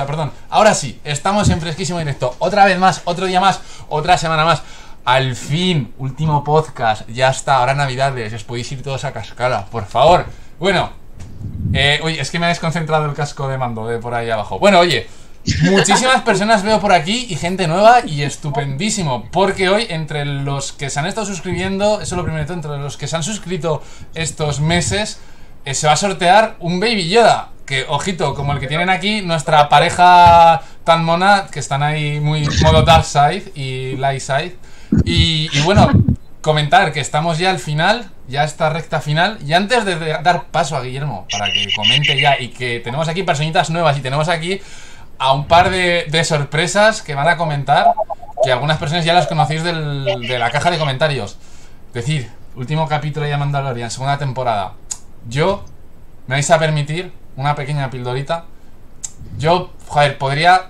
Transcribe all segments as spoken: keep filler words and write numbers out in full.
sea, perdón. Ahora sí, estamos en fresquísimo directo. Otra vez más, otro día más, otra semana más. Al fin, último podcast. Ya está, ahora Navidades. Os podéis ir todos a cascada, por favor. Bueno, eh, oye, es que me ha desconcentrado el casco de mando de por ahí abajo. Bueno, oye, muchísimas personas veo por aquí y gente nueva y estupendísimo. Porque hoy, entre los que se han estado suscribiendo, eso es lo primero, entre los que se han suscrito estos meses, eh, se va a sortear un Baby Yoda. Que, ojito, como el que tienen aquí, nuestra pareja tan mona, que están ahí muy modo Dark Side y Light Side. Y, y bueno, comentar que estamos ya al final, ya esta recta final. Y antes de dar paso a Guillermo, para que comente ya, y que tenemos aquí personitas nuevas y tenemos aquí a un par de, de sorpresas que van a comentar, que algunas personas ya las conocéis del, de la caja de comentarios. Es decir, último capítulo de Mandalorian, segunda temporada. Yo, me vais a permitir una pequeña pildorita. Yo, joder, podría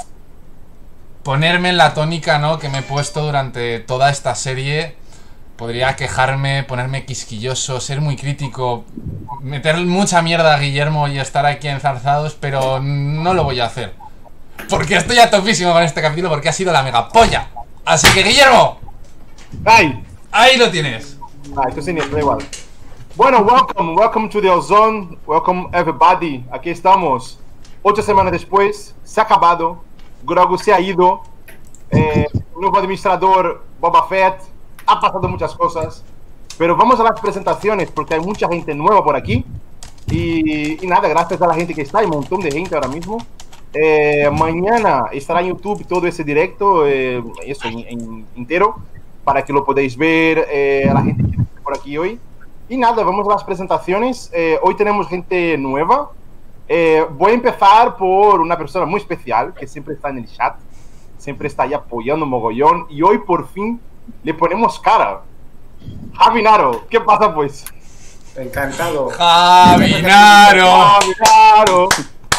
ponerme en la tónica, ¿no?, que me he puesto durante toda esta serie. Podría quejarme, ponerme quisquilloso, ser muy crítico, meter mucha mierda a Guillermo y estar aquí enzarzados, pero no lo voy a hacer. Porque estoy a topísimo con este capítulo, porque ha sido la mega polla. Así que, Guillermo, ¡ay! Ahí lo tienes. Ah, esto es siniestro, da igual. Bueno, welcome, welcome to the Ozone, welcome everybody. Aquí estamos, ocho semanas después, se ha acabado, Grogu se ha ido, eh, nuevo administrador Boba Fett, ha pasado muchas cosas, pero vamos a las presentaciones porque hay mucha gente nueva por aquí. Y, y nada, gracias a la gente que está, hay un montón de gente ahora mismo. Eh, mañana estará en YouTube todo ese directo, eh, eso, en, en, entero, para que lo podáis ver, eh, a la gente que está por aquí hoy. Y nada, vamos a las presentaciones. Eh, hoy tenemos gente nueva. Eh, voy a empezar por una persona muy especial que siempre está en el chat, siempre está ahí apoyando mogollón. Y hoy por fin le ponemos cara. Javinaro, ¿qué pasa pues? Encantado. Javinaro. Javinaro.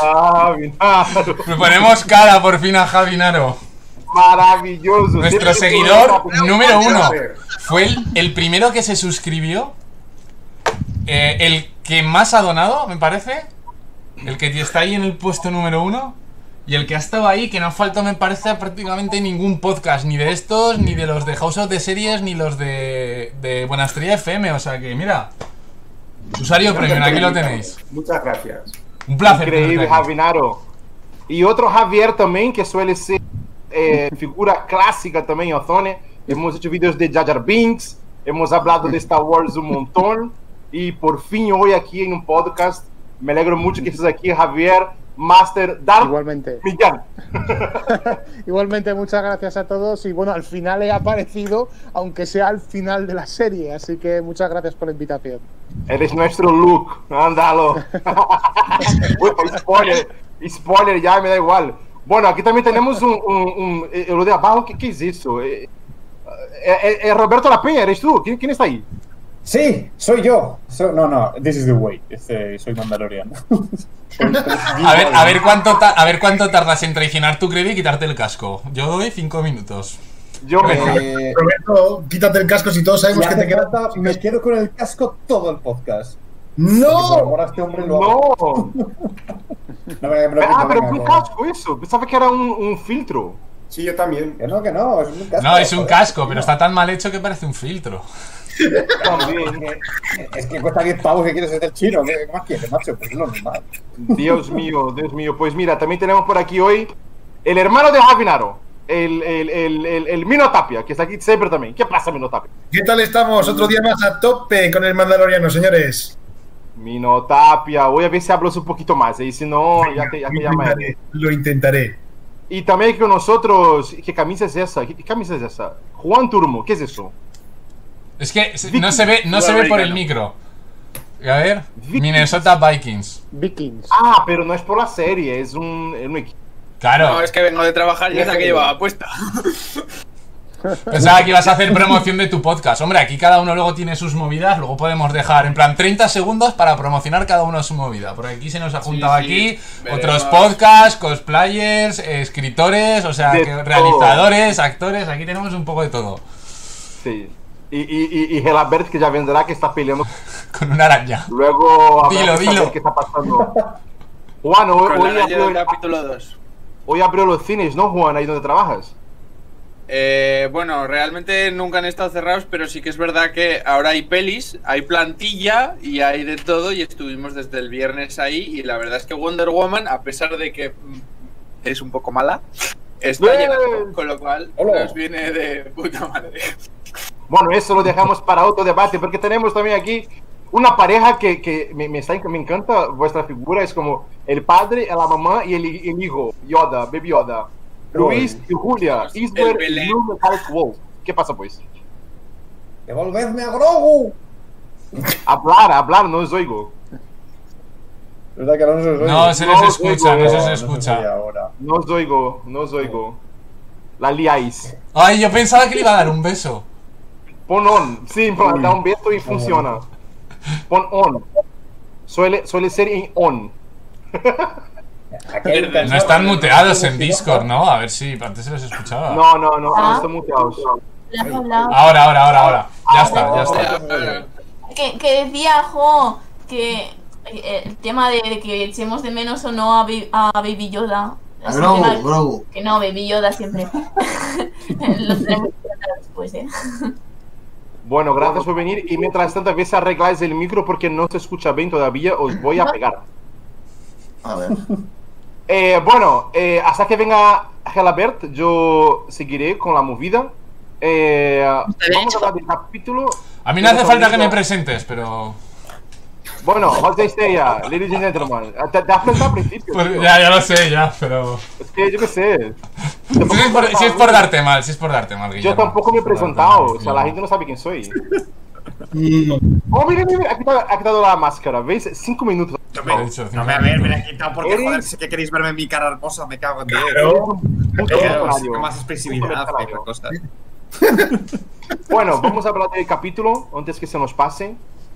Javinaro. Le ponemos cara por fin a Javinaro. Maravilloso. Nuestro seguidor número uno. Fue el, el primero que se suscribió. Eh, el que más ha donado, me parece. El que está ahí en el puesto número uno. Y el que ha estado ahí, que no ha faltado, me parece, prácticamente ningún podcast. Ni de estos, ni de los de House of the Series, ni los de, de Buena Estrella F M. O sea que, mira, usuario premium, aquí lo tenéis. Muchas gracias. Un placer. Increíble, Javinaro. Y otro Javier también, que suele ser eh, figura clásica también en Ozone. Hemos hecho vídeos de Jar Jar Binks, hemos hablado de Star Wars un montón. Y por fin hoy aquí en un podcast, me alegro mucho que estés aquí, Javier, Master Dark. Igualmente. Millán. Igualmente, muchas gracias a todos. Y bueno, al final he aparecido, aunque sea al final de la serie. Así que muchas gracias por la invitación. Eres nuestro Luke, ándalo. Uy, spoiler, spoiler, ya me da igual. Bueno, aquí también tenemos un, un, un eh, lo de abajo, ¿qué, qué es eso? Eh, eh, eh, Roberto La Peña, ¿eres tú? ¿Quién, quién está ahí? Sí, soy yo. So, no, no, this is the way. Este, soy Mandalorian. A ver, a ver cuánto ta a ver cuánto tardas en traicionar tu crédito y quitarte el casco. Yo doy cinco minutos. Yo me... Eh, Roberto, quítate el casco si todos sabemos si que te hace queda. falta, me quedo con el casco todo el podcast. ¡No! Por amor a este hombre lo hago. No. No me, me Ah, pero venga, un no. casco eso. Pensaba que era un, un filtro. Sí, yo también. Que no, que no, es un casco. No, es un joder, casco, tío. pero está tan mal hecho que parece un filtro. También. Es que cuesta diez pavos que quieres hacer chino. ¿Qué más quieres, macho? Pues es lo normal. Dios mío, Dios mío. Pues mira, también tenemos por aquí hoy el hermano de Javinaro, el, el, el, el, el Mino Tapia, que está aquí siempre también. ¿Qué pasa, Mino Tapia? ¿Qué tal estamos? Otro día más a tope con el Mandaloriano, señores. Mino Tapia, voy a ver si hablas un poquito más, y si no, ya te, ya te Lo llamaré. intentaré, lo intentaré. Y también con nosotros, ¿qué camisa es esa? ¿Qué, qué camisa es esa? Juan Turmo, ¿qué es eso? Es que no se ve, no se ve por el micro. A ver, Minnesota Vikings. Vikings. Ah, pero no es por la serie, es un, es un equipo. Claro. No, es que vengo de trabajar y es la que llevaba puesta. Pensaba que ibas a hacer promoción de tu podcast. Hombre, aquí cada uno luego tiene sus movidas. Luego podemos dejar en plan treinta segundos para promocionar cada uno su movida. Porque aquí se nos ha juntado Sí, sí. aquí Veremos. otros podcasts, cosplayers, escritores, o sea, De que todo. realizadores, actores. Aquí tenemos un poco de todo. Sí. Y, y, y, y Gelabert, que ya vendrá, que está peleando. Con una araña. Luego habrá Dilo, que saber dilo. qué está pasando. Juan, hoy, Con hoy la abrió, del capítulo dos. hoy abrió los cines, ¿no, Juan? Ahí donde trabajas. Eh, bueno, realmente nunca han estado cerrados, pero sí que es verdad que ahora hay pelis, hay plantilla y hay de todo y estuvimos desde el viernes ahí y la verdad es que Wonder Woman, a pesar de que mm, es un poco mala, está ¡Bien! llena, con lo cual Hola. nos viene de puta madre. Bueno, eso lo dejamos para otro debate, porque tenemos también aquí una pareja que, que me, me, está, me encanta vuestra figura, es como el padre, la mamá y el, el hijo, Yoda, Baby Yoda. Luis y Julia, Isber y Belén. Blue Metallic Wolf. ¿Qué pasa, pues? ¡Devolvedme a Grogu! Hablar, hablar, no os oigo. ¿Verdad que no se os oye? No se No, les escucha, no se No, les no se oye escucha. ahora. No os oigo, no os oigo. La liáis. Ay, yo pensaba que le iba a dar un beso. Pon on. Sí, en plan, da un beso y funciona. Pon on. Suele, suele ser en on. Aquí hay un No cansado están que- muteados en Discord, ¿no? A ver si antes se les escuchaba. No, no, no, Ah. no están muteados. Le has hablado. Ahora, ahora, ahora, ahora. Ya está, ya está. Ahora, Que, que decía, jo, que eh, el tema de, de que echemos de menos o no a, Bi- a Baby Yoda. A es un Grogu, tema Grogu. que no, Baby Yoda siempre. Lo tenemos que tratar después, eh. Bueno, gracias por venir. Y mientras tanto, a veces arregláis el micro porque no se escucha bien todavía, os voy a pegar. A ver. Eh, bueno, eh, hasta que venga Gelabert, yo seguiré con la movida. Eh, vamos a hablar del capítulo. A mí no hace falta que me presentes, pero. Bueno, José Estrella, ladies and gentlemen. Te, te has presentado al principio. Pues tío. ya, ya lo sé, ya, pero. Es que yo qué sé. Si es, por, si es por darte mal, si es por darte mal, Yo Guillermo. tampoco me he Si es por darte presentado, mal, o sea, la Guillermo. gente no sabe quién soy. Oh, mira, mira, ha quitado, ha quitado la máscara, ¿veis? Cinco minutos. No Lo he me, dicho, no cinco me, a ver, me la he minutos. quitado porque, Eres- joder, sé que queréis verme en mi cara hermosa, me cago en Dios. Puto Claro, mercenario. es más expresividad Puto que mercenario. otra cosa. Bueno, vamos a hablar del capítulo antes que se nos pase.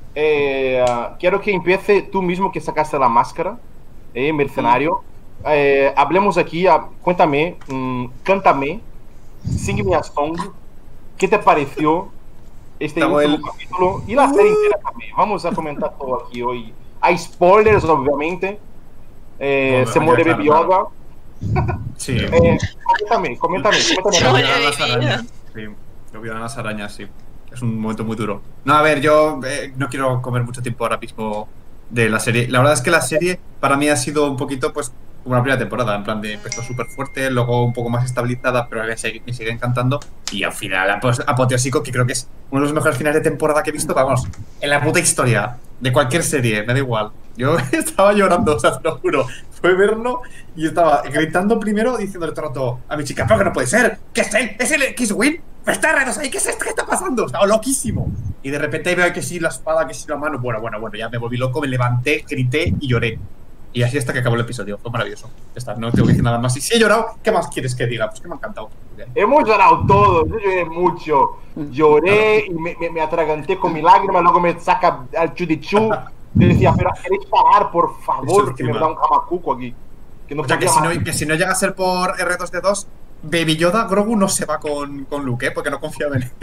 Eh, quiero que empiece tú mismo que sacaste la máscara, eh, mercenario. Eh, hablemos aquí, ah, cuéntame, mm, cántame, sing me a song. ¿Qué te pareció este Estaba último el- capítulo? Y la serie entera también. Vamos a comentar todo aquí hoy. Hay spoilers, obviamente. Eh, No, se no, muere claro, Baby claro. Yoda. Sí. Eh, coméntame, coméntame, coméntame. Lo vio en las arañas. Sí, lo vio en las arañas, sí. Es un momento muy duro. No, a ver, yo eh, no quiero comer mucho tiempo ahora mismo de la serie. La verdad es que la serie para mí ha sido un poquito, pues, como la primera temporada. En plan de empezó súper fuerte, luego un poco más estabilizada, pero me sigue, me sigue encantando. Y al final, pues, apoteósico, que creo que es uno de los mejores finales de temporada que he visto, vamos, en la puta historia de cualquier serie, me da igual. Yo estaba llorando, o sea, te lo juro. Fue verlo y estaba gritando primero, diciéndole todo el rato a mi chica, pero que no puede ser, ¿qué es él? ¿Es el X-Wing? ¿Está redos ahí? ¿Qué es esto? ¿Qué está pasando? Estaba loquísimo. Y de repente veo que sí la espada, que sí la mano. Bueno, bueno, bueno, ya me volví loco, me levanté, grité y lloré. Y así hasta que acabó el episodio. Fue maravilloso. Ya está, no tengo que decir nada más. Y si he llorado, ¿qué más quieres que diga? Pues que me ha encantado. Hemos llorado todos, yo lloré mucho. Lloré y me, me, me atraganté con mi lágrima, luego me saca al chudichú. Y decía, pero ¿queréis parar, por favor? Eso Que me encima. da un jamacuco aquí. Que no O sea, que podía si más. no, que si no llega a ser por R dos D dos, Baby Yoda, Grogu no se va con, con Luke, ¿eh? Porque no confiaba en él.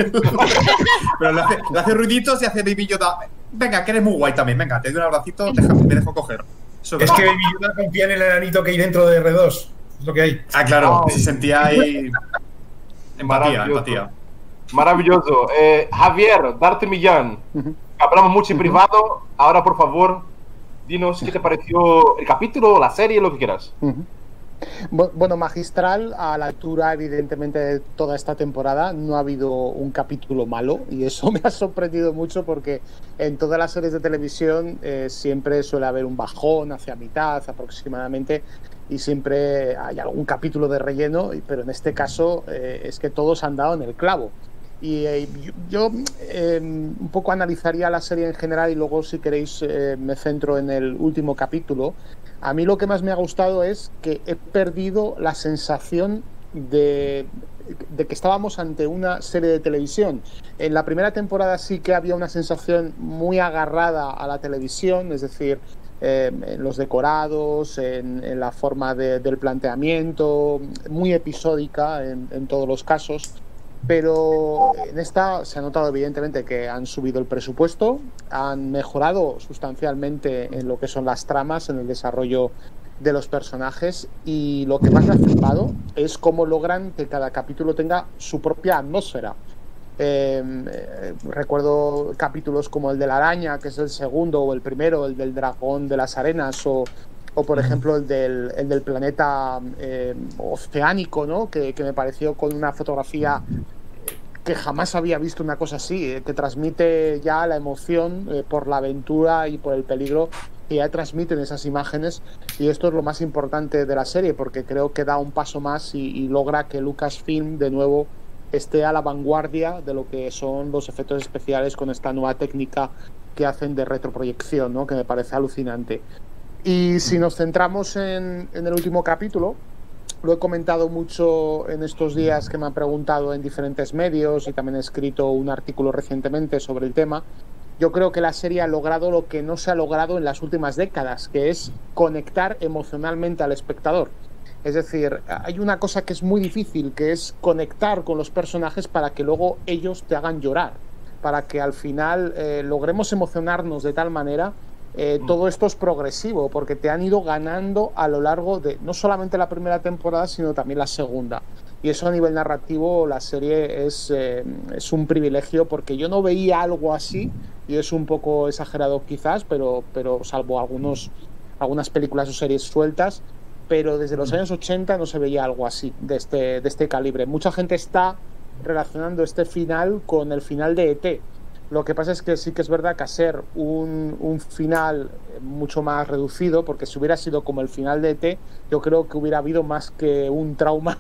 Pero le hace, le hace ruiditos y hace Baby Yoda. Venga, que eres muy guay también. Venga, te doy un abracito, deja- me dejo coger. Eso Es que Baby Yoda confía en el enanito que hay dentro de R dos. Es lo que hay. Ah, claro, Ay. se sentía ahí. Empatía, Maravilloso. empatía. Maravilloso. Eh, Javier, Darte Millán. Hablamos mucho en privado. Ahora, por favor, dinos qué te pareció el capítulo, la serie, lo que quieras. Ujú. Bu- Bueno, magistral, a la altura evidentemente de toda esta temporada. No ha habido un capítulo malo y eso me ha sorprendido mucho porque en todas las series de televisión eh, siempre suele haber un bajón hacia mitad aproximadamente y siempre hay algún capítulo de relleno, y- pero en este caso eh, es que todos han dado en el clavo. Y eh, yo, yo, eh, un poco analizaría la serie en general y luego, si queréis, eh, me centro en el último capítulo. A mí lo que más me ha gustado es que he perdido la sensación de, de que estábamos ante una serie de televisión. En la primera temporada sí que había una sensación muy agarrada a la televisión, es decir, eh, en los decorados, en, en la forma de, del planteamiento, muy episódica en, en todos los casos. Pero en esta se ha notado evidentemente que han subido el presupuesto, han mejorado sustancialmente en lo que son las tramas, en el desarrollo de los personajes, y lo que más me ha flipado es cómo logran que cada capítulo tenga su propia atmósfera. Eh, eh, recuerdo capítulos como el de la araña, que es el segundo, o el primero, el del dragón de las arenas, o, o por ejemplo el del, el del planeta eh, oceánico, ¿no? que, que me pareció con una fotografía que jamás había visto una cosa así, eh, que transmite ya la emoción eh, por la aventura y por el peligro que ya transmiten esas imágenes, y esto es lo más importante de la serie, porque creo que da un paso más y, y logra que Lucasfilm de nuevo esté a la vanguardia de lo que son los efectos especiales con esta nueva técnica que hacen de retroproyección, ¿no? Que me parece alucinante. Y si nos centramos en, en el último capítulo, lo he comentado mucho en estos días que me han preguntado en diferentes medios, y también he escrito un artículo recientemente sobre el tema. Yo creo que la serie ha logrado lo que no se ha logrado en las últimas décadas, que es conectar emocionalmente al espectador. Es decir, hay una cosa que es muy difícil, que es conectar con los personajes para que luego ellos te hagan llorar, para que al final eh, logremos emocionarnos de tal manera. Eh, todo esto es progresivo, porque te han ido ganando a lo largo de no solamente la primera temporada, sino también la segunda. Y eso a nivel narrativo, la serie es, eh, es un privilegio, porque yo no veía algo así, y es un poco exagerado quizás, pero, pero salvo algunos, algunas películas o series sueltas, pero desde los años ochenta no se veía algo así, de este, de este calibre. Mucha gente está relacionando este final con el final de E T. Lo que pasa es que sí que es verdad que hacer un, un final mucho más reducido, porque si hubiera sido como el final de E T, yo creo que hubiera habido más que un trauma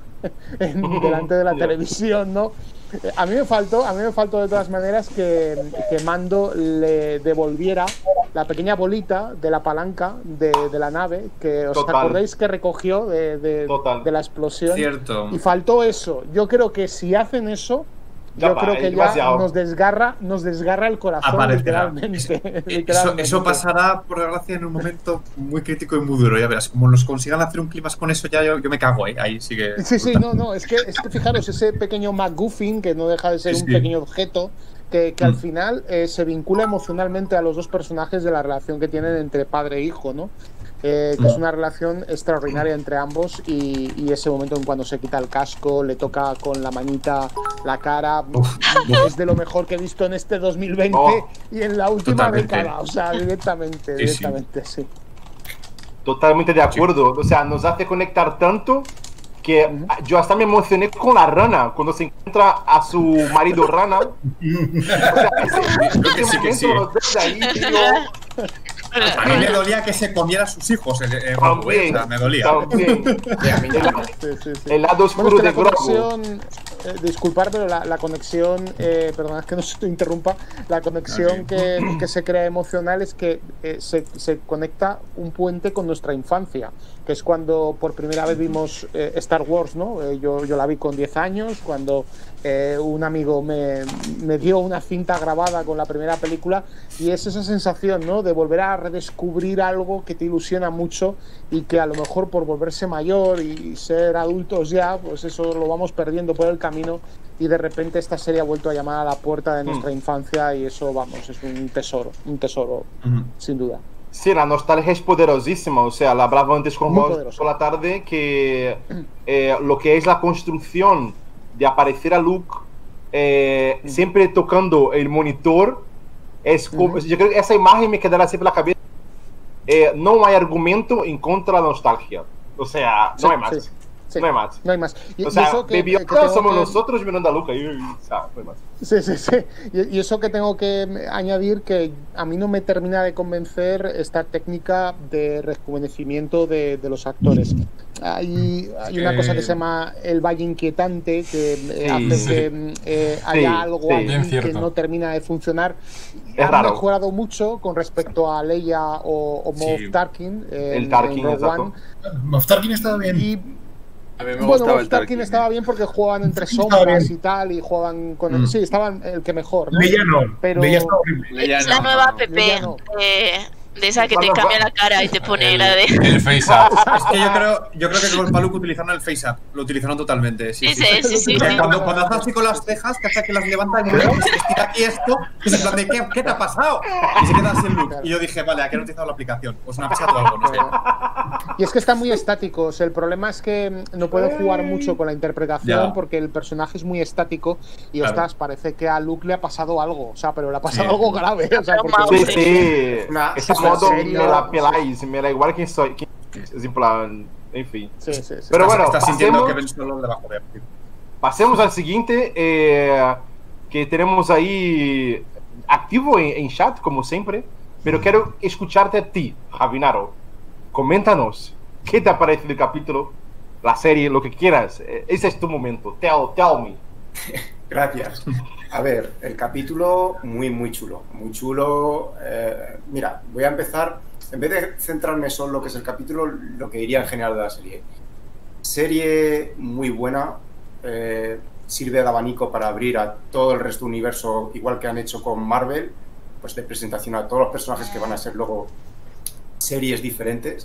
en, delante de la televisión, ¿no? A mí me faltó, a mí me faltó de todas maneras que, que Mando le devolviera la pequeña bolita de la palanca de, de la nave, que os Total. acordáis que recogió de, de, de la explosión. Cierto. Y faltó eso. Yo creo que si hacen eso, Ya yo va, creo es que ya demasiado. nos desgarra, nos desgarra el corazón, Aparecerá. literalmente. Eso, literalmente. eso pasará, por desgracia, en un momento muy crítico y muy duro. Ya verás, como nos consigan hacer un clima con eso, ya yo, yo me cago, ¿eh? Ahí sí que. Sí, sí, no, no, es que, es que fijaros, ese pequeño MacGuffin, que no deja de ser Sí, un sí. pequeño objeto, que, que al Mm. final eh, se vincula emocionalmente a los dos personajes de la relación que tienen entre padre e hijo, ¿no? Eh, que Mm. es una relación extraordinaria entre ambos, y, y ese momento en cuando se quita el casco, le toca con la manita la cara, Uf, es de lo mejor que he visto en este dos mil veinte Oh, y en la última totalmente. década, o sea, directamente, Sí, sí. directamente, sí. Totalmente de acuerdo. O sea, nos hace conectar tanto que yo hasta me emocioné con la rana cuando se encuentra a su marido rana. O sea, ese, Creo que ese sí, que sí. momento los ves ahí, tío. A mí me dolía que se comiera a sus hijos, el, el Grogu, ¿eh? O sea, me dolía. También. El, Sí, sí, sí. el lado oscuro Bueno, es que de la Grogu. conexión, eh, disculpad, pero la, la conexión, eh, perdonad que no se te interrumpa, la conexión que, que se crea emocional es que eh, se, se conecta un puente con nuestra infancia, que es cuando por primera vez vimos eh, Star Wars, ¿no? Eh, yo, yo la vi con diez años, cuando eh, un amigo me, me dio una cinta grabada con la primera película, y es esa sensación, ¿no? De volver a redescubrir algo que te ilusiona mucho, y que a lo mejor por volverse mayor y ser adultos ya, pues eso lo vamos perdiendo por el camino, y de repente esta serie ha vuelto a llamar a la puerta de nuestra infancia, y eso, vamos, es un tesoro, un tesoro, Ujú. sin duda. Sí, la nostalgia es poderosísima. O sea, la hablaba antes con Muy vos poderosa. por la tarde, que eh, lo que es la construcción de aparecer a Luke eh, siempre tocando el monitor, es como- Ujú. yo creo que esa imagen me quedará siempre en la cabeza. Eh, no hay argumento en contra de la nostalgia. O sea, no Sí, hay más. sí, sí. No hay más. No hay más. Y, O y sea, eso que, Baby que Yoda tengo somos que- nosotros mirando a Luke. Y, o sea, no hay más. Sí, sí, sí. Y, y eso que tengo que añadir, que a mí no me termina de convencer esta técnica de rejuvenecimiento de, de los actores. Hay, hay una Eh, cosa que se llama el valle inquietante, que eh, Sí, hace sí. que eh, haya Sí, algo sí. allí Bien que cierto. no termina de funcionar. Es Ha raro. mejorado mucho con respecto a Leia o, o Moff Sí. Tarkin en, El Tarkin, en Rogue exacto. One. Moff Tarkin estaba bien. Y A mí me bueno, gustaba Moff el Tarkin Tarkin. estaba bien porque juegan entre Estaba sombras bien. y tal, y juegan con... Mm. Sí, estaban el que mejor, ¿no? Leia no. Pero- Leia está horrible. Leia Es la no, nueva no, no. Pepe. Leia no. Eh, De esa que te cambia la cara y te pone el, la de... El FaceApp. Es que yo creo, yo creo que con Paluk utilizaron el FaceApp. Lo utilizaron totalmente. Sí, sí, sí, sí, sí, Porque sí. Cuando, cuando haces así con las cejas, que hasta que las levanta y mueve, se estira aquí esto, que es en plan de ¿qué, ¿qué te ha pasado? Y se queda así el look. Y yo dije, vale, ¿a qué han utilizado la aplicación? O Snapchat o algo, no sé. Y es que están muy estáticos. El problema es que no puedo jugar mucho con la interpretación Ya. porque el personaje es muy estático y, Claro. ostras, parece que a Luke le ha pasado algo. O sea, pero le ha pasado Sí. algo grave. O sea, Pero porque- Sí, sí. Una- Esse una modo serie- me la peláis, me da igual quién soy. Quién, en plan, enfim. Sí, sí, sí. Pero Estás- bueno, estás sintiendo pasemos, que Ben Solo le va a joder. tío. pasemos al siguiente, eh, que tenemos ahí activo en, en chat, como siempre. Pero quiero escucharte a ti, Javinaro. Coméntanos, ¿qué te ha parecido el capítulo, la serie, lo que quieras? Eh, Ese es tu momento. Tell, tell me. Gracias. A ver, el capítulo muy, muy chulo. Muy chulo. Eh, mira, voy a empezar. En vez de centrarme solo en lo que es el capítulo, lo que diría en general de la serie. Serie muy buena. eh, sirve de abanico para abrir a todo el resto del universo, igual que han hecho con Marvel, pues de presentación a todos los personajes que van a ser luego series diferentes.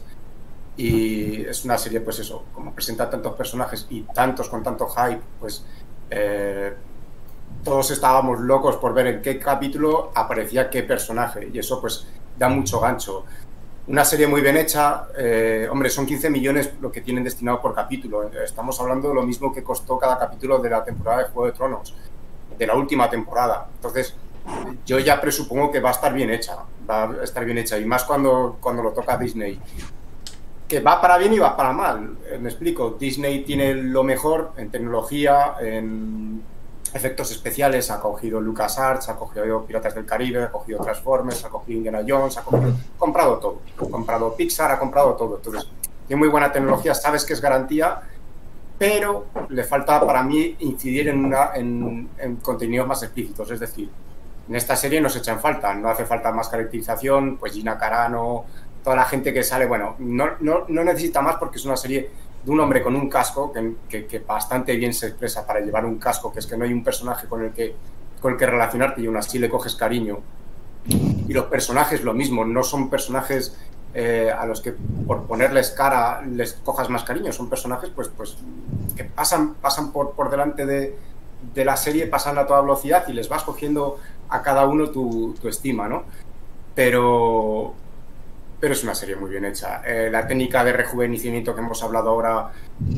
Y es una serie, pues eso, como presenta tantos personajes y tantos con tanto hype, pues eh, todos estábamos locos por ver en qué capítulo aparecía qué personaje, y eso pues da mucho gancho. Una serie muy bien hecha, eh, hombre, son quince millones lo que tienen destinado por capítulo. Estamos hablando de lo mismo que costó cada capítulo de la temporada de Juego de Tronos, de la última temporada. Entonces, yo ya presupongo que va a estar bien hecha, va a estar bien hecha, y más cuando, cuando lo toca Disney. Que va para bien y va para mal. Eh, me explico. Disney tiene lo mejor en tecnología, en efectos especiales. Ha cogido LucasArts, ha cogido Piratas del Caribe, ha cogido Transformers, ha cogido Indiana Jones, ha cogido, ha comprado todo. Ha comprado Pixar, ha comprado todo. Entonces, tiene muy buena tecnología, sabes que es garantía, pero le falta para mí incidir en, una, en, en contenidos más explícitos. Es decir, en esta serie nos echan falta. No hace falta más caracterización, pues Gina Carano, toda la gente que sale, bueno, no, no, no necesita más porque es una serie de un hombre con un casco que, que, que bastante bien se expresa para llevar un casco, que es que no hay un personaje con el que, con el que relacionarte y aún así le coges cariño. Y los personajes lo mismo, no son personajes eh, a los que por ponerles cara les cojas más cariño, son personajes pues, pues que pasan, pasan por, por delante de, de la serie, pasan a toda velocidad y les vas cogiendo a cada uno tu, tu estima, ¿no? Pero... pero es una serie muy bien hecha. Eh, la técnica de rejuvenecimiento que hemos hablado ahora,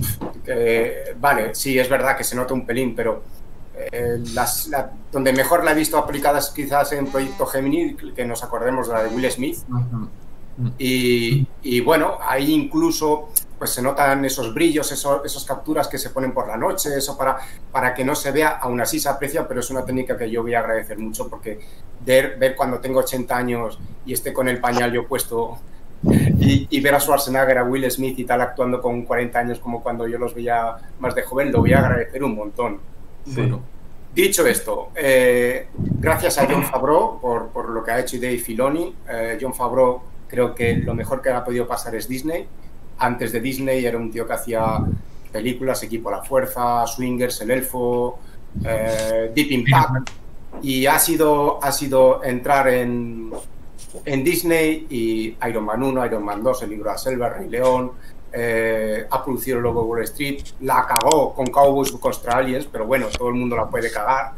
eh, vale, sí, es verdad que se nota un pelín, pero eh, las, la, donde mejor la he visto aplicada es quizás en Proyecto Gemini, que nos acordemos de la de Will Smith. Uh-huh. Y, y bueno, ahí incluso pues se notan esos brillos, esos, esas capturas que se ponen por la noche, eso para, para que no se vea, aún así se aprecia, pero es una técnica que yo voy a agradecer mucho, porque ver, ver cuando tengo ochenta años y esté con el pañal yo puesto y, y ver a Schwarzenegger, a Will Smith y tal actuando con cuarenta años como cuando yo los veía más de joven, lo voy a agradecer un montón. Sí. Bueno, dicho esto, eh, gracias a Jon Favreau por, por lo que ha hecho Dave Filoni. eh, Jon Favreau creo que lo mejor que ha podido pasar es Disney. Antes de Disney era un tío que hacía películas, Equipo a la Fuerza, Swingers, El Elfo, eh, Deep Impact, y ha sido, ha sido entrar en, en Disney y Iron Man uno, Iron Man dos, El Libro de la Selva, Rey León, eh, ha producido el Lobo de Wall Street, la cagó con Cowboys contra Aliens, pero bueno, todo el mundo la puede cagar,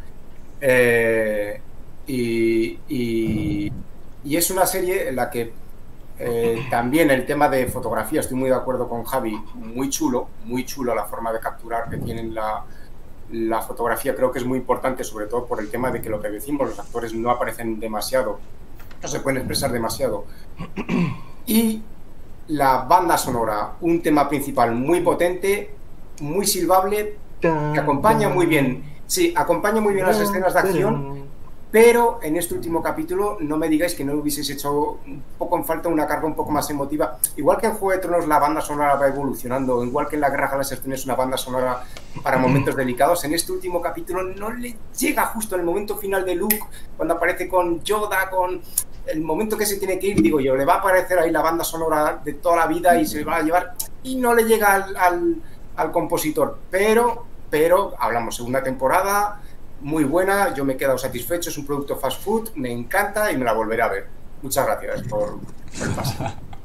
eh, y, y, y es una serie en la que Eh, también el tema de fotografía, estoy muy de acuerdo con Javi, muy chulo, muy chulo la forma de capturar que tienen la, la fotografía. Creo que es muy importante, sobre todo por el tema de que lo que decimos, los actores no aparecen demasiado, no se pueden expresar demasiado. Y la banda sonora, un tema principal muy potente, muy silbable, que acompaña muy bien, sí, acompaña muy bien las escenas de acción. Pero en este último capítulo no me digáis que no hubieseis hecho un poco en falta una carga un poco más emotiva. Igual que en Juego de Tronos la banda sonora va evolucionando, igual que en la Guerra Galaxias tienes una banda sonora para momentos delicados, en este último capítulo no le llega justo el momento final de Luke, cuando aparece con Yoda, con el momento que se tiene que ir, digo yo, le va a aparecer ahí la banda sonora de toda la vida y se va a llevar, y no le llega al, al, al compositor. Pero, pero, hablamos, segunda temporada... muy buena, yo me he quedado satisfecho, es un producto fast food, me encanta y me la volveré a ver. Muchas gracias por, por el pase.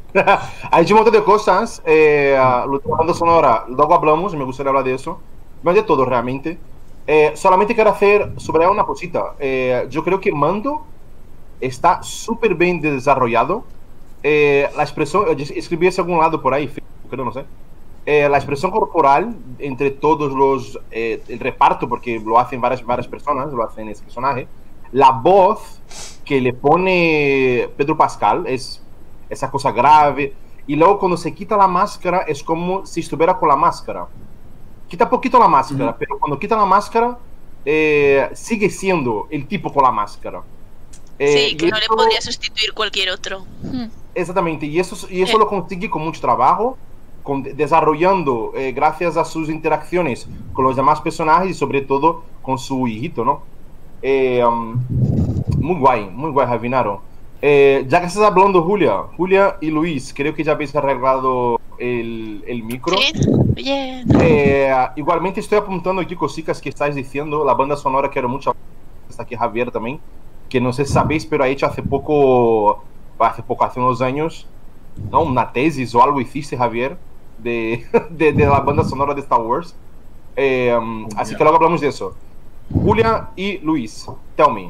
Ha hecho un montón de cosas. Eh, lo de la banda sonora, luego hablamos, me gustaría hablar de eso. No de todo realmente. Eh, solamente quiero hacer sobre una cosita. Eh, yo creo que Mando está súper bien desarrollado. Eh, la expresión, escribí eso en algún lado por ahí, creo, no sé. Eh, la expresión corporal entre todos los, eh, el reparto, porque lo hacen varias, varias personas, lo hacen ese personaje. La voz que le pone Pedro Pascal es esa cosa grave. Y luego cuando se quita la máscara es como si estuviera con la máscara. Quita poquito la máscara, uh-huh. pero cuando quita la máscara eh, sigue siendo el tipo con la máscara. Eh, sí, que no eso, le podría sustituir cualquier otro. Exactamente, y eso, y eso eh. lo consigue con mucho trabajo, con, desarrollando eh, gracias a sus interacciones con los demás personajes y sobre todo con su hijito, ¿no? Eh, um, muy guay, muy guay, Javinaro. Eh, ya que estás hablando, Julia, Julia y Luis, creo que ya habéis arreglado el, el micro. Sí, bien. Eh, igualmente estoy apuntando aquí cositas que estáis diciendo. La banda sonora quiero mucho. Está aquí Javier también, que no sé si sabéis, pero ha hecho hace poco, hace poco, hace unos años, ¿no? Una tesis o algo hiciste, Javier, de, de, de la banda sonora de Star Wars. Eh, um, así que luego hablamos de eso. Julia y Luis, tell me,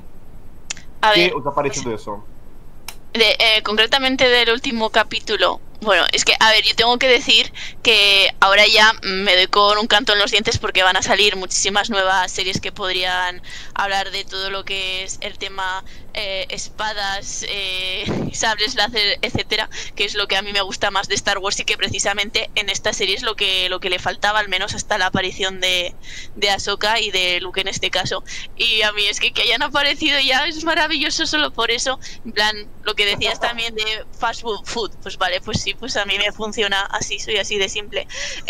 a ¿qué ver, os ha parecido de eso? De, eh, concretamente del último capítulo. Bueno, es que, a ver, yo tengo que decir que ahora ya me doy con un canto en los dientes porque van a salir muchísimas nuevas series que podrían hablar de todo lo que es el tema eh, espadas, eh, sables láser, etcétera, que es lo que a mí me gusta más de Star Wars y que precisamente en esta serie es lo que, lo que le faltaba, al menos hasta la aparición de, de Ahsoka y de Luke en este caso. Y a mí es que que hayan aparecido ya es maravilloso solo por eso. En plan, lo que decías también de fast food, pues vale, pues sí, pues a mí me funciona así, soy así de simple.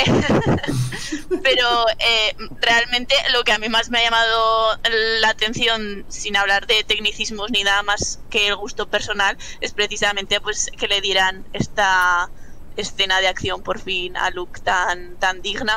Pero eh, realmente lo que a mí más me ha llamado la atención, sin hablar de tecnicismos ni nada más que el gusto personal, es precisamente pues que le dieran esta escena de acción por fin a Luke tan, tan digna.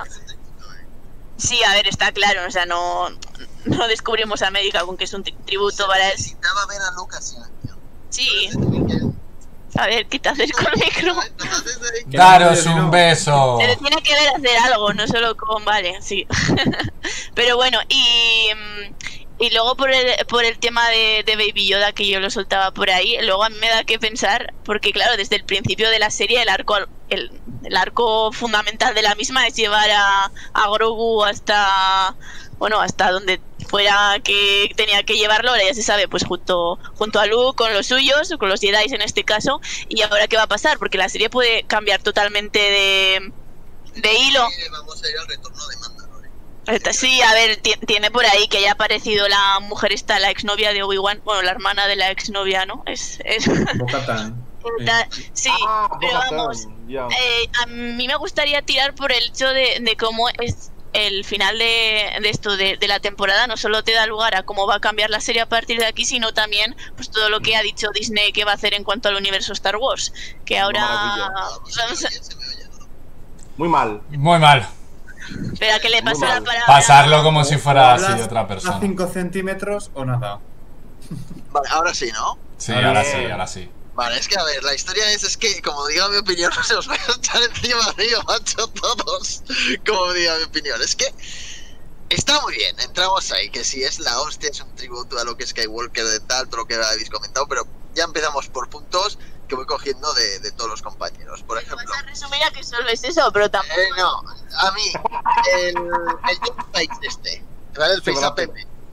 Sí, a ver, está claro, o sea, no, no descubrimos a América con que es un tributo para él. Necesitaba ver a Lucas en acción. Sí. A ver, ¿qué te haces con el micro? Daros un beso. Se le tiene que ver hacer algo, no solo con... Vale, sí. Pero bueno, y... Y luego por el, por el tema de, de Baby Yoda, que yo lo soltaba por ahí, luego a mí me da que pensar, porque claro, desde el principio de la serie el arco el, el arco fundamental de la misma es llevar a, a Grogu hasta, bueno, hasta donde fuera que tenía que llevarlo, ahora ya se sabe, pues junto, junto a Luke, con los suyos, con los Jedi en este caso. Y ahora qué va a pasar, porque la serie puede cambiar totalmente de, de hilo. Vamos a ir al retorno de Mando. Sí, a ver, tiene por ahí que haya aparecido la mujer esta, la exnovia de Obi-Wan, bueno, la hermana de la exnovia, ¿no? Es, es... Bo-Katan. Sí, ah, pero vamos, yeah. eh, a mí me gustaría tirar por el hecho de, de cómo es el final de, de esto, de, de la temporada, no solo te da lugar a cómo va a cambiar la serie a partir de aquí, sino también pues todo lo que ha dicho Disney que va a hacer en cuanto al universo Star Wars, que ahora... Vamos a... Muy mal. Muy mal. Espera, que le pase la palabra. Pasarlo como si fuera así otra persona. ¿A cinco centímetros o nada? Vale, ahora sí, ¿no? Sí, ahora sí, ahora sí. Vale, es que a ver, la historia es, es que, como diga mi opinión, no se os voy a echar encima mío, macho, todos. Como diga mi opinión, es que está muy bien, entramos ahí, que si es la hostia, es un tributo a lo que es Skywalker de tal, todo lo que habéis comentado, pero ya empezamos por puntos que voy cogiendo de, de todos los compañeros. Por ejemplo, vas a resumir a que solo es eso, pero tampoco. Eh, no, a mí, el, el Face este, ¿vale? El Face App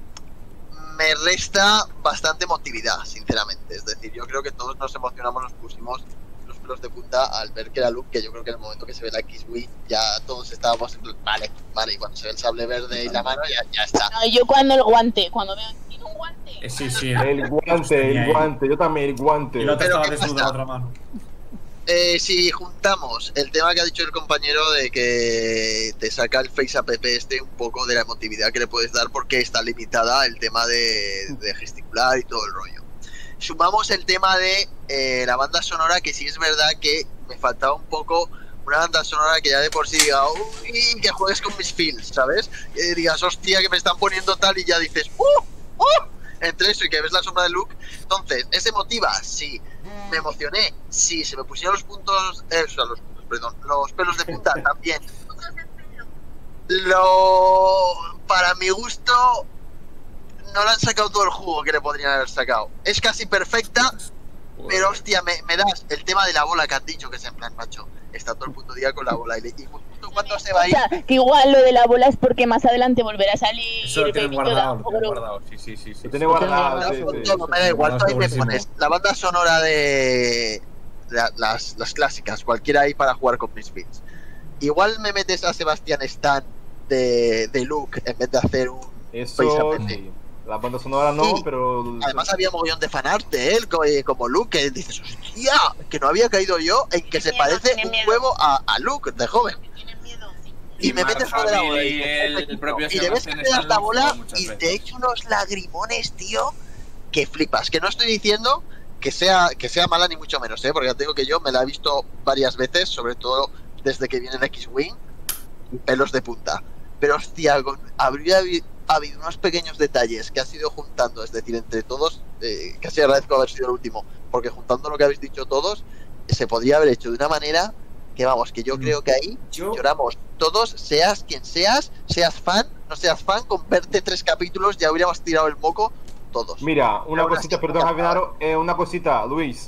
me resta bastante emotividad, sinceramente. Es decir, yo creo que todos nos emocionamos, nos pusimos los pelos de punta al ver que era Luke, que yo creo que en el momento que se ve la X-Wing ya todos estábamos en plan, vale, vale, y cuando se ve el sable verde y la mano ya, ya está. No, yo cuando el guante, cuando veo tiene un guante. Eh, sí, sí. El guante, el guante, yo también, el guante. Y no te estaba desnudo la otra mano. Eh, si juntamos el tema que ha dicho el compañero de que te saca el Face App este un poco de la emotividad que le puedes dar porque está limitada el tema de, de gesticular y todo el rollo. Sumamos el tema de eh, la banda sonora, que sí es verdad que me faltaba un poco una banda sonora que ya de por sí diga, uy, que juegues con mis feels, ¿sabes? Que digas, hostia, que me están poniendo tal y ya dices, ¡uh! ¡uh! entre eso y que ves la sombra de Luke. Entonces, ¿ese motiva? Sí. ¿Me emocioné? Sí. ¿Se me pusieron los puntos, eh, o sea, los puntos, perdón, los pelos de punta? También. Lo... Para mi gusto, no le han sacado todo el jugo que le podrían haber sacado. Es casi perfecta, pero hostia, me, me das el tema de la bola que has dicho, que es en plan, macho, está todo el puto día con la bola y, le, y justo cuando se va a ir... O sea, que igual lo de la bola es porque más adelante volverá a salir. Eso lo tienen Baby guardado, Yoda, lo tienen guardado, sí, sí, sí. sí Lo tienen guardado, No, sí, no, sí. no, me da igual, tú ahí me buenísimo. pones la banda sonora de la- las, las clásicas, cualquiera ahí para jugar con mis beats. Igual me metes a Sebastián Stan de, de Luke en vez de hacer un Eso, precisamente. sí. La banda sonora no, Sí. pero... Además había mogollón de fanart de él co- eh, como Luke, que dices, hostia, que no había caído yo en que se Tiene miedo, parece tiene un miedo. huevo a, a Luke de joven. Y, Y me metes lo de la bola Mark y, Hamill y el propio y le ves que Sebastian te das Stan la lo han bola jugado muchas y veces. te echa unos lagrimones, tío, que flipas. Que no estoy diciendo que sea, que sea mala ni mucho menos, ¿eh? Porque ya te digo que yo me la he visto varias veces, sobre todo desde que viene el X-Wing, y pelos de punta. Pero hostia, con- habría habi- habido unos pequeños detalles que has ido juntando, es decir, entre todos, eh, casi agradezco haber sido el último, porque juntando lo que habéis dicho todos, se podría haber hecho de una manera que vamos, que yo creo que ahí Yo, lloramos todos, seas quien seas, seas fan, no seas fan, con verte tres capítulos ya habríamos tirado el moco todos. Mira, una Ahora cosita, sí, perdón, ya Javinaro, eh, una cosita, Luis.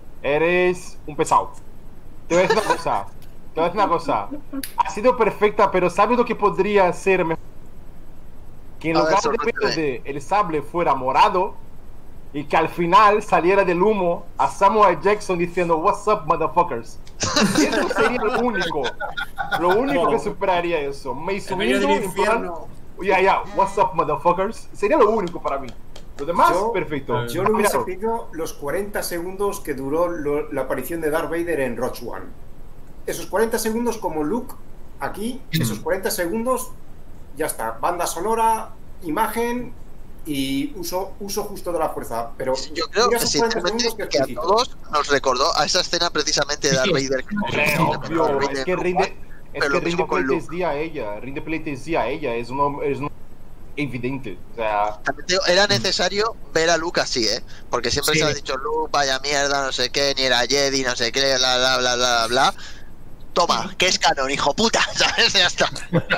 Eres un pesado. Te voy a decir una cosa. Te voy a decir una cosa. Ha sido perfecta, pero ¿sabes lo que podría ser mejor? Que en A ver, lugar de sorpréndeme. verde el sable fuera morado y que al final saliera del humo a Samuel Jackson diciendo "What's up, motherfuckers". Eso sería lo único. Lo único que superaría eso. Mace en medio Windu del en plan, infierno. ya, ya, "What's up, motherfuckers". Sería lo único para mí. Lo demás, Yo- perfecto. Yo le hubiese Claro. pedido los cuarenta segundos que duró lo- la aparición de Darth Vader en Rogue One. Esos cuarenta segundos como Luke, aquí, esos cuarenta segundos, ya está. Banda sonora, imagen y uso, uso justo de la fuerza. Pero Yo creo mira que esos cuarenta sinceramente segundos que que a exquisito. todos nos recordó a esa escena precisamente de Darth Vader. Hombre, Sí, obvio, Darth Vader es que en rinde, Rogue One, es pero que lo mismo rinde con Luke. pleitesía a ella, rinde pleitesía a ella, es uno, es uno evidente, o sea, También te digo, era necesario ver a Luke así, ¿eh? Porque siempre Sí. se ha dicho Luke, vaya mierda, no sé qué, ni era Jedi, no sé qué, bla, bla, bla, bla, bla. Toma, que es canon, hijo puta, ¿sabes? Ya está.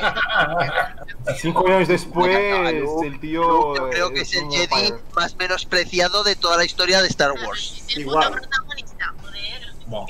cinco años después, Luke, el tío Luke, yo creo que es es el un Jedi fire. más menospreciado de toda la historia de Star Wars. Igual. Buah.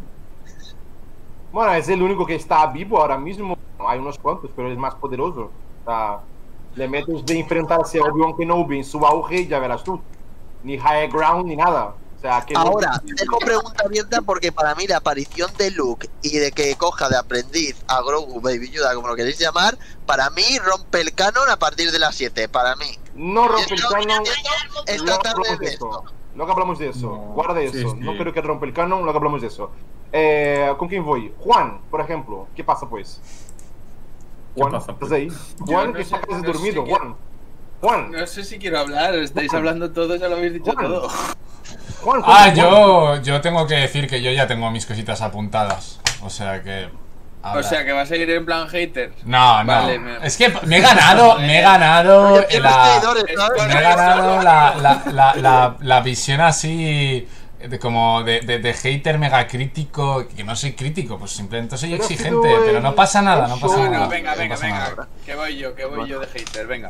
Bueno, es el único que está vivo ahora mismo, hay unos cuantos, pero es más poderoso, o sea, le metes de enfrentarse a Obi-Wan Kenobi en su auge y ya verás tú, ni high ground ni nada, o sea, que no- Ahora, dejo pregunta abierta porque para mí la aparición de Luke y de que coja de aprendiz a Grogu, Baby Yoda, como lo queréis llamar, para mí rompe el canon a partir de las siete, para mí. no rompe el Esto- canon. Esta Luego tarde hablamos de de eso. esto. Luego hablamos de eso. No, Guarda sí, eso. sí. No creo que rompa el canon. Luego hablamos de eso. Eh, ¿Con quién voy? Juan, por ejemplo. ¿Qué pasa, pues? ¿Qué Juan, pasa, ¿estás pues? ahí? Juan, no que sé, sacas de no sé dormido. qué- Juan. Juan. No sé si quiero hablar, estáis Juan. hablando todos, ya lo habéis dicho Juan. todo. Juan, Ah, Juan. yo, yo tengo que decir que yo ya tengo mis cositas apuntadas. O sea que. O habla. sea, que vas a ir en plan hater. No, no. Vale, me- Es que me he ganado, me he ganado Oye, la. seguidores, ¿sabes? Me he ganado la, la, la, la, la visión así. De como de, de, de hater mega crítico. Que no soy crítico, pues simplemente soy Pero ha exigente. sido Pero el- no pasa nada, no el pasa show. nada. Bueno, venga, no venga, pasa venga. nada. Que voy yo, que voy yo de hater, venga.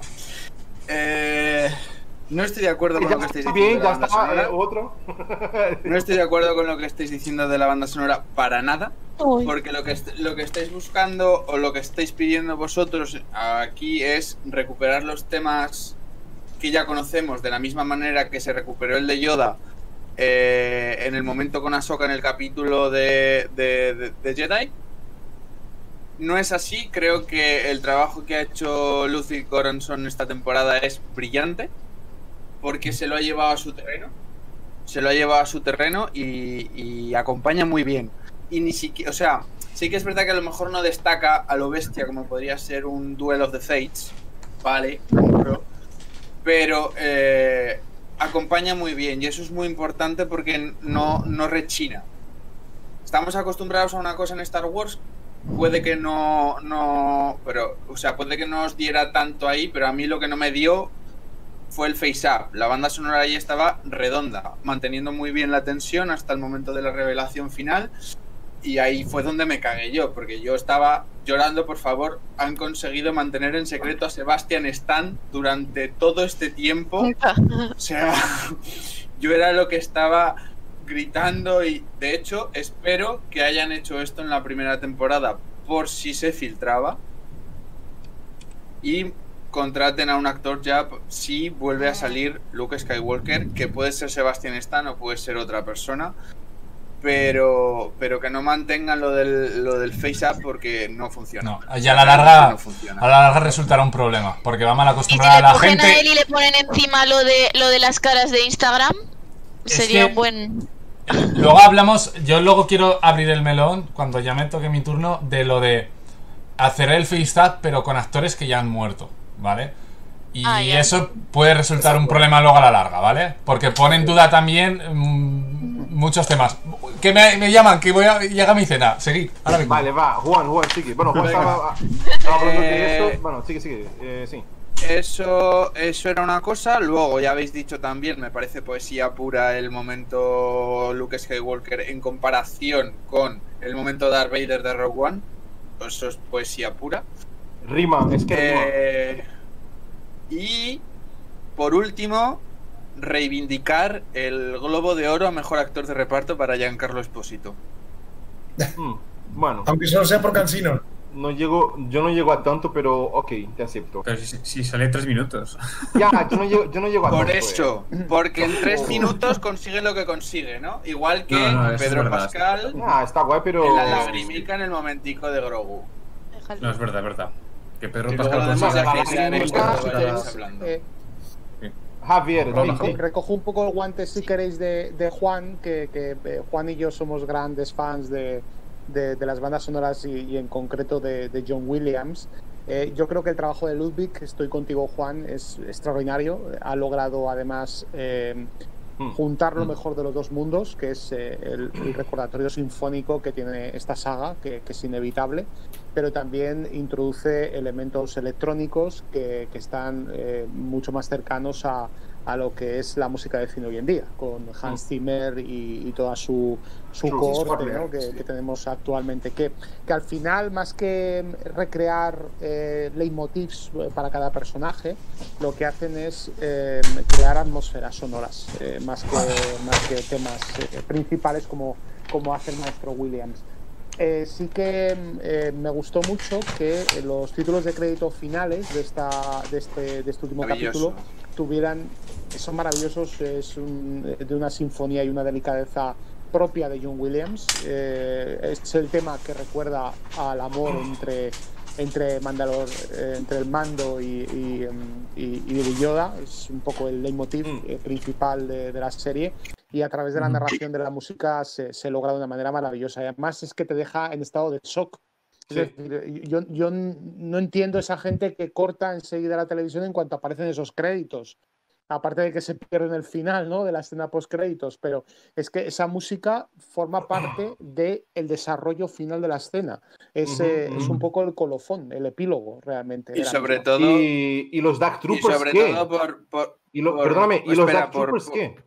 Eh, no estoy de acuerdo con Ya lo que estáis está diciendo bien, de ya la banda está. sonora. eh, otro. No estoy de acuerdo con lo que estáis diciendo de la banda sonora para nada. Uy. Porque lo que, est- lo que estáis buscando o lo que estáis pidiendo vosotros aquí es recuperar los temas que ya conocemos de la misma manera que se recuperó el de Yoda eh, en el momento con Ahsoka en el capítulo de, de, de- de Jedi. No es así, creo que el trabajo que ha hecho Lucy Goranson esta temporada es brillante porque se lo ha llevado a su terreno. Se lo ha llevado a su terreno y, y acompaña muy bien. Y ni siquiera, o sea, sí que es verdad que a lo mejor no destaca a lo bestia como podría ser un Duel of the Fates, vale, compro, pero eh, acompaña muy bien y eso es muy importante porque no, no rechina. Estamos acostumbrados a una cosa en Star Wars, puede que no, no, pero, o sea, puede que no os diera tanto ahí, pero a mí lo que no me dio fue el Face Up. La banda sonora ahí estaba redonda, manteniendo muy bien la tensión hasta el momento de la revelación final. Y ahí fue donde me cagué yo, porque yo estaba llorando, por favor, han conseguido mantener en secreto a Sebastian Stan durante todo este tiempo. O sea, yo era lo que estaba gritando y, de hecho, espero que hayan hecho esto en la primera temporada por si se filtraba. Y contraten a un actor ya si vuelve a salir Luke Skywalker, que puede ser Sebastian Stan o puede ser otra persona. Pero, pero que no mantengan lo del, lo del face up porque no funciona. No, y a la larga, no funciona. A la larga resultará un problema, porque va mal acostumbrada a la gente. Y si le cogen a él y le ponen encima lo de lo de las caras de Instagram, es sería que, un buen. Luego hablamos, yo luego quiero abrir el melón cuando ya me toque mi turno de lo de hacer el face up, pero con actores que ya han muerto, ¿vale? Y ah, eso puede resultar un problema luego a la larga, ¿vale? Porque pone en duda también mmm, muchos temas. Que me, me llaman, que voy a llegar a mi cena. Seguid. Ahora mismo. Vale, va. Juan, Juan, sigue. Bueno, Juan estaba, estaba hablando de eso. Bueno, sigue, sigue. Eh, sí. Eso, eso era una cosa. Luego, ya habéis dicho también, me parece poesía pura el momento Luke Skywalker en comparación con el momento Darth Vader de Rogue One. Eso es poesía pura. Rima, es que eh, rima. Y por último, reivindicar el Globo de Oro a Mejor Actor de Reparto para Giancarlo Esposito. Mm, bueno. Aunque solo sea por Cansino. No llego, yo no llego a tanto, pero ok, te acepto. Pero si, si sale tres minutos. Ya, yo no llego, yo no llego a por tanto. Por eso, eh. porque en tres minutos consigue lo que consigue, ¿no? Igual que no, no, Pedro es Pascal. Ah, está guay, pero. En la lagrimica en el momentico de Grogu. No, es verdad, es verdad. Que Pedro y Pascal consigue. Javier, recojo, recojo un poco el guante, si queréis, de, de Juan, que, que eh, Juan y yo somos grandes fans de, de, de las bandas sonoras y, y en concreto de, de John Williams. Eh, yo creo que el trabajo de Ludwig, estoy contigo Juan, es extraordinario. Ha logrado además eh, juntar lo mejor de los dos mundos, que es eh, el, el recordatorio sinfónico que tiene esta saga, que, que es inevitable, pero también introduce elementos electrónicos que, que están eh, mucho más cercanos a, a lo que es la música de cine hoy en día, con Hans Zimmer y, y toda su, su cohorte, ¿no? que, que tenemos actualmente, que, que al final, más que recrear eh, leitmotivs para cada personaje, lo que hacen es eh, crear atmósferas sonoras, eh, más, que, más que temas eh, principales como, como hace el maestro Williams. Eh, sí que eh, me gustó mucho que los títulos de crédito finales de, esta, de, este, de este último capítulo tuvieran, son maravillosos, es un, de una sinfonía y una delicadeza propia de John Williams. Eh, es el tema que recuerda al amor entre, entre, Mandalor, eh, entre el Mando y, y, y, y Baby Yoda, es un poco el leitmotiv eh, principal de, de la serie. Y a través de la narración de la música se, se logra de una manera maravillosa. Y además es que te deja en estado de shock. Sí. Es decir, yo, yo no entiendo esa gente que corta enseguida la televisión en cuanto aparecen esos créditos. Aparte de que se pierde en el final, ¿no?, de la escena post créditos, pero es que esa música forma parte del desarrollo final de la escena. Es, uh-huh, eh, uh-huh. es un poco el colofón, el epílogo realmente. Y sobre todo. Y, y los Dark Troopers, y sobre ¿qué? Todo por, por, y lo, por, perdóname, ¿y los Dark por, Troopers por, qué?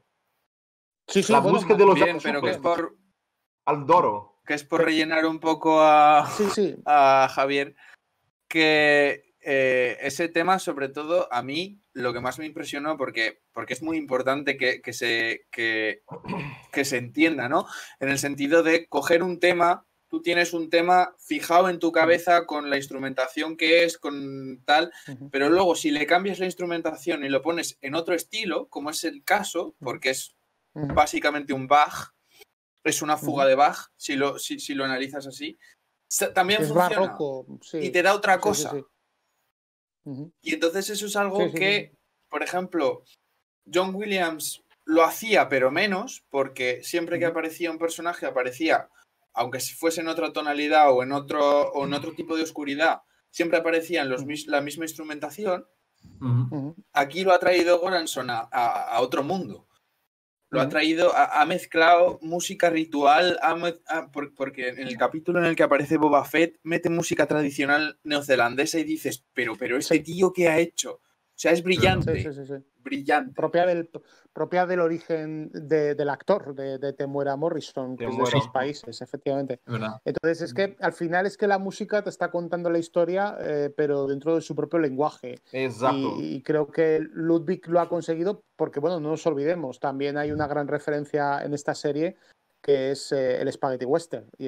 Sí, sí, la bueno, búsqueda de los bien, Dark pero que es por. Al Doro. Que es por rellenar un poco a, sí, sí. a Javier. Que. Eh, ese tema, sobre todo, a mí lo que más me impresionó, porque, porque es muy importante que, que, se, que, que se entienda, ¿no? En el sentido de coger un tema, tú tienes un tema fijado en tu cabeza con la instrumentación que es, con tal, uh-huh. pero luego si le cambias la instrumentación y lo pones en otro estilo, como es el caso, porque es uh-huh. básicamente un Bach, es una fuga uh-huh. de Bach, si lo, si, si lo analizas así, también es funciona barroco, sí. y te da otra cosa. Sí, sí, sí. Y entonces eso es algo sí, sí, que, sí. por ejemplo, John Williams lo hacía, pero menos, porque siempre que aparecía un personaje aparecía, aunque fuese en otra tonalidad o en otro, o en otro tipo de oscuridad, siempre aparecía en los, la misma instrumentación. Uh-huh. Aquí lo ha traído Goranson a, a, a otro mundo. Lo ha traído, ha, ha mezclado música ritual, ha, ha, porque en el capítulo en el que aparece Boba Fett mete música tradicional neozelandesa y dices, pero, pero este tío ¿qué ha hecho? O sea, es brillante, sí, sí, sí, sí. brillante. Propia del, propia del origen de, del actor, de, de Temuera Morrison, que Temuera. es de seis países, efectivamente. Es verdad. Entonces es que al final es que la música te está contando la historia, eh, pero dentro de su propio lenguaje. Exacto. Y, y creo que Ludwig lo ha conseguido porque, bueno, no nos olvidemos, también hay una gran referencia en esta serie que es eh, el Spaghetti Western y,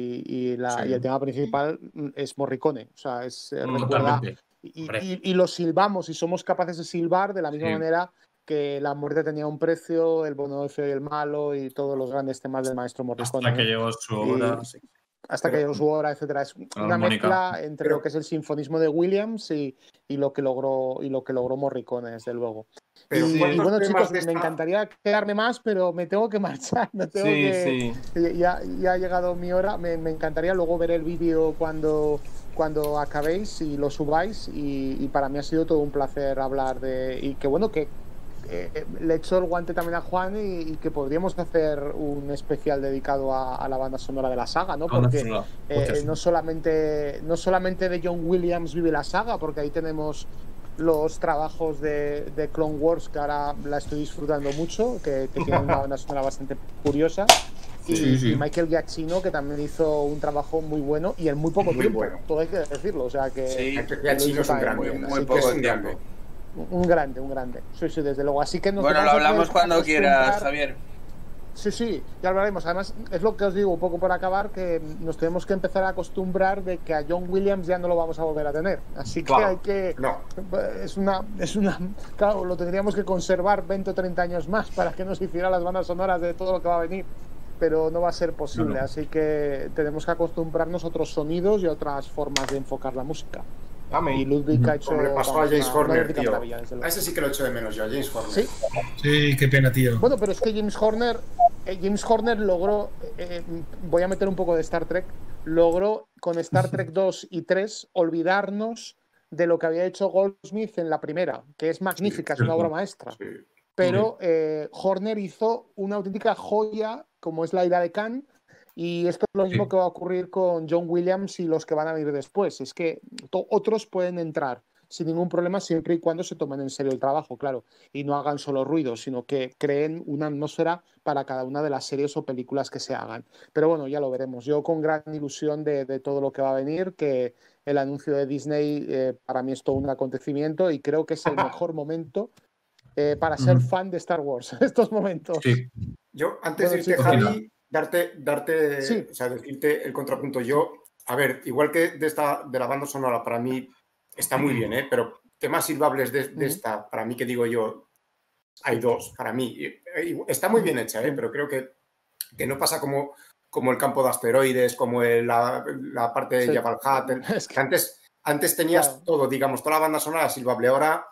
y, la, Sí. y el tema principal es Morricone, o sea, es eh, Mm, recuerda Totalmente. y, Hombre. y, y lo silbamos y somos capaces de silbar de la misma Sí. manera que la muerte tenía un precio, el bueno, el feo y el malo y todos los grandes temas del maestro Morricone. Hasta que ¿no? llegó su Y- hora. Sí. hasta que Pero- llegó su hora, etcétera. Es una armónica. mezcla entre Pero- lo que es el sinfonismo de Williams y, y lo que logró y lo que logró Morricone, desde luego. Pero y, Sí. y ¿cuántos bueno, temas chicos, de me esta- encantaría quedarme más, pero me tengo que marchar. Me tengo Sí, que, sí. Ya, ya ha llegado mi hora. Me, me encantaría luego ver el vídeo cuando, cuando acabéis y lo subáis. Y, y para mí ha sido todo un placer hablar de. Y que bueno, que eh, le echo el guante también a Juan y, y que podríamos hacer un especial dedicado a, a la banda sonora de la saga, ¿no? Banda Porque sonora. eh, Hostia, sí. no, solamente, no solamente de John Williams vive la saga, porque ahí tenemos los trabajos de, de Clone Wars, que ahora la estoy disfrutando mucho, que, que tiene una banda sonora bastante curiosa. Y, Sí, sí. y Michael Giacchino, que también hizo un trabajo muy bueno y en muy poco Muy tiempo, bueno. todo hay que decirlo. O sea que, Sí. Michael que Giacchino lo hizo es un también grande. muy bien. muy Así poco es un tiempo. grande. que un grande, un grande. Sí, sí, desde luego. Así que nos Bueno, lo vamos a hablamos poder cuando quieras, acostumbrar- Javier. Sí, sí, ya hablaremos. Además, es lo que os digo un poco por acabar, que nos tenemos que empezar a acostumbrar de que a John Williams ya no lo vamos a volver a tener. Así que Claro. hay que... No. Es una, es una... Claro, lo tendríamos que conservar veinte o treinta años más para que nos hiciera las bandas sonoras de todo lo que va a venir. Pero no va a ser posible, No, no. así que tenemos que acostumbrarnos a otros sonidos y a otras formas de enfocar la música. Y Amén. Ludwig ha hecho... Como le pasó a vamos, James una- una Horner, auténtica tío. maravilla, desde luego. A ese sí que lo echo de menos yo, a James Horner. Sí. Sí, qué pena, tío. Bueno, pero es que James Horner, eh, James Horner logró, eh, voy a meter un poco de Star Trek, logró con Star Trek dos y tres olvidarnos de lo que había hecho Goldsmith en la primera, que es magnífica, es una cierto. obra maestra. Sí. Pero eh, Horner hizo una auténtica joya, como es la ira de Khan, y esto es lo mismo Sí. que va a ocurrir con John Williams y los que van a venir después. Es que to- otros pueden entrar sin ningún problema siempre y cuando se tomen en serio el trabajo, claro, y no hagan solo ruido, sino que creen una atmósfera para cada una de las series o películas que se hagan. Pero bueno, ya lo veremos. Yo con gran ilusión de, de todo lo que va a venir, que el anuncio de Disney eh, para mí es todo un acontecimiento y creo que es el mejor momento eh, para ser Ujú. fan de Star Wars, estos momentos. Sí. Yo, antes Bueno, de irte, chicos, Javi, darte, darte Sí. o sea, decirte el contrapunto. Yo, a ver, igual que de esta de la banda sonora, para mí está muy bien, ¿eh? Pero temas silbables de, de Ujú. esta, para mí que digo yo, hay dos, para mí. Y- y Está muy bien hecha, ¿eh? Pero creo que, que no pasa como, como el campo de asteroides, como el- la, la parte de Sí. Jabal Hat. Es que- Antes, antes tenías Claro. todo, digamos, toda la banda sonora silbable. Ahora,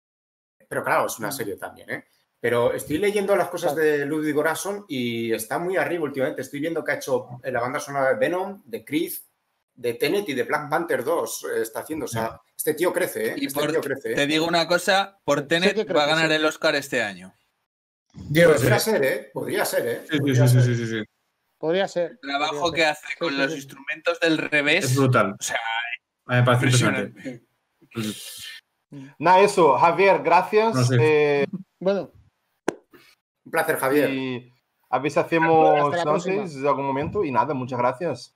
pero claro, es una serie también, ¿eh? Pero estoy leyendo las cosas Claro. de Ludwig Göransson y está muy arriba últimamente. Estoy viendo que ha hecho eh, la banda sonora de Venom, de Creed, de Tenet y de Black Panther dos. eh, está haciendo. O sea, este tío crece, ¿eh? Y Este por- tío crece. ¿eh? Te digo una cosa, por Sé Tenet que creo va a que ganar sí. el Oscar este año. Yo, Podría ser, ¿eh? Podría ser, ¿eh? Sí, sí, Podría sí, sí, ser. sí, sí. Podría ser. El trabajo podría que ser. hace con Sí, sí, los sí. instrumentos del revés. Es brutal. O sea, A mí me parece impresionante. impresionante. Nada, eso. Javier, gracias. No sé. Eh, Bueno, Un placer, Javier. y a ver si hacemos Hasta la próxima. antes de algún momento. Y nada, muchas gracias.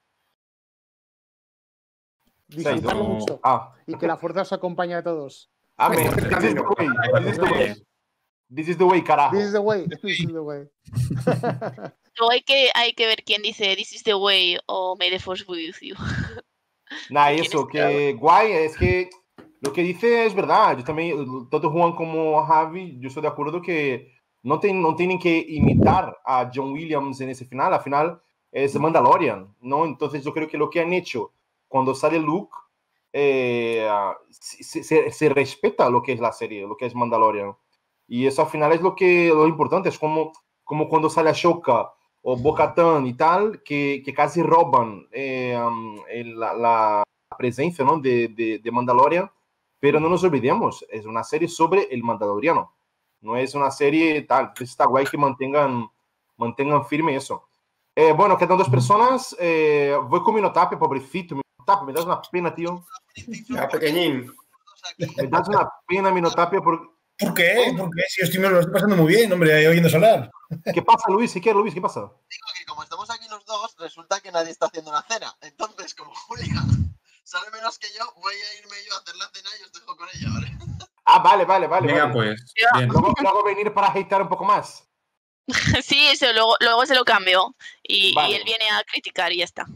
Se ha ido. disfrutarlo mucho. Ah, Y que la fuerza os acompañe a todos. amén. This is the way. This is the way. This is the way, carajo. This is the way. This is the way. Luego hay que, hay que ver quién dice This is the way o May the Force be with you. Nada, ¿Quién eso, es? que guay, es que lo que dice es verdad. Yo también, tanto Juan como Javi, yo estoy de acuerdo que no, ten- no tienen que imitar a John Williams en ese final. Al final es Mandalorian, ¿no? Entonces yo creo que lo que han hecho cuando sale Luke, eh, se, se- se respeta lo que es la serie, lo que es Mandalorian. Y eso al final es lo que lo importante, es como, como cuando sale Ashoka o Bo-Katan y tal, que, que casi roban eh, um, el- la, la presencia, ¿no? de, de, de Mandalorian, pero no nos olvidemos, es una serie sobre el Mandaloriano, no es una serie tal. Entonces está guay que mantengan, mantengan firme eso. Eh, bueno, quedan dos personas. Eh, voy con Minotapia, pobrecito. Minotapia, me das una pena, tío. Ya, pequeñín. Me das una pena, Minotapia, porque ¿Por qué? ¿Por qué? Si yo estoy, me lo estoy pasando muy bien, hombre, oyendo hablar. ¿Qué pasa, Luis? ¿Qué quieres, Luis? ¿Qué pasa? Digo que como estamos aquí los dos, resulta que nadie está haciendo la cena. Entonces, como Julia sabe menos que yo, voy a irme yo a hacer la cena y os dejo con ella, ¿vale? Ah, vale, vale, vale. Venga, vale. pues. Ya. Bien. Luego, luego venir para hatear un poco más. Sí, eso, luego, luego se lo cambio. Y, Vale. y él viene a criticar y ya está.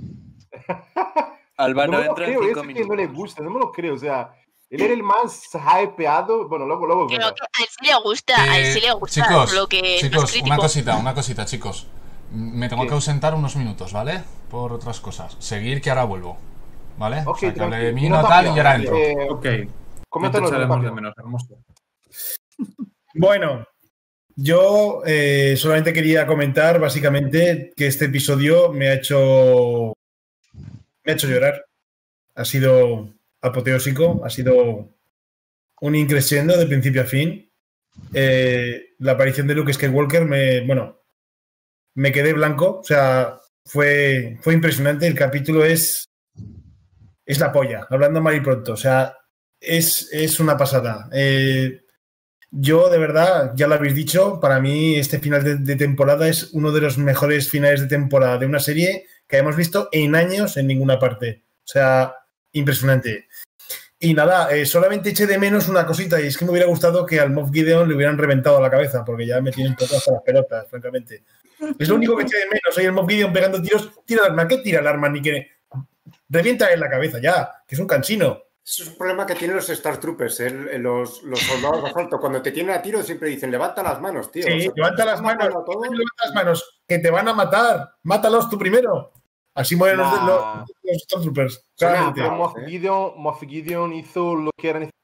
Álvaro no me lo entra en creo, cinco eso que minutos. no le gusta, no me lo creo. O sea, él era el más hypeado. Bueno, luego, luego. Que venga. no, que a él sí le gusta, a él sí le gusta. Chicos, lo que es más chicos, crítico. una cosita, una cosita, chicos. Me tengo ¿Qué? que ausentar unos minutos, ¿vale? Por otras cosas. Seguir que ahora vuelvo. ¿Vale? Ok, o sea, que hable de tranquilo. mí, Y no no tal, Tapia, y ahora entro. eh, Ok. No te coméntanos, echaremos Tapia. de menos, hermoso. Bueno, yo eh, solamente quería comentar básicamente que este episodio me ha hecho me ha hecho llorar. Ha sido apoteósico, ha sido un increscendo de principio a fin. Eh, la aparición de Luke Skywalker me, bueno, me quedé blanco, o sea, fue, fue impresionante. El capítulo es es la polla, hablando mal y pronto, o sea, es, es una pasada. Eh, Yo, de verdad, ya lo habéis dicho, para mí este final de, de temporada es uno de los mejores finales de temporada de una serie que hemos visto en años en ninguna parte. O sea, impresionante. Y nada, eh, solamente eché de menos una cosita, y es que me hubiera gustado que al Moff Gideon le hubieran reventado la cabeza, porque ya me tienen un poco hasta las pelotas, francamente. Es lo único que eché de menos, hay el Moff Gideon pegando tiros, tira el arma, ¿qué tira el arma? Ni que revienta en la cabeza ya, que es un cansino. Eso es un problema que tienen los Star Troopers, ¿eh? los, los soldados de asalto. Cuando te tienen a tiro siempre dicen, levanta las manos, tío. Sí, O sea, levanta las manos, todo. levanta las manos, que te van a matar. Mátalos tú primero. Así mueren los, Nah. los, los Stormtroopers. Nah, Claramente. pero Moff Gideon, Moff Gideon hizo lo que era necesario,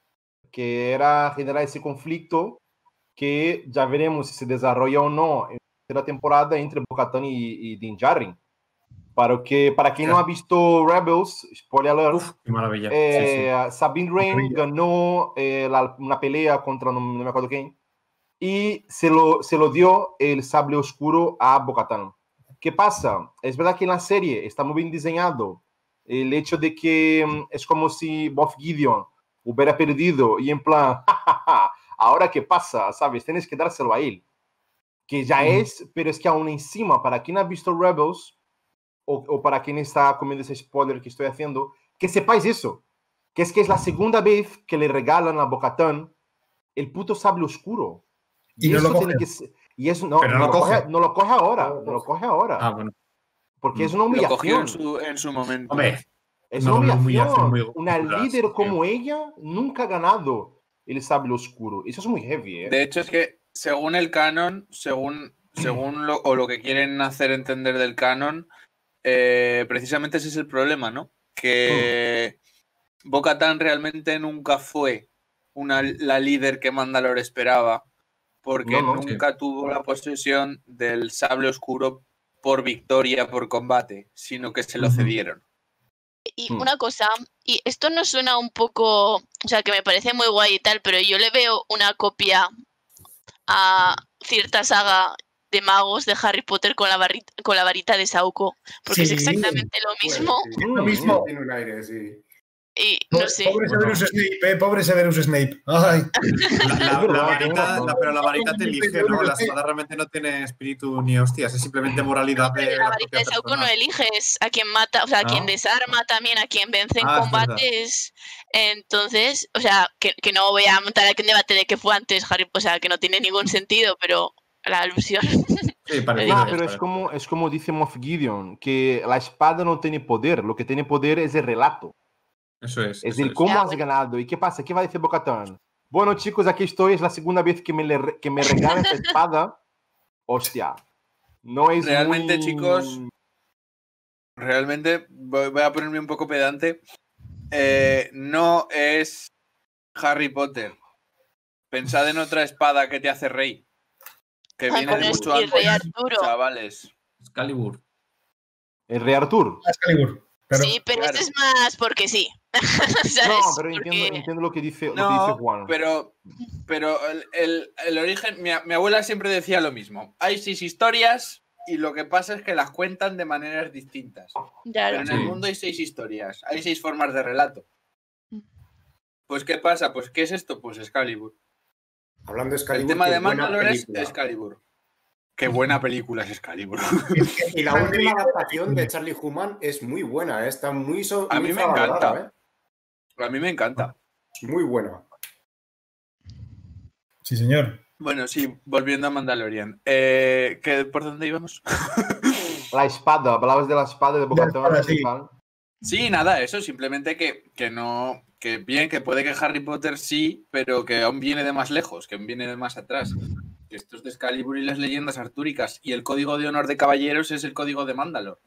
que era generar ese conflicto que ya veremos si se desarrolla o no en la tercera temporada entre Bo-Katan y, y Din Djarin. Para, que, para quien no ha visto Rebels, spoiler alert, Uf, qué maravilla. eh, Sí, Sabine Wren Maravilla. ganó eh, la- una pelea contra no, no me acuerdo quién y se lo, se lo dio el sable oscuro a Bo-Katan. ¿Qué pasa? Es verdad que en la serie está muy bien diseñado el hecho de que mm, es como si Moff Gideon hubiera perdido y en plan, "Ja, ja, ja, ahora qué pasa, ¿sabes? Tienes que dárselo a él. Que ya Mm. es, pero es que aún encima, para quien ha visto Rebels, o, o para quien está comiendo ese spoiler que estoy haciendo, que sepáis eso, que es que es la segunda vez que le regalan a Bo-Katan el puto sable oscuro. Y no eso lo tiene coge. que ser- y eso no, Pero no no lo lo coge, coge. no lo coge ahora, No lo no lo coge ahora, Ah, bueno. porque Mm. es una Lo cogió humillación. en su, en su momento. Hombre, Es no, una una humillación humillación. muy Una dura, líder sí, como ella nunca ha ganado el sable oscuro. Eso es muy heavy, ¿eh? De hecho, es que según el canon, según, según lo, o lo que quieren hacer entender del canon, eh, precisamente ese es el problema, ¿no? Que Bo-Katan realmente nunca fue una, la líder que Mandalore esperaba, porque No, no. nunca tuvo la posesión del sable oscuro por victoria, por combate, sino que se lo Ujú. cedieron. Y Hmm. una cosa, y esto no suena un poco, o sea, que me parece muy guay y tal, pero yo le veo una copia a cierta saga de magos de Harry Potter con la, varita, con la varita de Sauco, porque es Sí. exactamente lo mismo. Bueno, sí. Mm, Lo mismo. Tiene un aire, sí. Y Po- no sé, Pobre Bueno. Severus Snape, eh, pobre Severus Snape. Ay. La, la- Es verdad, la varita, tienes razón. la- pero la varita te elige, ¿no? La espada realmente no tiene espíritu ni hostias, es simplemente moralidad de la la varita propia de Sauco no persona. eliges a quien mata, o sea, a quien ¿No? desarma también, a quien vence en Ah, es combates. Entonces, o sea, que, que no voy a montar aquí un debate de qué fue antes Harry, o sea, que no tiene ningún sentido, pero la alusión. Sí, parece. Nah, Nah, pero es como, es como dice Moff Gideon, que la espada no tiene poder, lo que tiene poder es el relato. Eso es. Es eso el es. cómo Ya, has bueno. ganado. ¿Y qué pasa? ¿Qué va a decir Bo-Katan? Bueno, chicos, aquí estoy. Es la segunda vez que me, le- que me regalan esta espada. Hostia. No es Realmente, muy- chicos, realmente voy voy a ponerme un poco pedante. Eh, no es Harry Potter. Pensad en otra espada que te hace rey. Que Ah, viene de pero es mucho el rey antes, Arturo. chavales. Excalibur. El Rey Artur. Excalibur. Claro. Sí, pero Claro. este es más porque sí. ¿Sabes? No, pero Porque- entiendo, entiendo lo que dice, lo que dice No, Juan. pero, pero el, el- el origen, mi, mi abuela siempre decía lo mismo. Hay seis historias y lo que pasa es que las cuentan de maneras distintas. Claro. Pero en Sí. el mundo hay seis historias, hay seis formas de relato. Pues ¿qué pasa? Pues ¿qué es esto? Pues Excalibur. Hablando de Excalibur, El tema qué de buena Mandalore es película. Excalibur. Qué buena película es Excalibur. Y la última adaptación de Charlie Hunnam es muy buena, ¿eh? Está muy, so, A muy mí me infravalorada, encanta. A mí me encanta. ¿eh? Muy buena. Sí, señor. Bueno, sí, volviendo a Mandalorian. Eh, ¿qué, ¿Por dónde íbamos? La espada, hablabas de la espada de Bo-Katan sí. y tal. Sí, nada, eso, simplemente que, que no. Que bien, que puede que Harry Potter sí, pero que aún viene de más lejos, que aún viene de más atrás. Que esto es de Excalibur y las leyendas artúricas. Y el código de honor de caballeros es el código de Mandalor.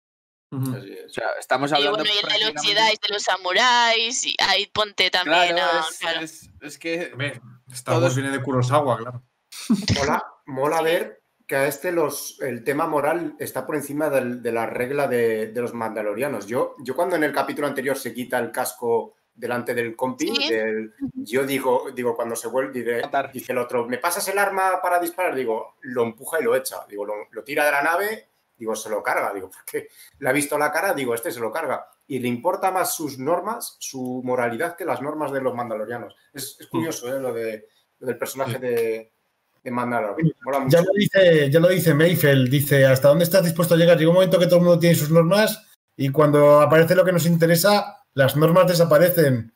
Ujú. Así es. O sea, estamos Y hablando. bueno, y el de los prácticamente- Jedi, de los samuráis, y ahí ponte también. Claro, a- es, claro. es- es que. Hombre, Star Wars viene de Kurosawa, claro. Mola, mola ver que a este los, el tema moral está por encima del- de la regla de, de los mandalorianos. Yo, yo cuando en el capítulo anterior se quita el casco delante del compi, Sí. del, yo digo, digo, cuando se vuelve, dice, Matar. dice el otro, ¿me pasas el arma para disparar? Digo, lo empuja y lo echa. Digo, lo, lo tira de la nave, digo, se lo carga. Digo, porque le ha visto la cara, digo, este se lo carga. Y le importa más sus normas, su moralidad, que las normas de los mandalorianos. Es, es curioso, ¿eh? Lo, de, lo del personaje de, de Mandalor. Mola mucho. Ya lo dice, ya lo dice Mayfeld, dice, ¿hasta dónde estás dispuesto a llegar? Llega un momento que todo el mundo tiene sus normas y cuando aparece lo que nos interesa, las normas desaparecen.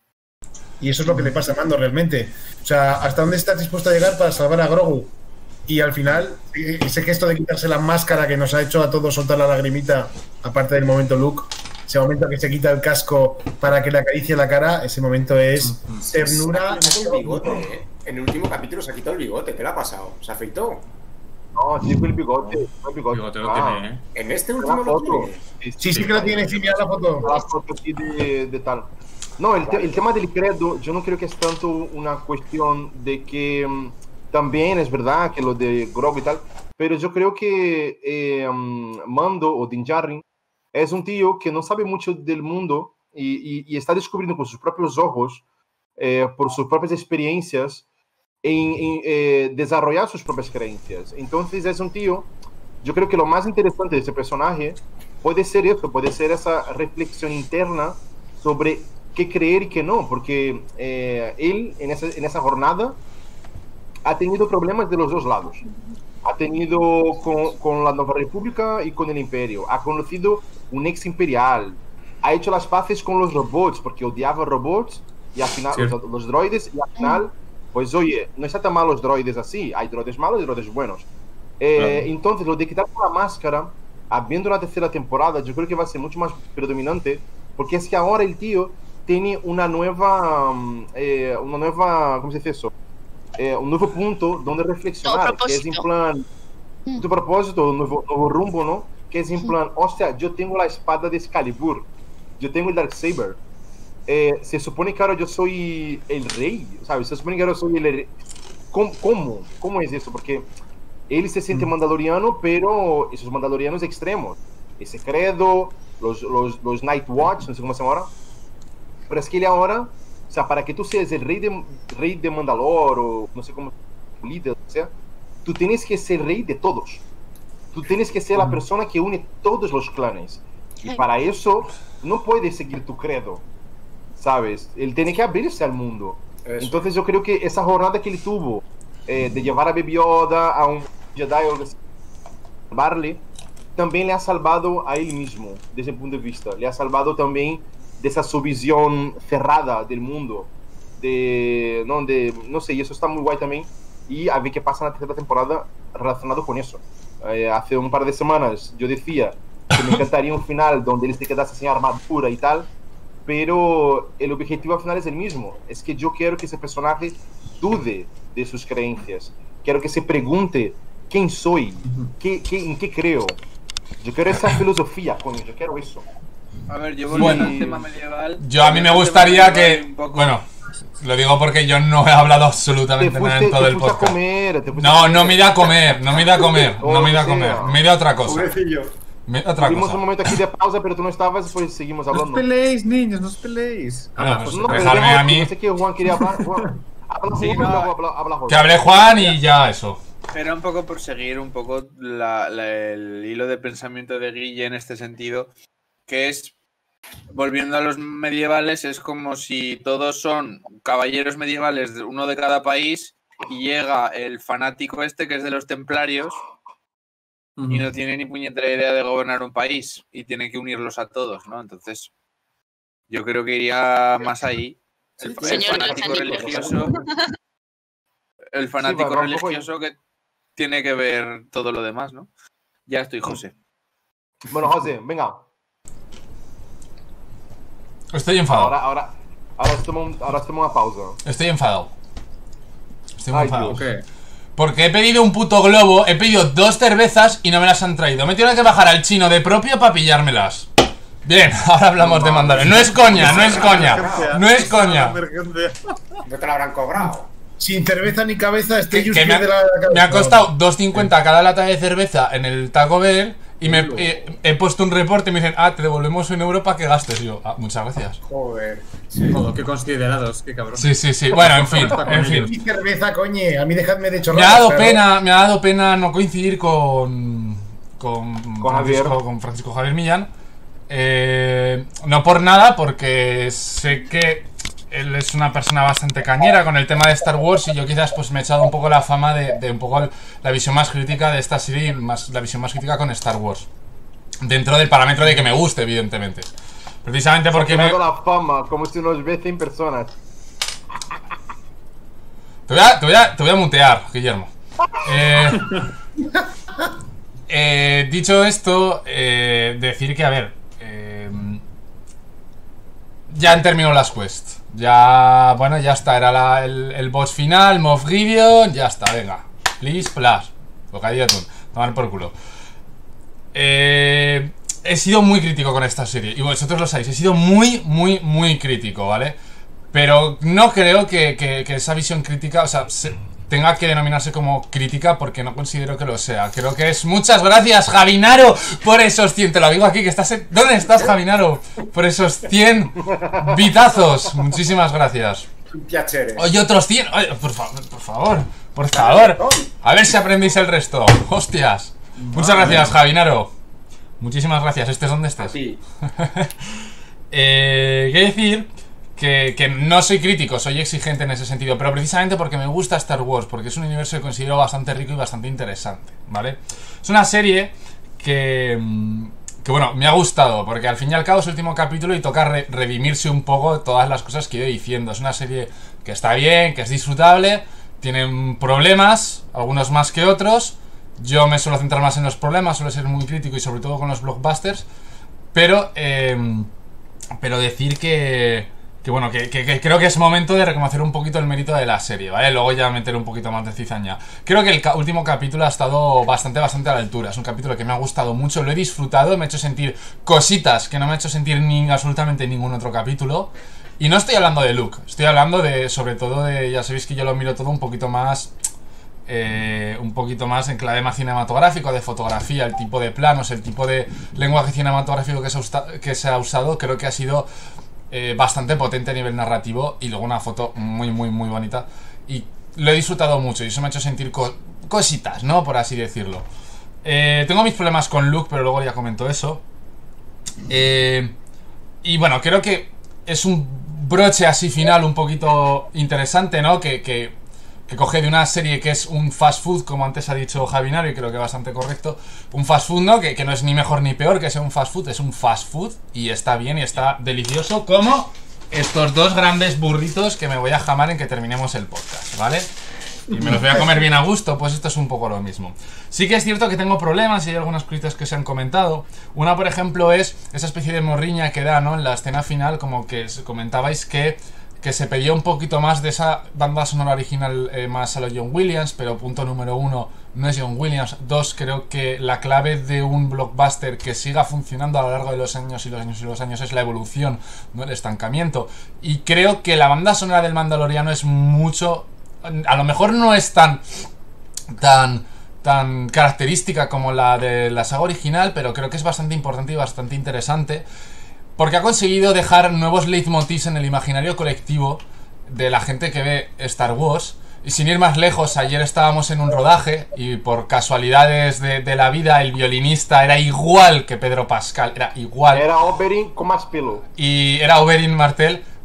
Y eso es lo que le pasa a Mando realmente. O sea, ¿hasta dónde estás dispuesto a llegar para salvar a Grogu? Y al final, ese gesto de quitarse la máscara que nos ha hecho a todos soltar la lagrimita, aparte del momento Luke, ese momento que se quita el casco para que le acaricie la cara, ese momento es ternura. Se ha quitado el bigote, ¿eh? En el último capítulo se ha quitado el bigote. ¿Qué le ha pasado? ¿Se afeitó? No, sí fue el bigote. Fue el bigote. Bigote lo Ah, tiene, ¿eh? En este la último lo foto. tiene. Sí, sí que la tiene, sí, mira la foto. La foto aquí de, de tal. No, el, te- el tema del credo, yo no creo que es tanto una cuestión de que mm, también es verdad que lo de Grogu y tal, pero yo creo que eh, mm, Mando o Din Djarin es un tío que no sabe mucho del mundo y, y- y está descubriendo con sus propios ojos, eh, por sus propias experiencias, en, en, eh, desarrollar sus propias creencias. Entonces es un tío, yo creo que lo más interesante de ese personaje puede ser esto, puede ser esa reflexión interna sobre qué creer y qué no, porque eh, él en esa, en esa jornada ha tenido problemas de los dos lados. Ha tenido con, con la Nueva República y con el Imperio. Ha conocido un ex imperial. Ha hecho las paces con los robots, porque odiaba robots y al final los, Cierto. los droides, y al final, pues oye, no está tan mal los droides así. Hay droides malos y droides buenos. Eh, Claro. Entonces, lo de quitar la máscara, habiendo una tercera temporada, yo creo que va a ser mucho más predominante, porque es que ahora el tío tiene una nueva, mm, eh, una nueva, ¿cómo se dice eso? Eh, un nuevo punto donde reflexionar, No, que es en propósito. plan, tu propósito, un nuevo, nuevo rumbo, ¿no? Que es en plan, hostia, yo tengo la espada de Excalibur, yo tengo el Darksaber, eh, se supone que ahora yo soy el rey, ¿sabes? Se supone que ahora soy el rey. ¿Cómo? ¿Cómo, ¿Cómo es eso? Porque él se siente mandaloriano, pero esos mandalorianos extremos, ese credo, los, los, los Night Watch, no sé cómo se llama ahora, pero es que él ahora, o sea, para que tú seas el rey de, rey de Mandalor, o no sé cómo, líder, o sea, tú tienes que ser rey de todos. Tú tienes que ser la persona que une todos los clanes. Y para eso no puedes seguir tu credo, ¿sabes? Él tiene que abrirse al mundo. Eso. Entonces yo creo que esa jornada que él tuvo, eh, de llevar a Baby Yoda a un Jedi o algo así, salvarle, también le ha salvado a él mismo, desde el punto de vista. Le ha salvado también de esa su visión cerrada del mundo. De, no, de, no sé, y eso está muy guay también. Y a ver qué pasa en la tercera temporada relacionado con eso. Eh, hace un par de semanas yo decía que me encantaría un final donde él se quedase sin armadura y tal, pero el objetivo al final es el mismo. Es que yo quiero que ese personaje dude de sus creencias. Quiero que se pregunte quién soy, qué, qué, en qué creo. Yo quiero esa filosofía, coño, yo quiero eso. A ver, yo volviendo Bueno, al tema medieval. Yo a mí me volviendo al gustaría tema medieval que... un poco- Bueno, lo digo porque yo no he hablado Te absolutamente nada fuiste, en todo te el fuiste a podcast. comer, te fuiste No, a no me he ido a comer, no me he ido a comer, O no me he ido a lo que comer, sea. me he ido a otra cosa. Pobrecillo. Me he ido a otra Tuvimos cosa. un momento aquí de pausa, pero tú no estabas, pues seguimos No os hablando. peleéis, niños, no os peleéis. Bueno, Habla, pues José. No, pero Dejarme deja- a mí. No sé qué Juan quería hablar. Juan, habla Sí, Juan, no. luego habla, habla Juan. Que hable Juan y ya eso. Era un poco por seguir un poco la- la- el hilo de pensamiento de Guille en este sentido, que es, volviendo a los medievales, es como si todos son caballeros medievales, de- uno de cada país, y llega el fanático este que es de los templarios y no tiene ni puñetera idea de gobernar un país y tiene que unirlos a todos, ¿no? Entonces, yo creo que iría más ahí. El, el Señor fanático Británico. religioso. El fanático Sí, va, va un religioso que tiene que ver todo lo demás, ¿no? Ya estoy, José. Bueno, José, venga. Estoy enfadado. Ahora, ahora, ahora hacemos, ahora hacemos una pausa. Estoy enfadado. Estoy muy Ay, enfadado. Dios. Porque he pedido un puto globo, he pedido dos cervezas y no me las han traído. Me tiene que bajar al chino de propio para pillármelas. Bien, ahora hablamos de Mandalorian. No es coña, no es coña. No es coña. No te la habrán cobrado. Sin cerveza ni cabeza, este Que me, ha, de la cabeza. me ha costado dos cincuenta cada lata de cerveza en el Taco Bell y me he, he puesto un reporte y me dicen, ah, te devolvemos un euro para que gastes. Y yo, ah, muchas gracias. Joder. Sí. Joder, qué considerados, qué cabrón. Sí, sí, sí. Bueno, en fin, en fin. Mi cerveza, coñe. A mí dejadme de Me chorradas. ha dado pero- pena, me ha dado pena no coincidir con con, Con Javier. Francisco, con Francisco Javier Millán. Eh, no por nada, porque sé que él es una persona bastante cañera con el tema de Star Wars y yo quizás pues me he echado un poco la fama de, de un poco la visión más crítica de esta serie y más, la visión más crítica con Star Wars. Dentro del parámetro de que me guste, evidentemente. Precisamente porque me... Me la fama, como si nos ves en personas. Te voy a, te voy a, te voy a mutear, Guillermo. Eh, eh, dicho esto, eh, decir que, a ver, eh, ya han terminado las quests. Ya, bueno, ya está, era la, el, el boss final, Moff Gideon, ya está, venga. Please, plus. Bocadillo de atún, tomar por culo. Eh, he sido muy crítico con esta serie, y vosotros lo sabéis, he sido muy, muy, muy crítico, ¿vale? Pero no creo que, que, que esa visión crítica, o sea, se, tenga que denominarse como crítica porque no considero que lo sea. Creo que es... Muchas gracias, Javinaro, por esos cien... Te lo digo aquí, que estás en... ¿Dónde estás, Javinaro? Por esos cien bitazos. Muchísimas gracias. Un piacere. Oye, otros cien... Oye, por, fa por favor, por favor. A ver si aprendéis el resto. Hostias. Muchas gracias, Javinaro. Muchísimas gracias, estés donde estés. Sí. eh, ¿Qué decir? Que, que no soy crítico, soy exigente en ese sentido, pero precisamente porque me gusta Star Wars, porque es un universo que considero bastante rico y bastante interesante, ¿vale? Es una serie que, que bueno, me ha gustado, porque al fin y al cabo es el último capítulo y toca re redimirse un poco de todas las cosas que he ido diciendo. Es una serie que está bien, que es disfrutable, tiene problemas, algunos más que otros. Yo me suelo centrar más en los problemas, suelo ser muy crítico y sobre todo con los blockbusters, pero, eh, pero decir que... Que bueno, que, que, que creo que es momento de reconocer un poquito el mérito de la serie, ¿vale? Luego ya meter un poquito más de cizaña. Creo que el ca último capítulo ha estado bastante, bastante a la altura. Es un capítulo que me ha gustado mucho, lo he disfrutado, me ha hecho sentir cositas que no me ha hecho sentir ni absolutamente ningún otro capítulo. Y no estoy hablando de Luke, estoy hablando de, sobre todo de, ya sabéis que yo lo miro todo un poquito más... Eh, un poquito más en clave más cinematográfico, de fotografía, el tipo de planos, el tipo de lenguaje cinematográfico que se ha, que se ha usado, creo que ha sido... Eh, bastante potente a nivel narrativo y luego una foto muy muy muy bonita y lo he disfrutado mucho y eso me ha hecho sentir co cositas, ¿no? Por así decirlo. Eh, tengo mis problemas con Luke, pero luego ya comento eso. Eh, y bueno, creo que es un broche así final un poquito interesante, ¿no? Que, que, que coge de una serie que es un fast food, como antes ha dicho Javinaro, y creo que bastante correcto. Un fast food, ¿no? Que, que no es ni mejor ni peor que sea un fast food, es un fast food y está bien y está delicioso, como estos dos grandes burritos que me voy a jamar en que terminemos el podcast, ¿vale? Y me los voy a comer bien a gusto, pues esto es un poco lo mismo. Sí que es cierto que tengo problemas y hay algunas cositas que se han comentado. Una, por ejemplo, es esa especie de morriña que da, ¿no? En la escena final, como que comentabais que... que se pedía un poquito más de esa banda sonora original eh, más a lo John Williams, pero punto número uno, no es John Williams. Dos, creo que la clave de un blockbuster que siga funcionando a lo largo de los años y los años y los años es la evolución, no el estancamiento. Y creo que la banda sonora del Mandaloriano es mucho... A lo mejor no es tan... tan... tan característica como la de la saga original, pero creo que es bastante importante y bastante interesante. Porque ha conseguido dejar nuevos leitmotivs en el imaginario colectivo de la gente que ve Star Wars. Y sin ir más lejos, ayer estábamos en un rodaje y por casualidades de, de la vida el violinista era igual que Pedro Pascal, era igual. Era Oberyn con más pelo. Y era Oberyn Martell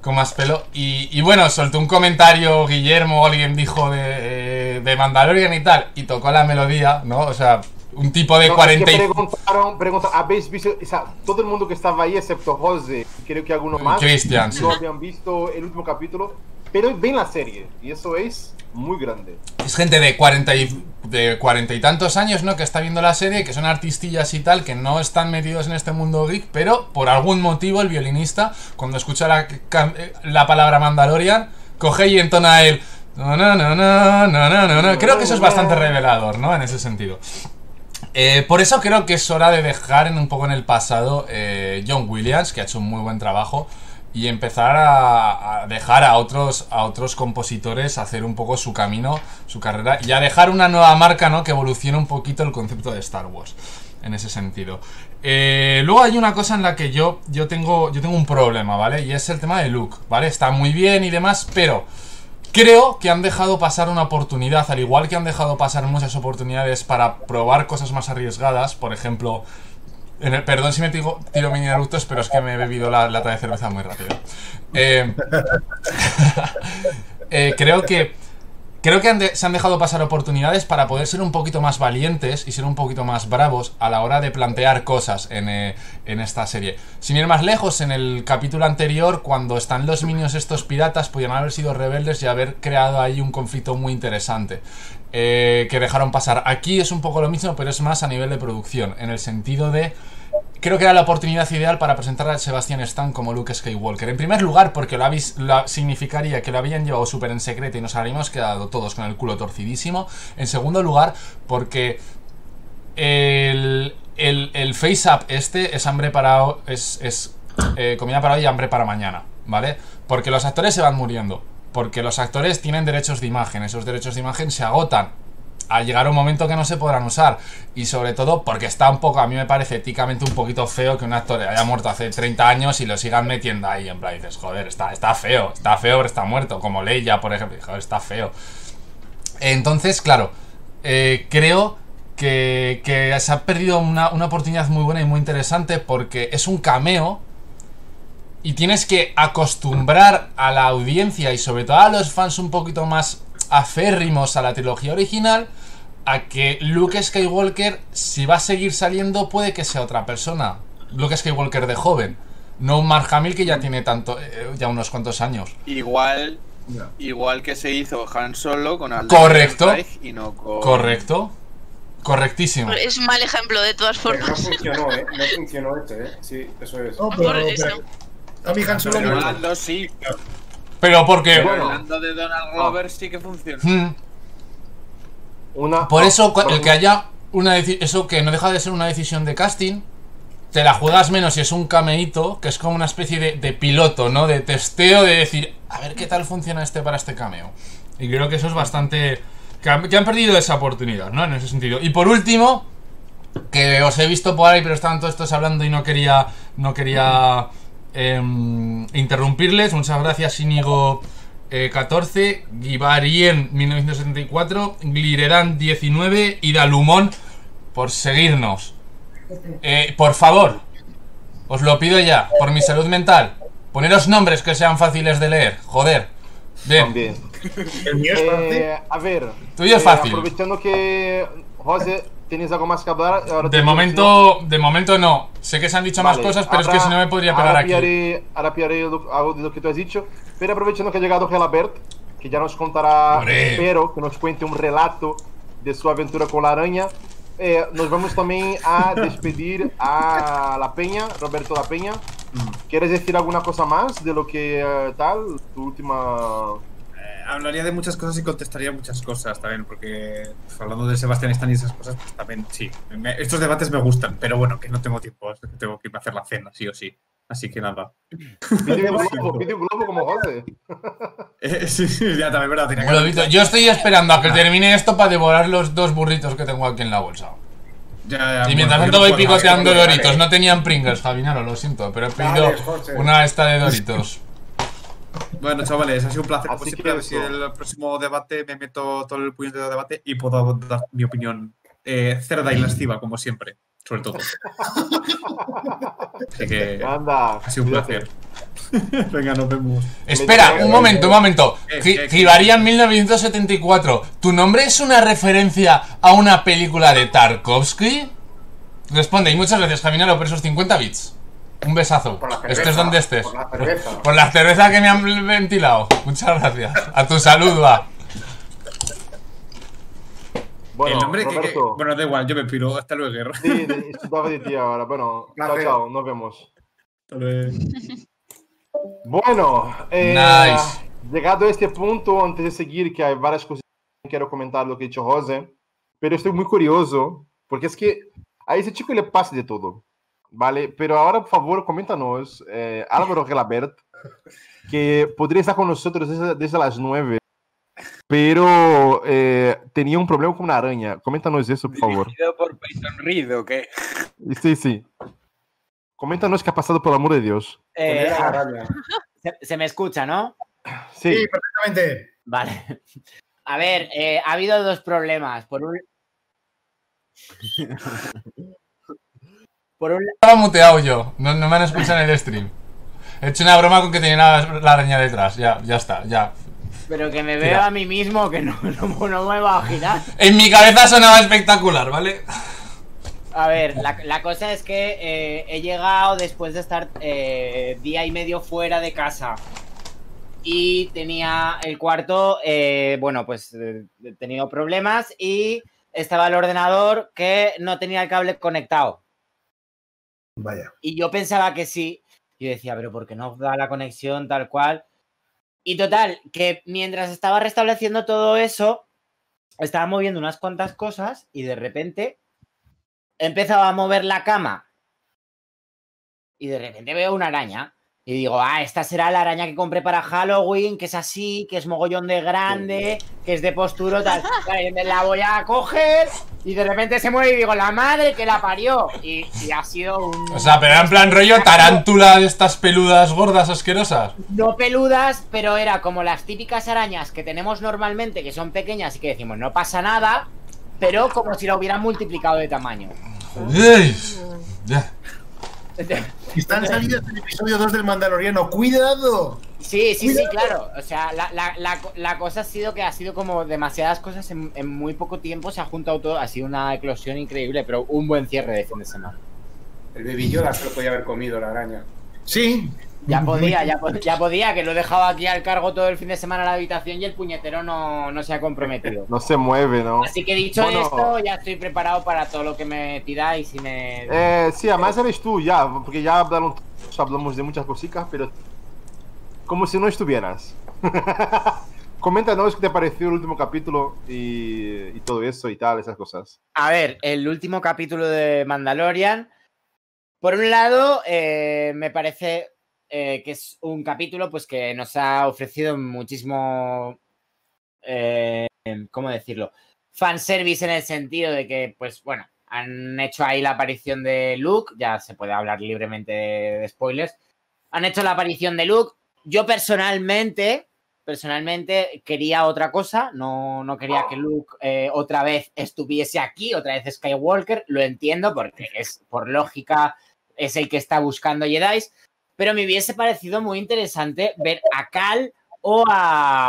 con más pelo. Y, y bueno, soltó un comentario Guillermo, o alguien dijo de, de Mandalorian y tal, y tocó la melodía, ¿no? O sea, un tipo de no, cuarenta es que y... preguntaron, preguntaron, ¿habéis visto? O sea, todo el mundo que estaba ahí, excepto José, creo que alguno más, Cristian, sí. no habían visto el último capítulo, pero ven la serie, y eso es muy grande. Es gente de cuarenta y, de cuarenta y tantos años, ¿no? Que está viendo la serie, que son artistillas y tal, que no están metidos en este mundo geek, pero por algún motivo el violinista, cuando escucha la, la palabra Mandalorian, coge y entona el... No, no, no, no, no, no, no. Creo que eso es bastante revelador, ¿no? En ese sentido. Eh, por eso creo que es hora de dejar en un poco en el pasado eh, John Williams, que ha hecho un muy buen trabajo, y empezar a, a dejar a otros, a otros compositores hacer un poco su camino, su carrera, y a dejar una nueva marca, ¿no? Que evolucione un poquito el concepto de Star Wars, en ese sentido. Eh, luego hay una cosa en la que yo, yo, tengo, yo tengo un problema, ¿vale? Y es el tema de Luke, ¿vale? Está muy bien y demás, pero... creo que han dejado pasar una oportunidad, al igual que han dejado pasar muchas oportunidades para probar cosas más arriesgadas. Por ejemplo, en el, perdón si me tiro, tiro mini eructos, pero es que me he bebido la lata de cerveza muy rápido. Eh, eh, creo que creo que han de, se han dejado pasar oportunidades para poder ser un poquito más valientes y ser un poquito más bravos a la hora de plantear cosas en, eh, en esta serie. Sin ir más lejos, en el capítulo anterior, cuando están los minions estos piratas, podían haber sido rebeldes y haber creado ahí un conflicto muy interesante, eh, que dejaron pasar. Aquí es un poco lo mismo, pero es más a nivel de producción, en el sentido de... creo que era la oportunidad ideal para presentar a Sebastian Stan como Luke Skywalker. En primer lugar, porque lo, habéis, lo significaría que lo habían llevado súper en secreto y nos habríamos quedado todos con el culo torcidísimo. En segundo lugar, porque el, el, el face-up este es hambre para... es, es eh, comida para hoy y hambre para mañana, ¿vale? Porque los actores se van muriendo. Porque los actores tienen derechos de imagen. Esos derechos de imagen se agotan a llegar un momento que no se podrán usar. Y sobre todo porque está un poco, a mí me parece éticamente un poquito feo que un actor haya muerto hace treinta años y lo sigan metiendo ahí. En plan, dices, joder, está, está feo, está feo, pero está muerto. Como Leia, por ejemplo, joder, está feo. Entonces, claro, eh, creo que, que se ha perdido una, una oportunidad muy buena y muy interesante, porque es un cameo y tienes que acostumbrar a la audiencia y sobre todo a los fans un poquito más aférrimos a la trilogía original a que Luke Skywalker, si va a seguir saliendo, puede que sea otra persona. Luke Skywalker de joven, no un Mark Hamill que ya tiene tanto eh, ya unos cuantos años. Igual yeah. igual que se hizo Han Solo con Alden correcto y no con... correcto correctísimo. Es un mal ejemplo de todas formas. No funcionó, ¿eh? No funcionó este, ¿eh? Sí, eso es. No, pero, pero, a mí Han Solo pero Lando sí. Pero porque... Pero hablando de Donald Glover sí que funciona. Hmm. Una, Por eso, no, el que haya una eso que no deja de ser una decisión de casting, te la juegas menos si es un cameíto, que es como una especie de, de piloto, ¿no? De testeo, de decir, a ver qué tal funciona este para este cameo. Y creo que eso es bastante... Que han, que han perdido esa oportunidad, ¿no? En ese sentido. Y por último, que os he visto por ahí, pero estaban todos estos hablando y no quería... No quería... Eh, interrumpirles. Muchas gracias Inigo eh, catorce, Guibarien mil novecientos setenta y cuatro, Gliredan diecinueve y Dalumón por seguirnos. Eh, por favor, os lo pido ya, por mi salud mental, poneros nombres que sean fáciles de leer. Joder. Bien. También. El mío es fácil. Eh, a ver, tuyo es eh, fácil. aprovechando que José, ¿tienes algo más que hablar? Ahora de momento, de momento no. Sé que se han dicho vale, más cosas, pero ahora, es que si no me podría pegar ahora aquí. Pillaré, ahora pillaré lo, algo de lo que tú has dicho. Pero aprovechando que ha llegado Gelabert, que ya nos contará, Hombre. espero que nos cuente un relato de su aventura con la araña. Eh, nos vamos también a despedir a La Peña, Roberto La Peña. ¿Quieres decir alguna cosa más de lo que uh, tal? Tu última... Hablaría de muchas cosas y contestaría muchas cosas también, porque pues, hablando de Sebastián Stan y esas cosas, pues también sí. Me, estos debates me gustan, pero bueno, que no tengo tiempo, es que tengo que irme a hacer la cena, sí o sí. Así que nada. Pide un globo, pide un globo como José. eh, sí, sí, ya también, verdad. Bueno, Víctor, yo estoy esperando a que termine esto para devorar los dos burritos que tengo aquí en la bolsa. Ya, ya, y mientras bueno, tanto voy no picoteando puedo, Doritos. vale. No tenían Pringles, Javinaro, lo siento, pero he pedido Dale, José. una esta de Doritos. Bueno, chavales, ha sido un placer. Así Como siempre, que a ver si en el próximo debate me meto todo el puñetero de debate y puedo dar mi opinión eh, cerda y lasciva, como siempre, sobre todo. Así que Anda, ha sido un cuídate. placer. Venga, nos vemos. Espera, un momento, un momento. Eh, Ji- eh, Jibaria mil novecientos setenta y cuatro. ¿Tu nombre es una referencia a una película de Tarkovsky? Responde, y muchas gracias, Jaminaro, por esos cincuenta bits. Un besazo. Por la cerveza, Estés donde estés. por la cerveza. Por la cerveza que me han ventilado. Muchas gracias. A tu salud, va. Bueno, el nombre que, que- Roberto. Bueno, da igual, yo me piro. Hasta luego, guerra. Sí, de- estaba de ti ahora. Bueno, chao, Placer. chao, nos vemos. Hasta luego. Bueno, eh, Nice. llegado a este punto, antes de seguir, que hay varias cosas que quiero comentar lo que ha dicho José, pero estoy muy curioso, porque es que a ese chico le pasa de todo, ¿vale? Pero ahora, por favor, coméntanos, eh, Álvaro Gelabert, que podría estar con nosotros desde, desde las nueve, pero eh, tenía un problema con una araña. Coméntanos eso, por favor. ¿Dirigido por Peyton Reed o qué? Sí, sí. Coméntanos qué ha pasado, por el amor de Dios. Eh, Con la araña. se, se me escucha, ¿no? Sí, Sí, perfectamente. Vale. A ver, eh, ha habido dos problemas. Por un. Por un Estaba muteado yo. No, no me han escuchado en el stream. He hecho una broma con que tenía la, la araña detrás. Ya, ya está, ya. Pero que me Tira. veo a mí mismo que no, no, no me va a girar. En mi cabeza sonaba espectacular, ¿vale? A ver, la, la cosa es que eh, he llegado después de estar eh, día y medio fuera de casa. Y tenía el cuarto, eh, bueno, pues eh, he tenido problemas y estaba el ordenador que no tenía el cable conectado. Vaya. Y yo pensaba que sí. Yo decía, pero ¿por qué no da la conexión tal cual? Y total, que mientras estaba restableciendo todo eso, estaba moviendo unas cuantas cosas y de repente empezaba a mover la cama. Y de repente veo una araña. Y digo, ah, esta será la araña que compré para Halloween, que es así, que es mogollón de grande, que es de posturo, tal. Vale, me la voy a coger y de repente se mueve y digo, la madre que la parió. Y, y ha sido un... O sea, pero era en plan rollo tarántula de estas peludas gordas asquerosas. No peludas, pero era como las típicas arañas que tenemos normalmente, que son pequeñas y que decimos, no pasa nada, pero como si la hubieran multiplicado de tamaño. Joder. Ya. Están salidas del episodio dos del Mandaloriano. ¡Cuidado! Sí, sí, sí, Cuidado. claro. O sea, la, la, la, la cosa ha sido que ha sido como demasiadas cosas en, en muy poco tiempo. Se ha juntado todo. Ha sido una eclosión increíble, pero un buen cierre de fin de semana. El Baby Yoda se lo podía haber comido la araña. Sí. Ya podía, ya, po- ya podía, que lo he dejado aquí al cargo todo el fin de semana en la habitación y el puñetero no, no se ha comprometido. no se mueve, ¿no? Así que dicho Bueno, esto, ya estoy preparado para todo lo que me pidáis y me... Eh, sí, además eres tú ya, porque ya hablaron, hablamos de muchas cositas, pero como si no estuvieras. Coméntanos qué te pareció el último capítulo y, y todo eso y tal, esas cosas. A ver, el último capítulo de Mandalorian. Por un lado, eh, me parece eh, que es un capítulo pues, que nos ha ofrecido muchísimo. Eh, ¿Cómo decirlo? Fanservice en el sentido de que, pues bueno, han hecho ahí la aparición de Luke. Ya se puede hablar libremente de, de spoilers. Han hecho la aparición de Luke. Yo personalmente. Personalmente quería otra cosa, no, no quería que Luke eh, otra vez estuviese aquí, otra vez Skywalker, lo entiendo porque es por lógica, es el que está buscando Jedi, pero me hubiese parecido muy interesante ver a Cal o a...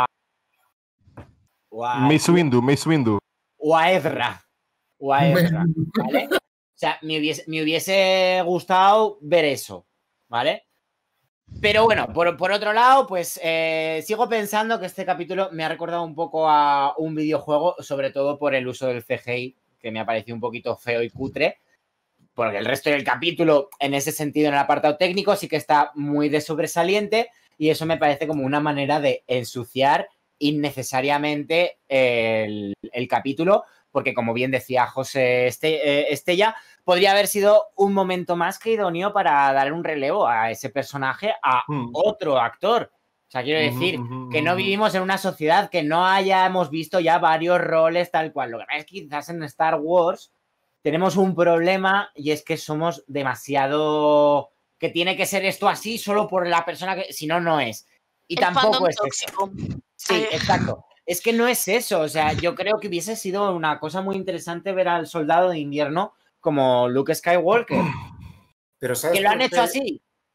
O a, Mace Windu, Mace Windu. o a Ezra. O a Ezra, ¿vale? O sea, me hubiese, me hubiese gustado ver eso, ¿vale? Pero bueno, por, por otro lado, pues eh, sigo pensando que este capítulo me ha recordado un poco a un videojuego, sobre todo por el uso del C G I, que me ha parecido un poquito feo y cutre, porque el resto del capítulo, en ese sentido, en el apartado técnico, sí que está muy de sobresaliente y eso me parece como una manera de ensuciar innecesariamente el, el capítulo, porque como bien decía José este, eh, Estella, podría haber sido un momento más que idóneo para dar un relevo a ese personaje a Hmm. otro actor. O sea, quiero Ujú, decir ujú, que no ujú. vivimos en una sociedad que no hayamos visto ya varios roles tal cual. Lo que pasa es que quizás en Star Wars tenemos un problema y es que somos demasiado... que tiene que ser esto así solo por la persona que... Si no, no es. Y El tampoco fandom es eso. tóxico. Sí, Ay. exacto. Es que no es eso. O sea, yo creo que hubiese sido una cosa muy interesante ver al soldado de invierno como Luke Skywalker. Pero ¿sabes ¿Que lo han por hecho qué? así?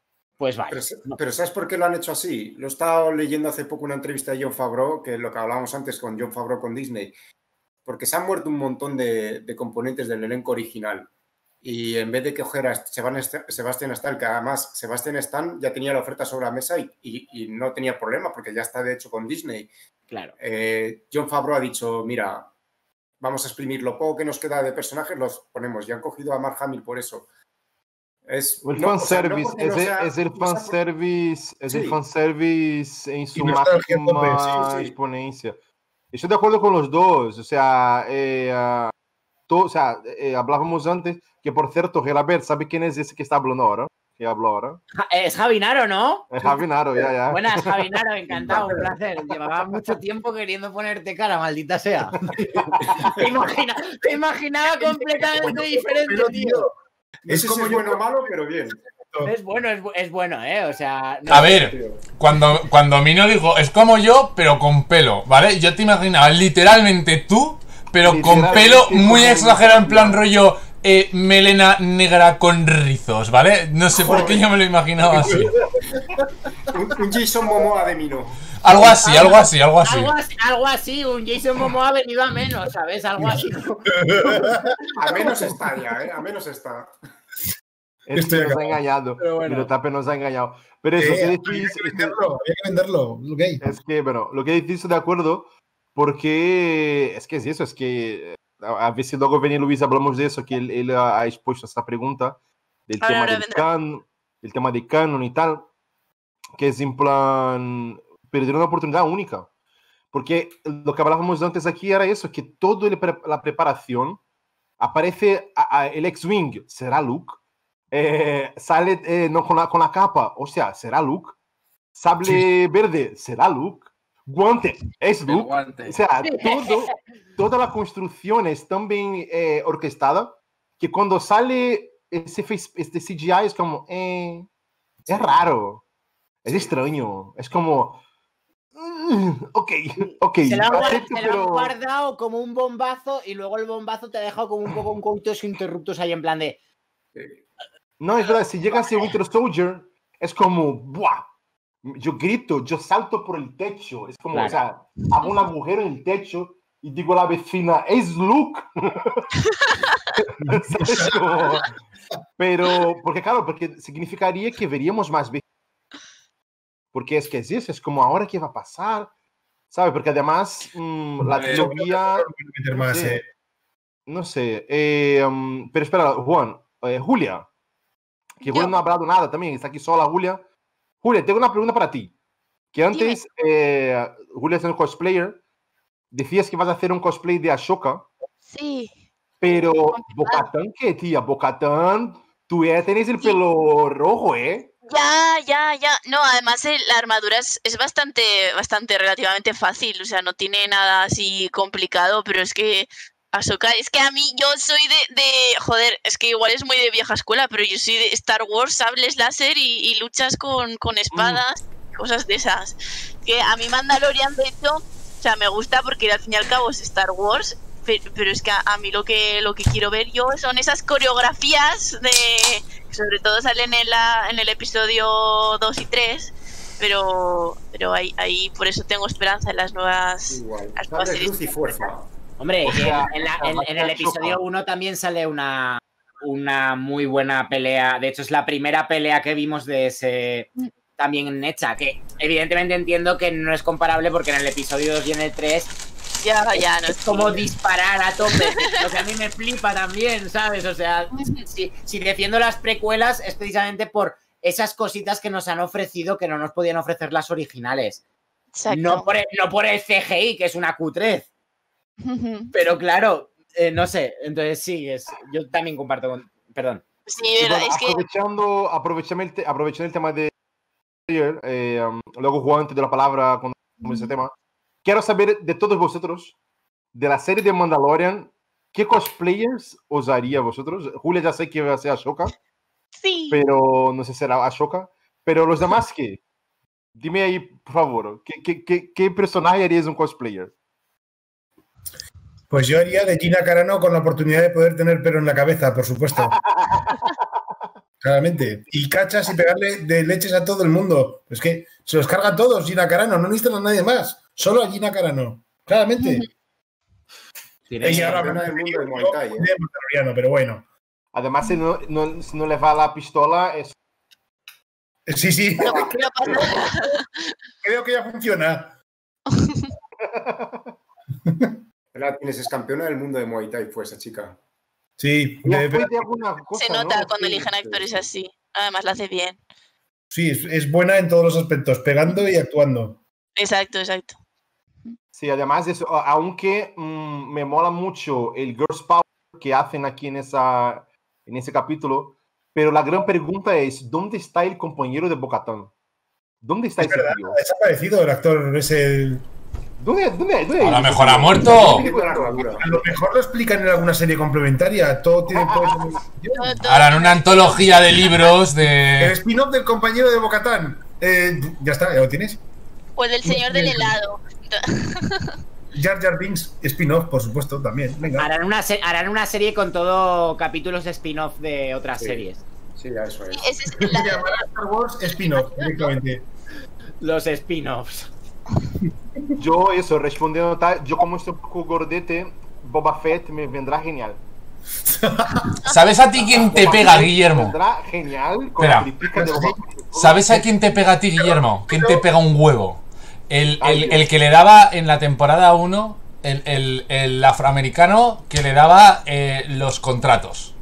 pues vale. Pero, no. pero ¿sabes por qué lo han hecho así? Lo he estado leyendo hace poco una entrevista de Jon Favreau, que es lo que hablábamos antes con Jon Favreau con Disney, porque se han muerto un montón de, de componentes del elenco original. Y en vez de coger a Sebastian Stan, que además Sebastian Stan ya tenía la oferta sobre la mesa y, y, y no tenía problema porque ya está de hecho con Disney. Claro. Eh, Jon Favreau ha dicho, mira, vamos a exprimir lo poco que nos queda de personajes, los ponemos. Ya han cogido a Mark Hamill por eso. Es el no, fanservice, o sea, no es, no sea, es el fanservice, es sí. el fanservice en su máxima sí, sí. exponencia. Estoy de acuerdo con los dos, o sea, eh, uh, todo, o sea eh, hablábamos antes, que por cierto, Gelabert, ¿sabe quién es ese que está hablando ahora? Que habla ahora. Es Javinaro, ¿no? Es Javinaro, ya, ya. Buenas, Javinaro, encantado, un placer. Llevaba mucho tiempo queriendo ponerte cara, maldita sea. Te, imagina, te imaginaba completamente diferente, tío. Es como bueno o malo, pero bien. Es bueno, es, es bueno, ¿eh? O sea... No a ver, cuando, cuando Mino dijo, es como yo, pero con pelo, ¿vale? Yo te imaginaba literalmente tú, pero con pelo muy exagerado, en plan rollo eh, melena negra con rizos, ¿vale? No sé Joder. por qué yo me lo imaginaba así. un, un Jason Momoa de Mino. Algo así, algo así, algo así. Algo así, algo así, un Jason Momoa ha venido a menos, ¿sabes? Algo así. A menos está ya, ¿eh? A menos está. Es que nos ha engañado. Pero bueno. Miro Tape nos ha engañado. Pero eso, eh, que decís, había que venderlo, había que venderlo. Okay. Es que, bueno, lo que decís estoy de acuerdo, porque es que es eso, es que a ver si luego viene Luis, hablamos de eso, que él, él ha expuesto esta pregunta del ahora, tema ahora del can, el tema de canon y tal, que es en plan perder una oportunidad única. Porque lo que hablábamos antes aquí era eso, que toda la preparación aparece a, a el X-Wing, ¿será Luke? Eh, sale eh, no, con, la, con la capa, o sea, ¿será Luke? Sable sí. verde, ¿será Luke? Guante, ¿es Luke? O sea, todo, toda la construcción es tan bien eh, orquestada que cuando sale ese face, este C G I es como, eh, es raro, es extraño, es como... Ok, ok. Se lo han, acepto, se lo pero... han guardado como un bombazo y luego el bombazo te ha dejado como un poco un coitos interruptos ahí en plan de... No, es verdad, si llega a ser Winter Soldier, es como, ¡buah! Yo grito, yo salto por el techo. Es como, claro. O sea, hago un agujero en el techo y digo a la vecina, ¡es Luke! como... Pero, porque claro, porque significaría que veríamos más veces. Porque es que es eso, es como ahora qué va a pasar, ¿sabes? Porque además mmm, la trilogía... No, más, sé, eh. no sé, eh, um, pero espera, Juan, eh, Julia, que Julia no ha hablado nada también, está aquí sola Julia. Julia, tengo una pregunta para ti, que antes, eh, Julia es un cosplayer, decías que vas a hacer un cosplay de Ashoka. Sí. Pero, Bo-Katan, ¿qué, tía? Bo-Katan, tú ya tenés el pelo rojo, ¿eh? Ya, ya, ya. No, además el, la armadura es, es bastante, bastante relativamente fácil. O sea, no tiene nada así complicado, pero es que Ahsoka, es que a mí yo soy de, de joder, es que igual es muy de vieja escuela, pero yo soy de Star Wars, sables láser y, y luchas con, con espadas, mm. cosas de esas. Que a mí Mandalorian, de hecho, o sea, me gusta porque al fin y al cabo es Star Wars, pero, pero es que a, a mí lo que, lo que quiero ver yo son esas coreografías de... Sobre todo salen en, la, en el episodio dos y tres, pero, pero ahí, ahí por eso tengo esperanza en las nuevas, Igual. Las nuevas series. Luz y fuerza. Hombre, sea, en, la, en, en el episodio uno también sale una, una muy buena pelea. De hecho, es la primera pelea que vimos de ese también hecha, que evidentemente entiendo que no es comparable porque en el episodio dos y en el tres ya, ya, no es como disparar a tope, lo que a mí me flipa también, ¿sabes? O sea, si, si defiendo las precuelas es precisamente por esas cositas que nos han ofrecido que no nos podían ofrecer las originales. No por, el, no por el C G I, que es una cutrez. Pero claro, eh, no sé, entonces sí, es, yo también comparto con... Perdón. Sí, verdad, bueno, es que... aprovechando, aprovechando, el te, aprovechando el tema de... Eh, um, luego Juan te dio la palabra con mm. ese tema. Quiero saber de todos vosotros, de la serie de Mandalorian, ¿qué cosplayers os haría vosotros? Julia ya sé que va a ser Ahsoka. Sí. Pero no sé si será Ahsoka. Pero los demás, ¿qué? Dime ahí, por favor, ¿qué, qué, qué, qué personaje harías un cosplayer? Pues yo haría de Gina Carano con la oportunidad de poder tener pelo en la cabeza, por supuesto. Claramente. Y cachas y pegarle de leches a todo el mundo. Es que se los cargan todos, Gina Carano. No necesitan a nadie más. Solo a Gina Carano. Claramente. Ella ahora campeona del mundo de Muay Thai, ¿eh? Pero bueno. Además, si no, no, si no le va la pistola, es... Sí, sí. Creo que ya funciona. La tienes, es campeona del mundo de Muay Thai, fue esa chica. Sí. De, de, Se nota ¿no? cuando Sí, eligen actores sí. así. Además, la hace bien. sí, es, es buena en todos los aspectos, pegando y actuando. Exacto, exacto. Sí, además de eso, aunque mmm, me mola mucho el Girls Power que hacen aquí en, esa, en ese capítulo, pero la gran pregunta es, ¿dónde está el compañero de Bo-Katan? ¿Dónde está Es ese verdad, tío? ha desaparecido el actor ese. ¿Dónde, dónde, dónde A lo ese mejor tío? ha muerto. A lo mejor lo explican en alguna serie complementaria. Todo tiene. Pues, Harán una antología de libros el de. spin-off del compañero de Bo-Katan. Eh, ya está, ya lo tienes. O el del señor del helado. Jar Jar Binks, spin-off, por supuesto, también. Venga. Harán una, se- harán una serie con todo capítulos de spin-off de otras Sí. series. Sí, eso es. Ese es Se llamará Star Wars spin-off directamente. Los spin-offs. Yo, eso, respondiendo tal, yo como estoy un poco gordete, Boba Fett me vendrá genial. ¿Sabes a ti quién te Boba pega, Fett Guillermo? Vendrá genial con Espera. la tripica de Boba Fett. ¿Sabes a quién te pega a ti, Guillermo? ¿Quién te pega un huevo? El, el, el que le daba en la temporada uno, el, el, el afroamericano que le daba eh, los contratos.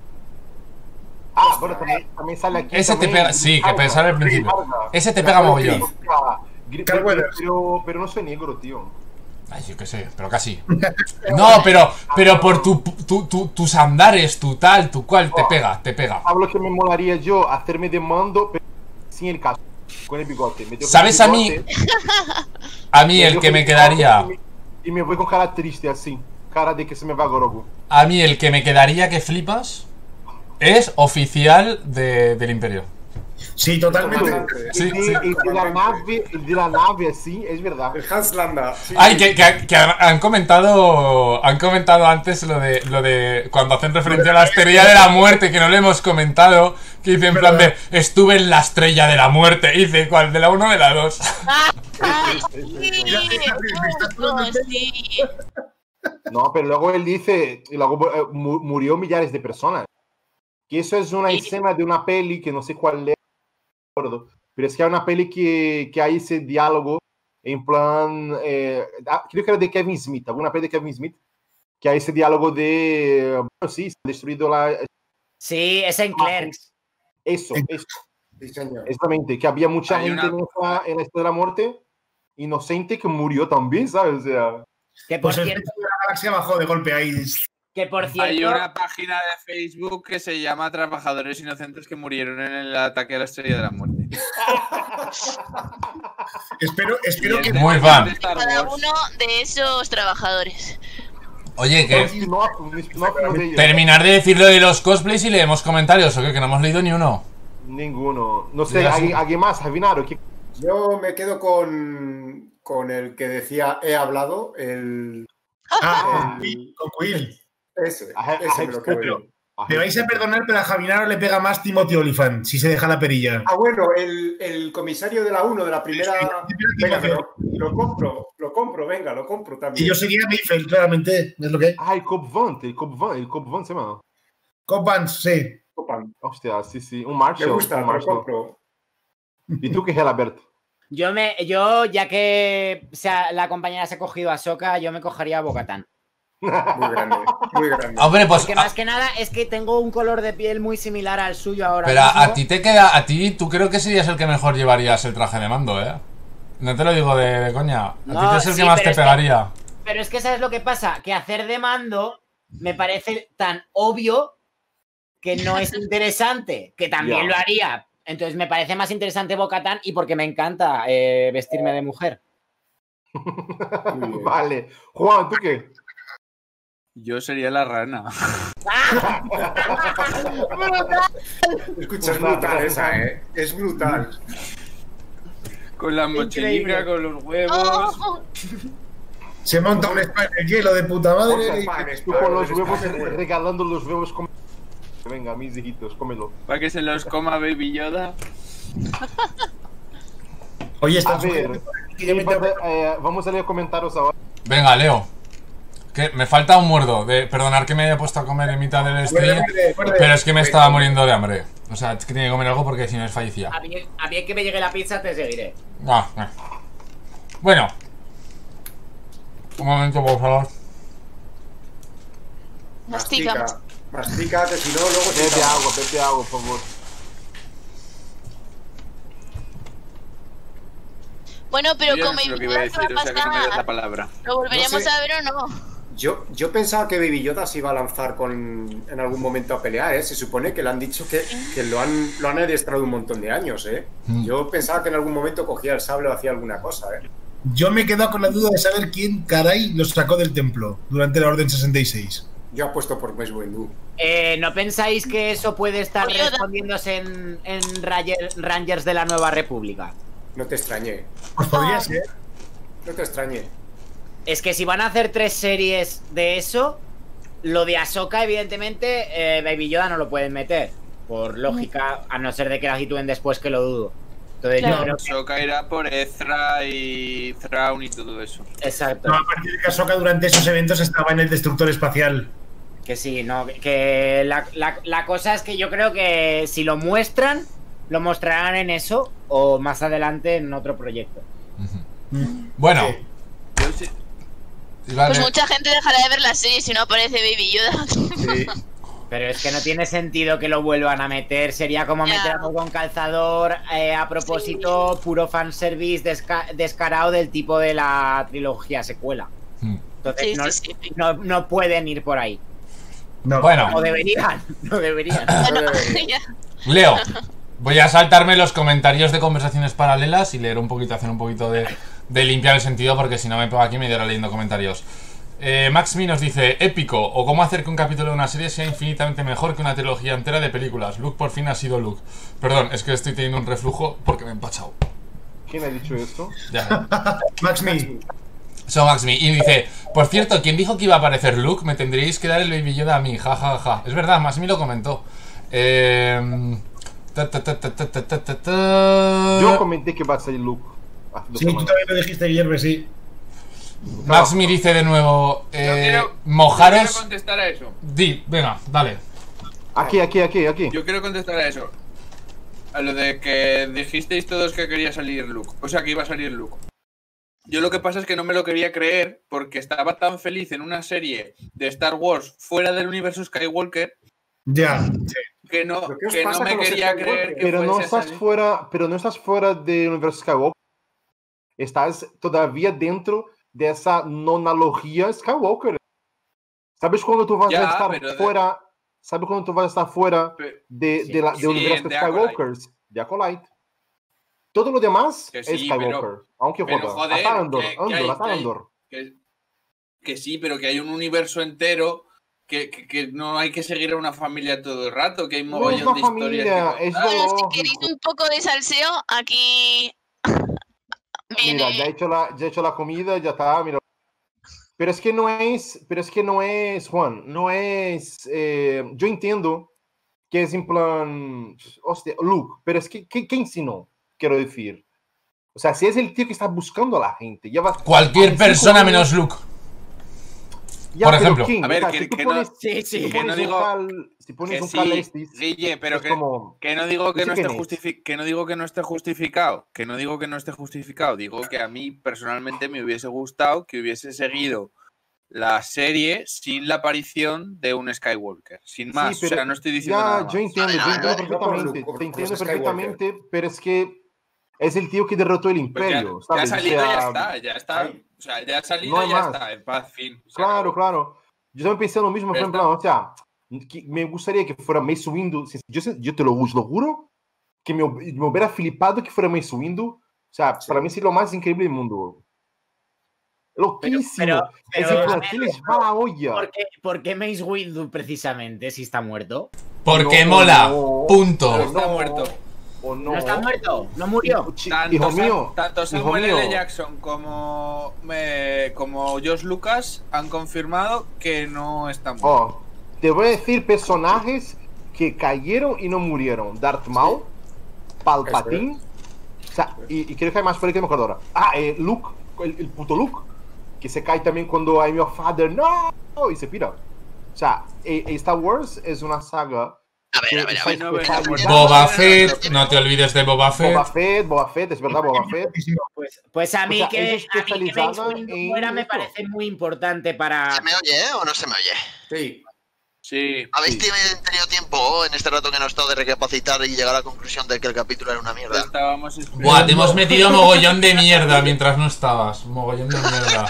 Ah, bueno, también, también sale aquí. Ese te también pega, sí, que Harga, sale al principio. Harga. Ese te pega mogollón. Pero, Carl Weathers. pero, pero no soy negro, tío. Ay, yo qué sé, pero casi. No, pero, pero por tu, tu, tu- tus andares, tu tal, tu cual, te pega, te pega. Hablo que me molaría yo hacerme de mando, pero sin el casco, con el bigote. Me dejo ¿Sabes el a mí? bigote, A mí me el dejo que me bigote quedaría, y me- Y me voy con cara triste así, cara de que se me va Grogu. a mí el que me quedaría que flipas es oficial de, del Imperio. Sí, totalmente. Sí, el, de, sí. el de la nave, el de la nave así, es verdad. El Hans Landa. Sí, Ay, que, que, que han comentado han comentado antes lo de lo de cuando hacen referencia a la estrella de la muerte, que no le hemos comentado, que dice en plan de estuve en la estrella de la muerte, y dice, ¿cuál? ¿De la uno o de la dos? ¡Ay, sí! No, sí. No, pero luego él dice, y luego eh, mu- murió millares de personas. Que eso es una Sí. escena de una peli que no sé cuál es, no recuerdo, pero es que hay una peli que, que hay ese diálogo en plan, eh, ah, creo que era de Kevin Smith, alguna peli de Kevin Smith, que hay ese diálogo de, bueno, sí, se ha destruido la... Sí, es en Clerks. Eso, eso, sí, señor. exactamente, que había mucha Hay gente una- en, esa, en la Estrella de la Muerte, inocente, que murió también, ¿sabes? O sea... Que por Pues el cierto, centro de la galaxia bajó de golpe ahí. que por cierto, Hay una página de Facebook que se llama Trabajadores Inocentes que murieron en el ataque a la Estrella de la Muerte. Espero, espero que. Muy fan. De Star Cada Wars. uno de esos trabajadores. Oye, Un que spin-off, un spin-off de ellos. terminar de decir lo de los cosplays y leemos comentarios, ¿o qué? Que no hemos leído ni uno. Ninguno. No sé, Ya, sí. ¿alguien, alguien más? Javinaro, ¿qué? Yo me quedo con, con el que decía he hablado, el... Ah, el- con Quill. ese, Ajá, ese ajá, me lo quedo pero- yo. Me vais a perdonar, pero a Javinaro le pega más Timothy Olyphant, si se deja la perilla. Ah, bueno, el, el comisario de la uno, de la primera... Venga, que lo, lo compro, lo compro, venga, lo compro Y también. yo sería Mayfield, claramente, es lo que hay. Ah, el Cobb Vanth, el Cobb Vanth, el Cobb Vanth se llama. Cobb Vance, sí. Copan. Hostia, sí, sí, un Me Marshall. gusta, un lo Marshall. compro. ¿Y tú qué, Gelabert? yo me, yo, ya que o sea, la compañera se ha cogido a Sokka, yo me cogería a Bo-Katan. Muy grande, muy grande. Hombre, pues. Porque a- más que nada es que tengo un color de piel muy similar al suyo ahora Pero mismo. a ti te queda. A ti, tú creo que serías el que mejor llevarías el traje de mando, ¿eh? No te lo digo de, de coña. A ti No, es el sí, que más pero te es que- pegaría. Pero es que ¿sabes lo que pasa? Que hacer de mando me parece tan obvio que no es interesante, que también Ya. lo haría. Entonces me parece más interesante Bo-Katan y porque me encanta eh, vestirme de mujer. Muy bien. Vale. Juan, ¿tú qué? Yo sería la rana. Escucha, es brutal esa, ¿eh? Es brutal. Con la mochilica, Increíble. con los huevos. ¡Oh! Se monta un spa en el hielo de puta madre. Ojo, y- pan, es Tú pan, con los es huevos, pan, bueno. regalando los huevos como... Venga, mis hijitos, cómelo. Para que se los coma Baby Yoda. Oye, A está ver, eh, vamos a leer comentarios ahora. Venga, Leo. Que me falta un muerdo. De, perdonar que me haya puesto a comer en mitad del stream. muerde, muerde. Pero es que me estaba muriendo de hambre. O sea, es que tenía que comer algo porque si no desfallecía. A mí, a mí que me llegue la pizza te seguiré. Ah, eh. Bueno. Un momento, por favor. Mastica. Mastica, mastica, que si no, luego te Bebe acaba. agua, bebe agua, por favor. Bueno, pero Yo con no sé lo Baby que iba a Yoda, ¿qué decir, va o a sea que no me des la pasar? palabra. ¿Lo volveremos No sé. a ver o no? Yo, yo pensaba que Baby Yoda se iba a lanzar con, en algún momento a pelear, ¿eh? Se supone que le han dicho que, que lo han lo han adiestrado un montón de años, ¿eh? Mm. Yo pensaba que en algún momento cogía el sable o hacía alguna cosa, ¿eh? Yo me he quedado con la duda de saber quién caray los sacó del templo durante la Orden sesenta y seis. Yo apuesto por Mace Windu. Eh, ¿No pensáis que eso puede estar Oye, Yoda. respondiéndose en, en Ranger- Rangers de la Nueva República? No te extrañé. Pues podría ser. No te extrañé. Es que si van a hacer tres series de eso, lo de Ahsoka, evidentemente, eh, Baby Yoda no lo pueden meter. Por lógica, a no ser de que la sitúen después, que lo dudo. Entonces Claro. yo creo que... Ahsoka irá por Ezra y Thrawn y todo eso. Exacto. No, a partir de que Ahsoka durante esos eventos estaba en el destructor espacial. Que sí, no, que la, la- la cosa es que yo creo que si lo muestran, lo mostrarán en eso o más adelante en otro proyecto. Bueno. Yo sí- Vale. Pues mucha gente dejará de ver la serie si no aparece Baby Yoda. Sí. Pero es que no tiene sentido que lo vuelvan a meter. Sería como Ya. meter algo con calzador eh, a propósito, puro fanservice desca descarado del tipo de la trilogía secuela. Mm. Entonces Sí, no, sí, sí, sí. no, no pueden ir por ahí. No. Bueno, O deberían, no deberían. Bueno, ya. Leo. Voy a saltarme los comentarios de conversaciones paralelas y leer un poquito, hacer un poquito de, de limpiar el sentido, porque si no me pongo aquí me iré leyendo comentarios. Eh, Max Mi nos dice: épico, o cómo hacer que un capítulo de una serie sea infinitamente mejor que una trilogía entera de películas. Luke por fin ha sido Luke. Perdón, es que estoy teniendo un reflujo porque me he empachado. ¿Quién ha dicho esto? Ya. Max Me. So Max Mi. Y dice: por cierto, quien dijo que iba a aparecer Luke, me tendríais que dar el Baby Yoda a mí. Ja, ja, ja. Es verdad, Max Mi lo comentó. Eh... Ta, ta, ta, ta, ta, ta, ta, ta, ta. Yo comenté que va a salir Luke. hace dos Sí, tú semanas. también lo dijiste, Guillermo, sí. Max Mi dice de nuevo: Yo eh, quiero, yo quiero mojaros. contestar a eso. Di, venga, dale. Aquí, aquí, aquí, aquí. Yo quiero contestar a eso. A lo de que dijisteis todos que quería salir Luke. O sea, que iba a salir Luke. Yo lo que pasa es que no me lo quería creer porque estaba tan feliz en una serie de Star Wars fuera del universo Skywalker Ya. Sí. que no, ¿Pero qué os que no pasa me con los quería Skywalker? creer que Pero no fuese a estás salir. fuera, pero no estás fuera del universo Skywalker. Estás todavía dentro de esa nonología Skywalker. ¿Sabes cuando tú vas Ya, a estar pero de- fuera? ¿Sabes cuando tú vas a estar fuera Pe- de, Sí, de la, sí, del universo de Skywalkers? De Acolyte. Todo lo demás Que es sí, Skywalker. pero- aunque pero, joda. joder, hasta Andor, que- que Andor, hay- hasta que hay- Andor. Que, que sí, pero que hay un universo entero que, que- que no hay que seguir a una familia todo el rato, que hay No mogollón es una de historias familia, que es contar. Bueno, si lógico. queréis un poco de salseo, aquí viene. Mira, ya he hecho la, ya he hecho la comida, ya está, mira. Pero es que no es, pero es que no es, Juan, no es, eh, yo entiendo que es en plan, hostia, Luke, pero es que, ¿qué, qué insinuó? Quiero decir. O sea, si es el tío que está buscando a la gente, ya va... Cualquier hace persona cinco menos años- Luke. Ya, por pero ejemplo. ¿quién? A ver, O sea, que- si tú que no- pones, Sí, si sí. tú que no pones un digo- Cal- si pones Que un Cal sí, Estes, Guille, pero es que, como... que no digo que ¿ese no quién esté es? justifi- que no digo que no esté justificado, que no digo que no esté justificado, digo que a mí personalmente me hubiese gustado que hubiese seguido la serie sin la aparición de un Skywalker, sin más, Sí, pero o sea, no estoy diciendo ya, nada más. yo entiendo, yo Ah, entiendo no, no por perfectamente, Luke, por- te por entiendo los Skywalker. perfectamente, pero es que es el tío que derrotó el Pues ya, imperio, ya ha ¿sabes? O salido, sea, ya está, ya está, Ay, o sea, ya ha salido, no hay ya más. está, en paz, fin. se Claro, acabó. claro. Yo también pensé lo mismo, Ya fue en plan, o sea, que me gustaría que fuera Mace Windu, si- yo, sé- yo te lo, lo juro, que me, hub- me hubiera flipado que fuera Mace Windu, o sea, Sí. para mí es lo más increíble del mundo. Loquísimo. pero- es pero, en a plan, ver, ¿qué les va a olla? ¿Por qué, por qué Mace Windu precisamente si está muerto? Porque No, mola. no, Punto. Pero está no, muerto. ¿O no? ¿No está muerto? ¿No murió? Chi- Tanto, hijo Sam- mío, tanto hijo Samuel mío. L. Jackson como, me- como Josh Lucas han confirmado que no está muerto. Oh, te voy a decir personajes que cayeron y no murieron. Darth Maul, Palpatine, o sea, y, y creo que hay más por ahí que no me acuerdo ahora. Ah, eh, Luke, el, el puto Luke, que se cae también cuando I'm your father, no, y se pira. O sea, eh, Star Wars es una saga. A ver, a ver, a ver. No, pero- Boba Fett, no te olvides de Boba Fett. Boba Fett, Boba Fett, es verdad, Boba Fett. Pues, pues a mí O sea, que, es a mí que Mace especializada Windu en fuera me esto. parece muy importante para... ¿Se me oye eh, o no se me oye? Sí. Sí. ¿Habéis Sí. teni- tenido tiempo en este rato que no he estado de recapacitar y llegar a la conclusión de que el capítulo era una mierda? Estábamos Buah, te hemos metido mogollón de mierda mientras no estabas. Mogollón de mierda.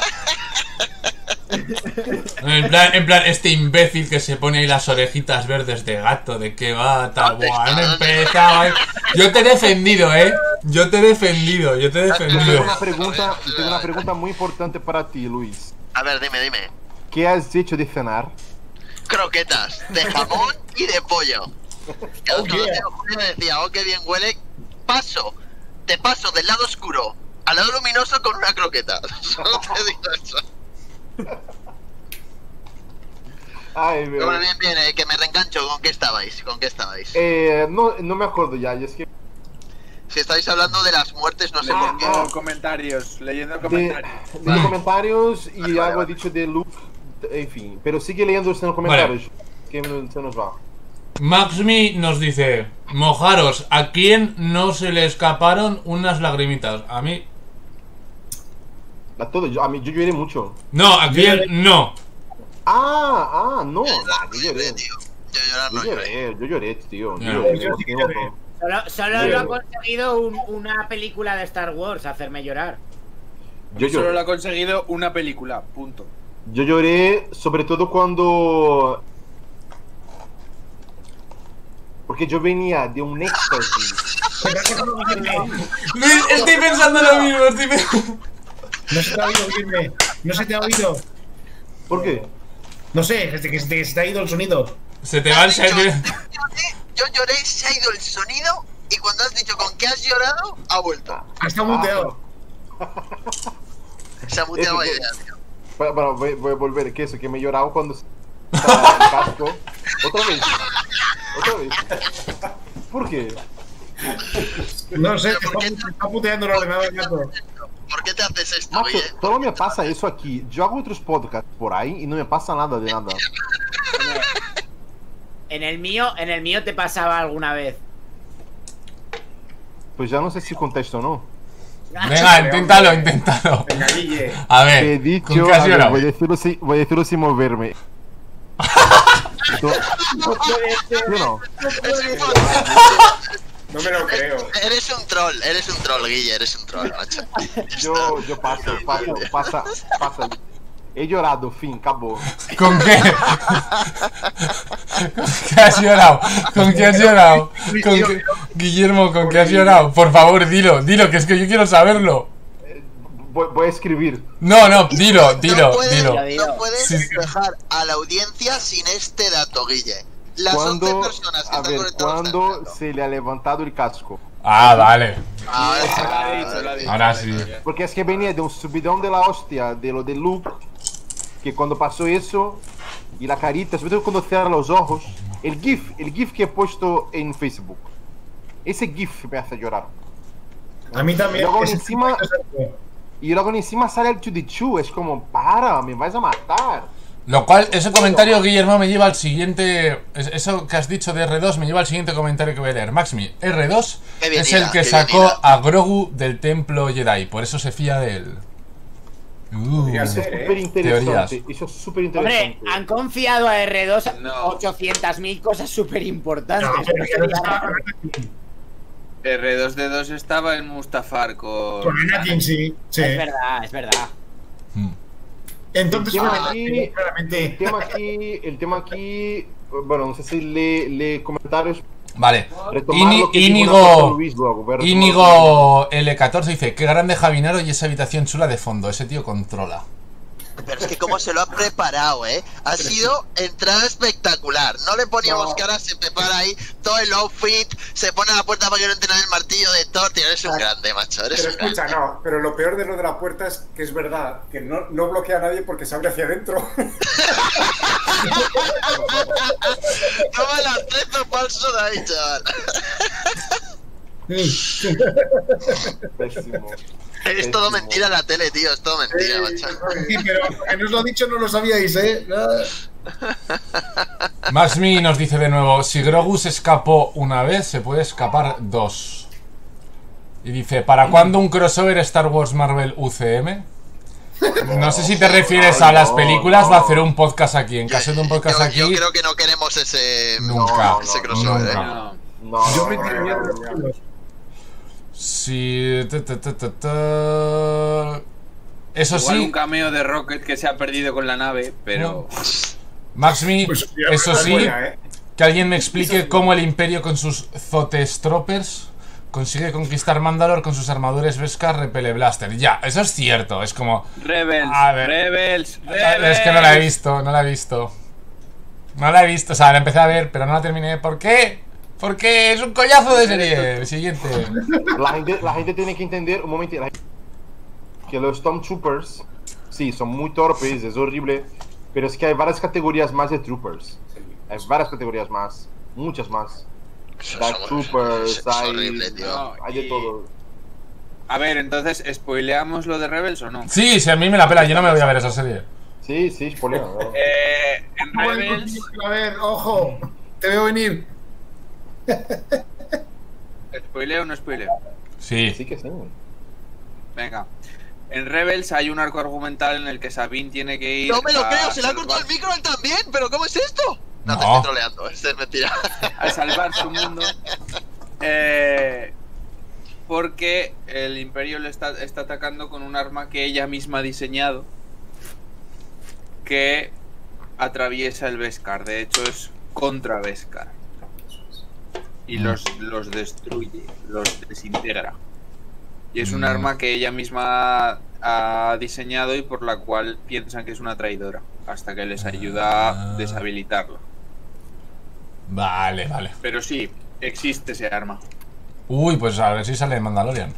En plan, en plan, este imbécil que se pone ahí las orejitas verdes de gato, de qué va, tal. Buah, han empezado. eh. Yo te he defendido, eh. Yo te he defendido, yo te he Yo tengo defendido. una pregunta, yo tengo una pregunta muy importante para ti, Luis. A ver, dime, dime. ¿Qué has hecho de cenar? Croquetas de jamón y de pollo. El otro día Julio me decía, oh, qué bien huele. Paso, te paso del lado oscuro al lado luminoso con una croqueta. Solo te digo eso. Ay, Pero bueno, bien, bien, eh, que me reengancho. ¿Con qué estabais? ¿Con qué estabais? eh, no, no me acuerdo ya, y es que Si estáis hablando de las muertes, no sé por qué. Leyendo comentarios, leyendo de, comentarios. de los comentarios y Vale, algo vale. dicho de Luke, en fin, pero sigue leyendo usted en los comentarios, que no- se nos va. Maxmi nos dice: mojaros, ¿a quién no se le escaparon unas lagrimitas? A mí. A todo, yo, a mí yo lloré mucho. No, ¿a quién no? Ah, ah, no, nah, yo lloré. Tío, yo llorar Yo no lloré. lloré, yo lloré, tío. Ya. Yo lloré, Yo sí que me lloré. emocionó. Solo, solo Yo lo ha lloré. conseguido un- una película de Star Wars, hacerme llorar. Yo Solo lloré. lo ha conseguido una película, punto. Yo lloré sobre todo cuando... Porque yo venía de un éxtasis. Luis, estoy pensando lo mismo, estoy pensando. No se te ha oído, oírme. No se te ha oído. ¿Por qué? No sé, es de que se te, se te ha ido el sonido. Se te va el Yo, sangre. yo lloré, se ha ido el sonido y cuando has dicho con qué has llorado, ha vuelto. Ha estado muteado. Se ha muteado la Eso, idea, tío. Para, para, voy, voy a volver, que eso, que me he llorado cuando estaba en el casco. Otra vez. Otra vez. ¿Por qué? No sé, te está, te está puteando el ordenador, gato. ¿Por qué te haces esto, Macho, Guille? solo me pasa eso aquí. Yo hago otros podcasts por ahí y no me pasa nada de nada. En el mío, en el mío te pasaba alguna vez. Pues ya no sé si contesto o no. Venga, inténtalo, inténtalo. Venga, Guille. A Te he ver, dicho, ¿con qué has a ver, llorado? voy, a decirlo sin, voy a decirlo sin moverme. ¿Sí o no? No me lo creo. Eres un troll, eres un troll, Guille, eres un troll, macho. Yo, yo paso, paso, pasa, pasa. He llorado, fin, acabó. ¿Con qué? ¿Con qué has llorado? ¿Con qué has llorado? ¿Con qué- Guillermo, ¿con qué has llorado? Por favor, dilo, dilo, que es que yo quiero saberlo. Voy, voy a escribir. No, no, dilo, dilo, no puedes, dilo. no puedes Sí. dejar a la audiencia sin este dato, Guille. Las once ¿Cuándo, personas que a están ver, conectadas. ¿cuándo se le ha levantado el casco? Ah, vale. Ahora sí. Lo ha dicho, lo ha dicho. Ahora sí. Porque es que venía de un subidón de la hostia, de lo de Luke, que cuando pasó eso, y la carita, sobre todo cuando cierra los ojos, el GIF, el GIF que he puesto en Facebook, ese GIF me hace llorar. A mí Y también. luego Ese- encima, y luego encima sale el chudichu, es como, para, me vais a matar. Lo cual, ese comentario, Guillermo, me lleva al siguiente. es- Eso que has dicho de R dos me lleva al siguiente comentario que voy a leer. Maxmi, R dos Qué bien es hila, el que qué sacó bien hila. a Grogu del templo Jedi, por eso se fía de él. Uh, Podría Eso es ser, ¿eh? súper interesante, Teorías. eso es súper Hombre, interesante. han confiado a R dos No. ochocientas mil cosas súper importantes. No, pero que no está- R dos D dos estaba en Mustafar con. Con Anakin, sí. sí. Es verdad, es verdad. mm. Entonces, El tema bueno, aquí- El claramente. tema aquí, el tema aquí, bueno, no sé si lee, lee comentarios. Vale. Retomar Ini- lo que dijo Íñigo. una foto Luis luego, voy a retomar lo que Íñigo L catorce dice: qué grande Javinaro y esa habitación chula de fondo. Ese tío controla. Pero es que como se lo ha preparado, ¿eh? Ha sido entrada espectacular. No le poníamos No. cara, se prepara ahí todo el outfit, se pone a la puerta para que no entre el martillo de Thor. Tío, eres un grande, macho. Eres Pero un escucha, grande. no, pero lo peor de lo de la puerta es que es verdad, que no, no bloquea a nadie porque se abre hacia adentro. Toma el acceso falso de ahí, chaval. Pésimo. Es todo mentira la tele, tío. Es todo mentira, macho. Sí, pero que no os lo ha dicho, no lo sabíais, ¿eh? Maxmi nos dice de nuevo: si Grogu se escapó una vez, se puede escapar dos. Y dice: ¿para cuándo un crossover Star Wars Marvel U C M? No sé si te refieres a las películas. Va a hacer un podcast aquí. En caso de un podcast yo, aquí. Yo creo que no queremos ese. Nunca. Ese crossover, Nunca. ¿eh? No, no, Yo me no, tiraría no, de los no. pelos. Sí. Ta, ta, ta, ta, ta. Eso Igual sí. un cameo de Rocket que se ha perdido con la nave, pero. Maxmi, Pues, ya, eso es sí. buena, ¿eh? Que alguien me explique cómo el Imperio con sus Zotestropers consigue conquistar Mandalor con sus armadures Beskar Repele Blaster. Ya, eso es cierto. Es como. Rebels, A ver. Rebels, Rebels. Es que no la he visto, no la he visto. No la he visto, o sea, la empecé a ver, pero no la terminé. ¿Por qué? Porque es un collazo de serie. Siguiente. La gente, la gente tiene que entender un momento la gente- que los Stormtroopers, sí, son muy torpes, es horrible, pero es que hay varias categorías más de troopers. Hay varias categorías más, muchas más. Dark Troopers, es hay, horrible, tío. No, hay de y- todo. A ver, entonces, ¿spoileamos lo de Rebels o no? Sí, sí, a mí me la pela, yo no me voy a ver esa serie. Sí, sí, spoiler. ¿no? Eh, en Bueno, Rebels. a ver, ojo, te veo venir. ¿Spoileo o no spoileo? Sí. Sí que sí. Venga. En Rebels hay un arco argumental en el que Sabine tiene que ir. No me lo a creo, se le ha salvar- cortado el micro a él también. ¿Pero cómo es esto? No, te No. estoy troleando, esto es mentira. a salvar su mundo. Eh, porque el Imperio le está, está atacando con un arma que ella misma ha diseñado. Que atraviesa el Beskar. De hecho, es contra Beskar. Y los, los destruye, los desintegra. Y es un Mm. arma que ella misma ha diseñado y por la cual piensan que es una traidora. Hasta que les ayuda a deshabilitarlo. Vale, vale. Pero sí, existe ese arma. Uy, pues a ver si sale en Mandalorian.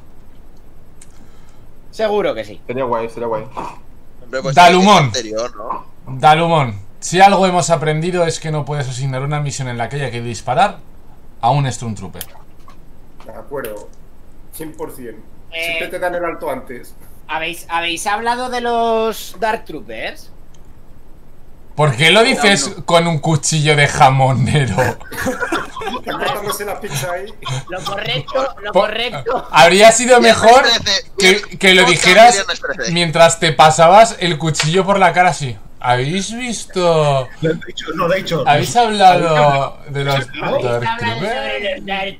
Seguro que sí. Sería guay, sería guay. Hombre, pues Dalumón. es anterior, ¿no? Dalumón, si algo hemos aprendido es que no puedes asignar una misión en la que haya que disparar a un Stormtrooper. De acuerdo. cien por cien. Eh. Siempre te dan el alto antes. ¿Habéis, ¿Habéis hablado de los Dark Troopers? ¿Por qué lo dices No, no. con un cuchillo de jamonero? Cortándose la pizza ahí. Lo correcto, lo Po- correcto. Habría sido mejor Bien, me parece. que, Bien, que lo podcast, dijeras bien, me parece. mientras te pasabas el cuchillo por la cara así. ¿Habéis visto? Lo he dicho, no, lo he dicho. ¿Habéis hablado de los ¿Habéis ¿Habéis Dark hablado Troopers? sobre los Dark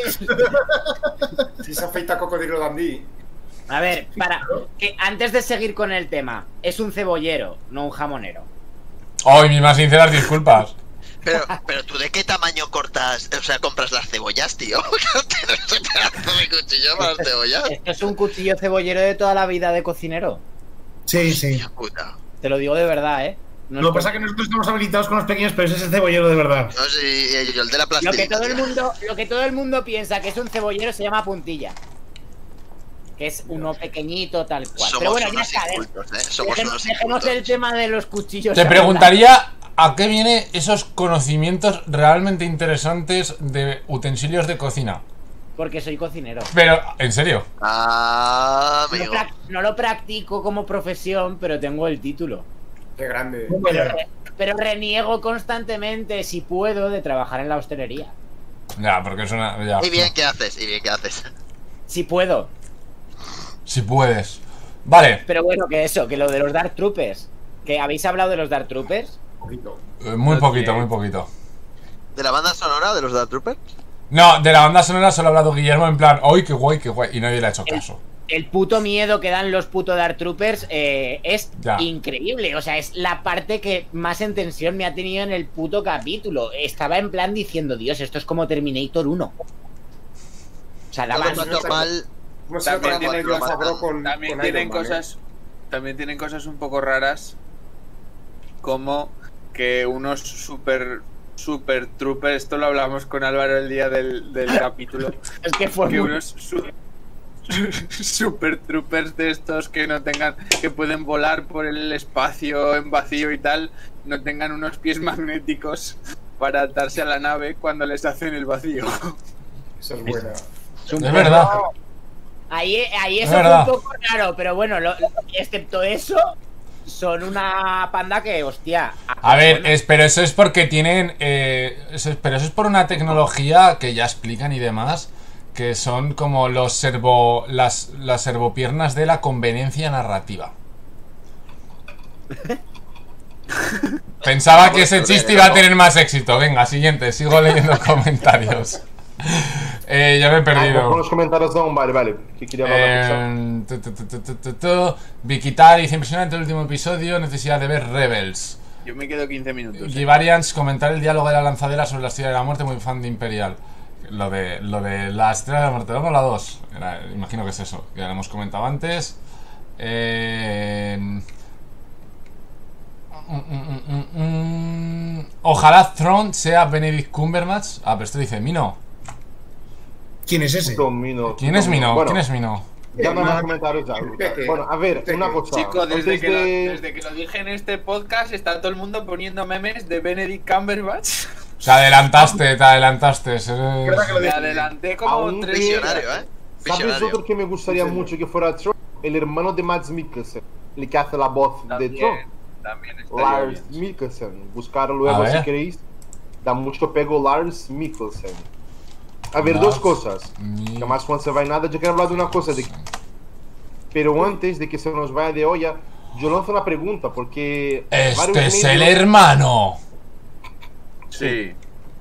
Troopers? Si se afeita Cocodrilo Dandy. A ver, para. Que antes de seguir con el tema, es un cebollero, no un jamonero. Ay, mis más sinceras disculpas. Pero, pero tú, ¿de qué tamaño cortas? O sea, compras las cebollas, tío. Tienes ese pedazo de cuchillo para las cebollas. Esto es un cuchillo cebollero de toda la vida de cocinero. Sí, sí. Hostia puta. Te lo digo de verdad, ¿eh? No Lo es que pasa es que nosotros estamos habilitados con los pequeños, pero ese es el cebollero de verdad. No sé, yo el de la Lo plastilina. que todo el tío. mundo, lo que todo el mundo piensa que es un cebollero se llama puntilla. Que es uno pequeñito tal cual. Somos Pero bueno, ya unos está. ¿eh? incultos, ¿eh? Somos Dejemos, unos dejemos incultos. el tema de los cuchillos. Te a un preguntaría a qué vienen esos conocimientos realmente interesantes de utensilios de cocina. lado, Porque soy cocinero. Pero, ¿en serio? Ah, No, amigo. prac- no lo practico como profesión, pero tengo el título. Qué grande. Pero, re- pero reniego constantemente, si puedo, de trabajar en la hostelería. Ya, porque es una... Ya. Y bien, ¿qué haces? Y bien, ¿qué haces? Si puedo. Si puedes. Vale, Pero bueno, que eso, que lo de los Dark Troopers. ¿Que habéis hablado de los Dark Troopers? Poquito. eh, muy poquito, muy poquito. ¿De la banda sonora de los Dark Troopers? No, de la banda sonora solo ha hablado Guillermo en plan, ¡ay, qué guay, qué guay! Y nadie le ha hecho caso. El puto miedo que dan los putos Dark Troopers eh, es Ya. increíble. O sea, es la parte que más en tensión me ha tenido en el puto capítulo. Estaba en plan diciendo, Dios, esto es como Terminator uno. O sea, daba... Todo cuanto mal. ¿Cómo se También llama tienen, Jon cosas, Favreau con, también con tienen Iron Man, cosas también tienen cosas un poco raras, como que unos super super troopers, esto lo hablamos con Álvaro el día del, del capítulo, Es que fue que muy- unos su- super troopers de estos que no tengan, que pueden volar por el espacio en vacío y tal, no tengan unos pies magnéticos para atarse a la nave cuando les hacen el vacío. Esa es buena. Es verdad. Ahí, ahí Es eso fue verdad. un poco raro, pero bueno, lo- excepto eso, son una panda que, hostia. A ver, es, pero eso es porque tienen. Eh, eso es- pero eso es por una tecnología que ya explican y demás. Que son como los servo. Las, las servopiernas de la conveniencia narrativa. Pensaba que ese chiste iba a tener más éxito. Venga, siguiente, sigo leyendo comentarios. Eh, ya me he Ah, con perdido. los comentarios no, vale, vale. Que quería hablar Eh, tu, tu, tu, tu, tu, tu, tu. Vikita dice: impresionante el último episodio, necesidad de ver Rebels. Yo me quedo quince minutos. ¿eh? Givarians, comentar el diálogo de la lanzadera sobre la estrella de la muerte, muy fan de Imperial. Lo de, lo de la estrella de la muerte, ¿no? La dos. Era- imagino que es eso, que ya lo hemos comentado antes. Eh, mm, mm, mm, mm, ojalá Throne sea Benedict Cumberbatch. Ah, pero esto dice Mino. ¿Quién es ese? Mino. ¿Quién es Mino? Bueno, ¿Quién es Mino? Ya no más comentarios ya. Bueno, a ver, una cosa. Chico, desde Antes que, lo, de- desde que lo dije en este podcast está todo el mundo poniendo memes de Benedict Cumberbatch. Te adelantaste, te adelantaste. eres- Me adelanté como Aún tres Visionario, días. ¿eh? ¿Sabes otro que me gustaría mucho que fuera Tron? El hermano de Mads Mikkelsen, el que hace la voz de Tron. También estaría Lars bien. Mikkelsen. Buscarlo A luego si ver. queréis. Da mucho pego Lars Mikkelsen. A ver, Lars dos cosas. Que más cuando se va nada, yo quiero hablar de una cosa. De... Pero antes de que se nos vaya de olla, yo lanzo una pregunta porque... varios Este es el medios- hermano. Sí.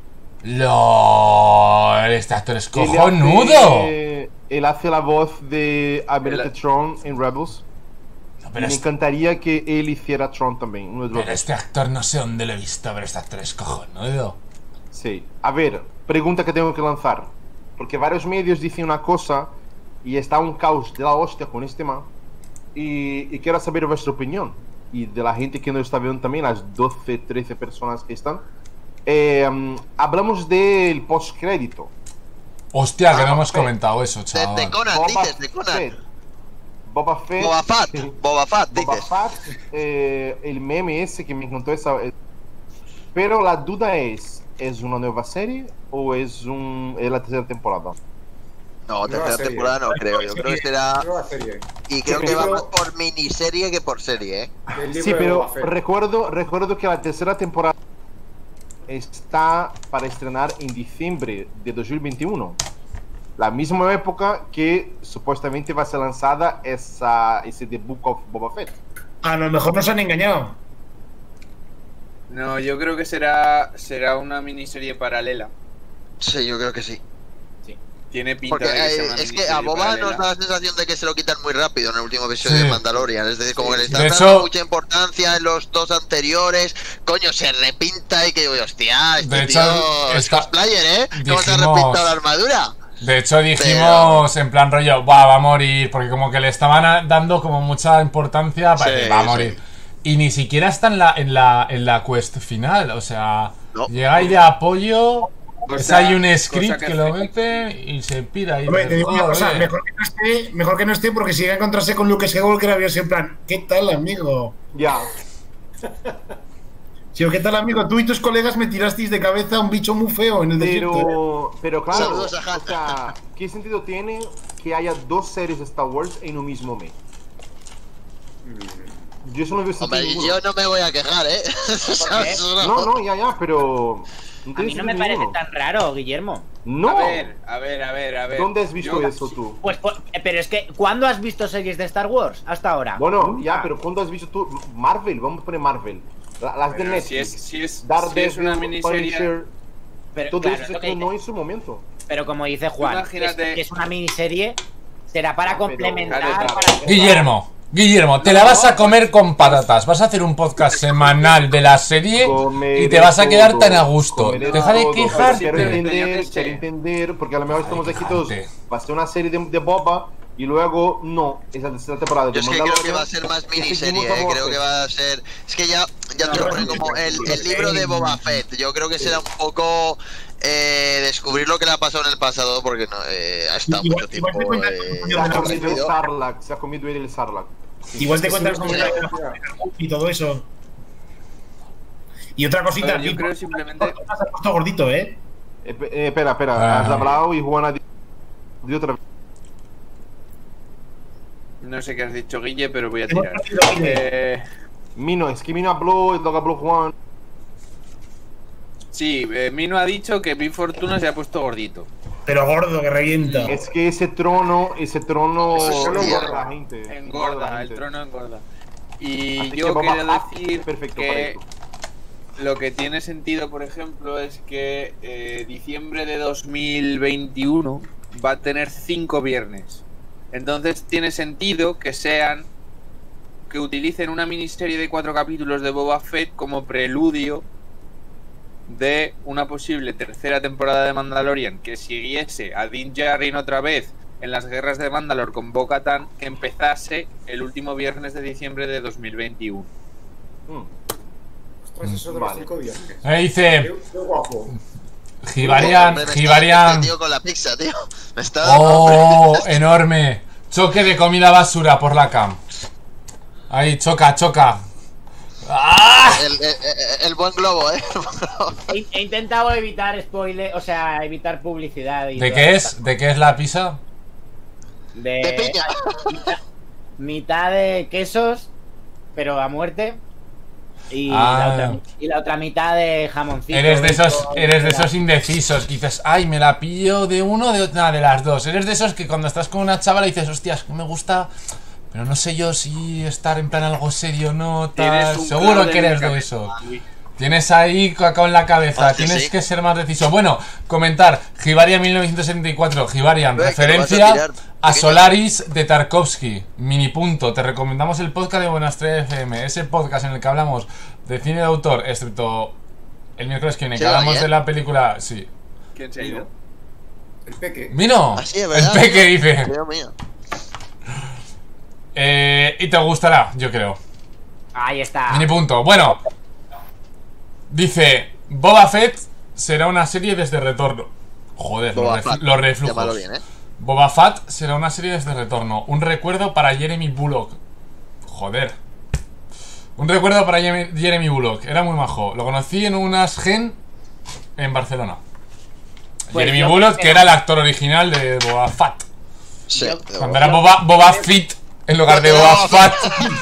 LOL, este actor es Él cojonudo. hace- Él hace la voz de Abernathy Tron en Rebels. pero me este- encantaría que él hiciera Tron también. Uno de los Pero este actor no sé dónde lo he visto, pero este actor es cojonudo. Sí. A ver, pregunta que tengo que lanzar. Porque varios medios dicen una cosa y está un caos de la hostia con este tema. Y, y quiero saber vuestra opinión. Y de la gente que nos está viendo también, las doce, trece personas que están. Eh, um, hablamos del postcrédito. Hostia, que Ah, no hemos Fett. comentado eso, chaval. De Conan, Boba dices, de Conan. Fett. Boba Fett. Boba Fett, Boba Fett, Boba dices. Fett, eh, el meme ese que me encantó esa. eh, Pero la duda es, ¿es una nueva serie o es, un, es la tercera temporada? No, tercera Nueva serie. temporada no creo. Yo creo que será. Nueva serie. Y creo Sí, que va pero- más por miniserie que por serie, ¿eh? Del libro Sí, de pero Boba Fett. recuerdo, recuerdo que la tercera temporada está para estrenar en diciembre de dos mil veintiuno. La misma época que supuestamente va a ser lanzada esa, ese The Book of Boba Fett. A lo mejor nos han engañado. No, yo creo que será será una miniserie paralela. Sí, yo creo que sí. Tiene pinta Porque de que sea eh, una es que miniserie a Boba paralela. nos da la sensación de que se lo quitan muy rápido en el último episodio Sí. de Mandalorian. Es decir, como que le están De dando hecho- mucha importancia en los dos anteriores. Coño, se repinta y que digo, hostia, este De hecho, tío es esta- cosplayer, ¿eh? ¿Cómo se ha dijimos- repintado la armadura? De hecho dijimos en plan rollo, va, va a morir, porque como que le estaban a- dando como mucha importancia, Sí, parece, va a morir. sí. Y ni siquiera está en la, en la, en la quest final, o sea, No. llega ahí de apoyo, Cosa- es ahí un cosa script que que, lo hace- mete y se pira. Y Hombre, te digo una cosa, joder. mejor que no esté, mejor que no esté porque si llega a encontrarse con Luke Skywalker había sido en plan, ¿qué tal, amigo? Ya. Sí, ¿qué tal, amigo? Tú y tus colegas me tirasteis de cabeza a un bicho muy feo en el desierto. ¿eh? Pero, pero claro, Saludos a Han. o sea, ¿qué sentido tiene que haya dos series de Star Wars en un mismo mes? Yo eso no veo sentido Hombre, ninguno. yo no me voy a quejar, ¿eh? qué? No, no, ya, ya, pero... No A tiene mí no me sentido parece ninguno. tan raro, Guillermo. No. A ver, a ver, a ver, a ver. ¿Dónde has visto Yo- eso tú? Pues, por- eh, pero es que, ¿cuándo has visto series de Star Wars hasta ahora? Bueno, ya, pero ¿cuándo has visto tú? Marvel, vamos a poner Marvel. La- Las de Pero Netflix. si es, si es, Daredevil, si es una miniserie. Punisher, pero, todo claro, eso es se lo que estrenó dice. en su momento. Pero como dice Juan, Imagínate- es, que es una miniserie, será para Ah, pero- complementar. Claro, claro. para- Guillermo, Guillermo, te la vas a comer con patatas. Vas a hacer un podcast semanal de la serie Comeré y te vas a quedar todo, tan a gusto. comeré Deja de todo. Quiero quejarte. entender, Tenía que quiero ser. entender, porque a lo mejor estamos aquí todos. quejarte. Va a ser una serie de, de Boba y luego no, es la tercera temporada de Yo es que Mandalorian. creo que va a ser más Y miniserie, seguimos a eh, Boba creo que Fett. va a ser... Es que ya, ya No, te lo no, ponen no, como no, el, no, el libro de Boba Fett. Yo creo que será un poco eh, descubrir lo que le ha pasado en el pasado, porque no, eh, ha estado Igual- mucho igual te tiempo... cuentan eh, Se ha comido el desaparecido. Sarlacc, se ha comido él el Sarlacc. Igual te Sí, cuentas sí, cómo sí, era sí. y todo eso. Y otra A cosita, ver, yo Pipo, creo simplemente. se ha puesto gordito, ¿eh? Eh, eh, espera, espera, Ah. has hablado y Juan ha dicho de otra vez. No sé qué has dicho, Guille, pero voy a Hemos tirar. perdido, Guille. Eh, Mino, es que Mino habló y luego habló Juan. sí, eh, Mino ha dicho que Big Fortuna se ha puesto gordito. Pero gordo, que revienta. Es que ese trono, ese trono Eso engorda sería- a la gente. a Engorda, la el gente. trono engorda. Y Así que yo Boba quiero Fett decir es perfecto para que eso. lo que tiene sentido, por ejemplo, es que eh, diciembre de dos mil veintiuno va a tener cinco viernes. Entonces tiene sentido que sean que utilicen una miniserie de cuatro capítulos de Boba Fett como preludio de una posible tercera temporada de Mandalorian que siguiese a Din Djarin otra vez en las guerras de Mandalore con Bo-Katan, que empezase el último viernes de diciembre de dos mil veintiuno. Mm. Ostras, eso de los Vale. cinco días. Me dice Qué, qué guapo. Gibarian, Hombre, me está Gibarian. este tío con la pizza, tío. Me está dando Oh, hambre. enorme. Choque de comida basura por la cam. Ahí, choca, choca. ¡Ah! El, el- el- el buen globo, eh. He, he intentado evitar spoiler, o sea, evitar publicidad. Y ¿De todas qué estas es? ¿De qué es la pizza? De, De piña. Mitad, mitad de quesos, pero a muerte. Y, Ah. la otra, y la otra mitad de jamoncito. Eres de esos, bacon, eres de etcétera. esos indecisos que dices, ay, me la pillo de uno o de otra de las dos. Eres de esos que cuando estás con una chavala dices, hostias, que me gusta, pero no sé yo si estar en plan algo serio o no, Tienes tal. un Seguro clavo que en el eres de cabeza. eso. Uy. Tienes ahí cacao en la cabeza, Ah, sí, tienes sí. que ser más deciso. Bueno, comentar, Gibarian mil novecientos setenta y cuatro, Gibarian, Ve, que lo vas a referencia tirar, a pequeño. Solaris de Tarkovsky, mini punto. Te recomendamos el podcast de Buenas tres F M, ese podcast en el que hablamos de cine de autor, excepto el miércoles que viene, Sí, que hablamos ¿eh? de la película, sí. ¿Quién se ha ido? El peque. Mino, Así es, el ¿verdad? peque dice. Dios mío. Eh, y te gustará, yo creo. Ahí está. Mini punto. Bueno, dice Boba Fett será una serie desde retorno. Joder, Boba los, ref- Fett. los reflujos. Llámalo bien, eh. Boba Fett será una serie desde retorno. Un recuerdo para Jeremy Bullock. Joder. Un recuerdo para Jeremy Jeremy Bullock. Era muy majo. Lo conocí en unas gen en Barcelona. Pues Jeremy yo Bullock, creo- que era el actor original de Boba Fett. Sí. Yo- de Cuando verdad. era Boba, Boba Fett en lugar de Boba Fett.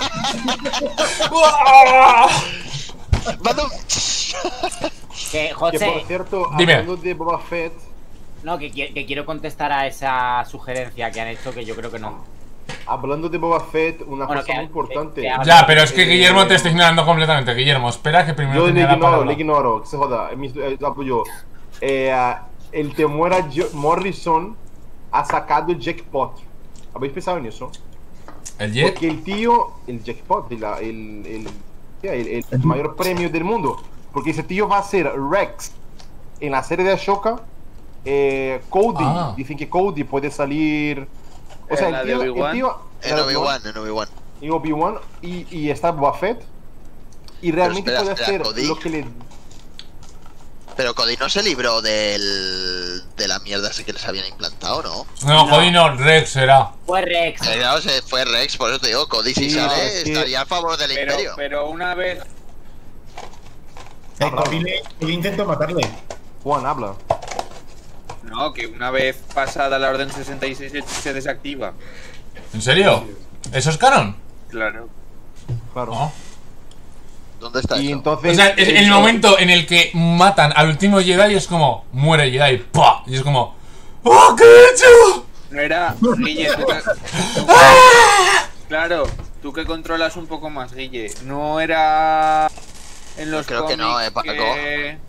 Mando- Que, Que José, por cierto, Dime. hablando de Boba Fett, no, que, qui- que quiero contestar a esa sugerencia que han hecho, que yo creo que no. hablando de Boba Fett, una Bueno, cosa que- muy importante. que- que Ya, pero es que Eh, Guillermo te estoy ignorando completamente. Guillermo, espera que primero Yo le tenía la ignoro, palabra. le ignoro, que se joda, es mi- eh, hablo yo. Eh, ah, el que muera Jo- Morrison ha sacado el jackpot. ¿Habéis pensado en eso? ¿El Jet? Porque el tío, el jackpot, el, el, el, ya, el- el mayor premio del mundo. Porque ese tío va a ser Rex en la serie de Ashoka. Eh, Cody, Ah. dicen que Cody puede salir. O sea, ¿En la el de tío, el Obi-Wan? tío En Obi-Wan, en Obi-Wan. y Obi-Wan y, y está Boba Fett. Y realmente espera, puede espera, hacer Cody. lo que le. Pero Cody no se libró del, de la mierda esa que les habían implantado, ¿no? No, Cody no, Rex será. Fue Rex. Eh, Claro, se fue Rex, por eso te digo, Cody si Sí, sale es que- estaría a favor del Pero, imperio. pero una vez. Eh, Cody le- Cody intentó matarle. Juan habla. No, que una vez pasada la orden sesenta y seis se desactiva. ¿En serio? ¿Eso es canon? Claro. Claro. No. ¿Dónde está Y eso? entonces. O sea, es el eso- momento en el que matan al último Jedi y es como, muere Jedi, ¡pah! Y es como, ¡oh, qué he hecho! No era. Guille, tú que- Claro, tú que controlas un poco más, Guille. No era. En los Creo que no, cómics eh, Paco. que-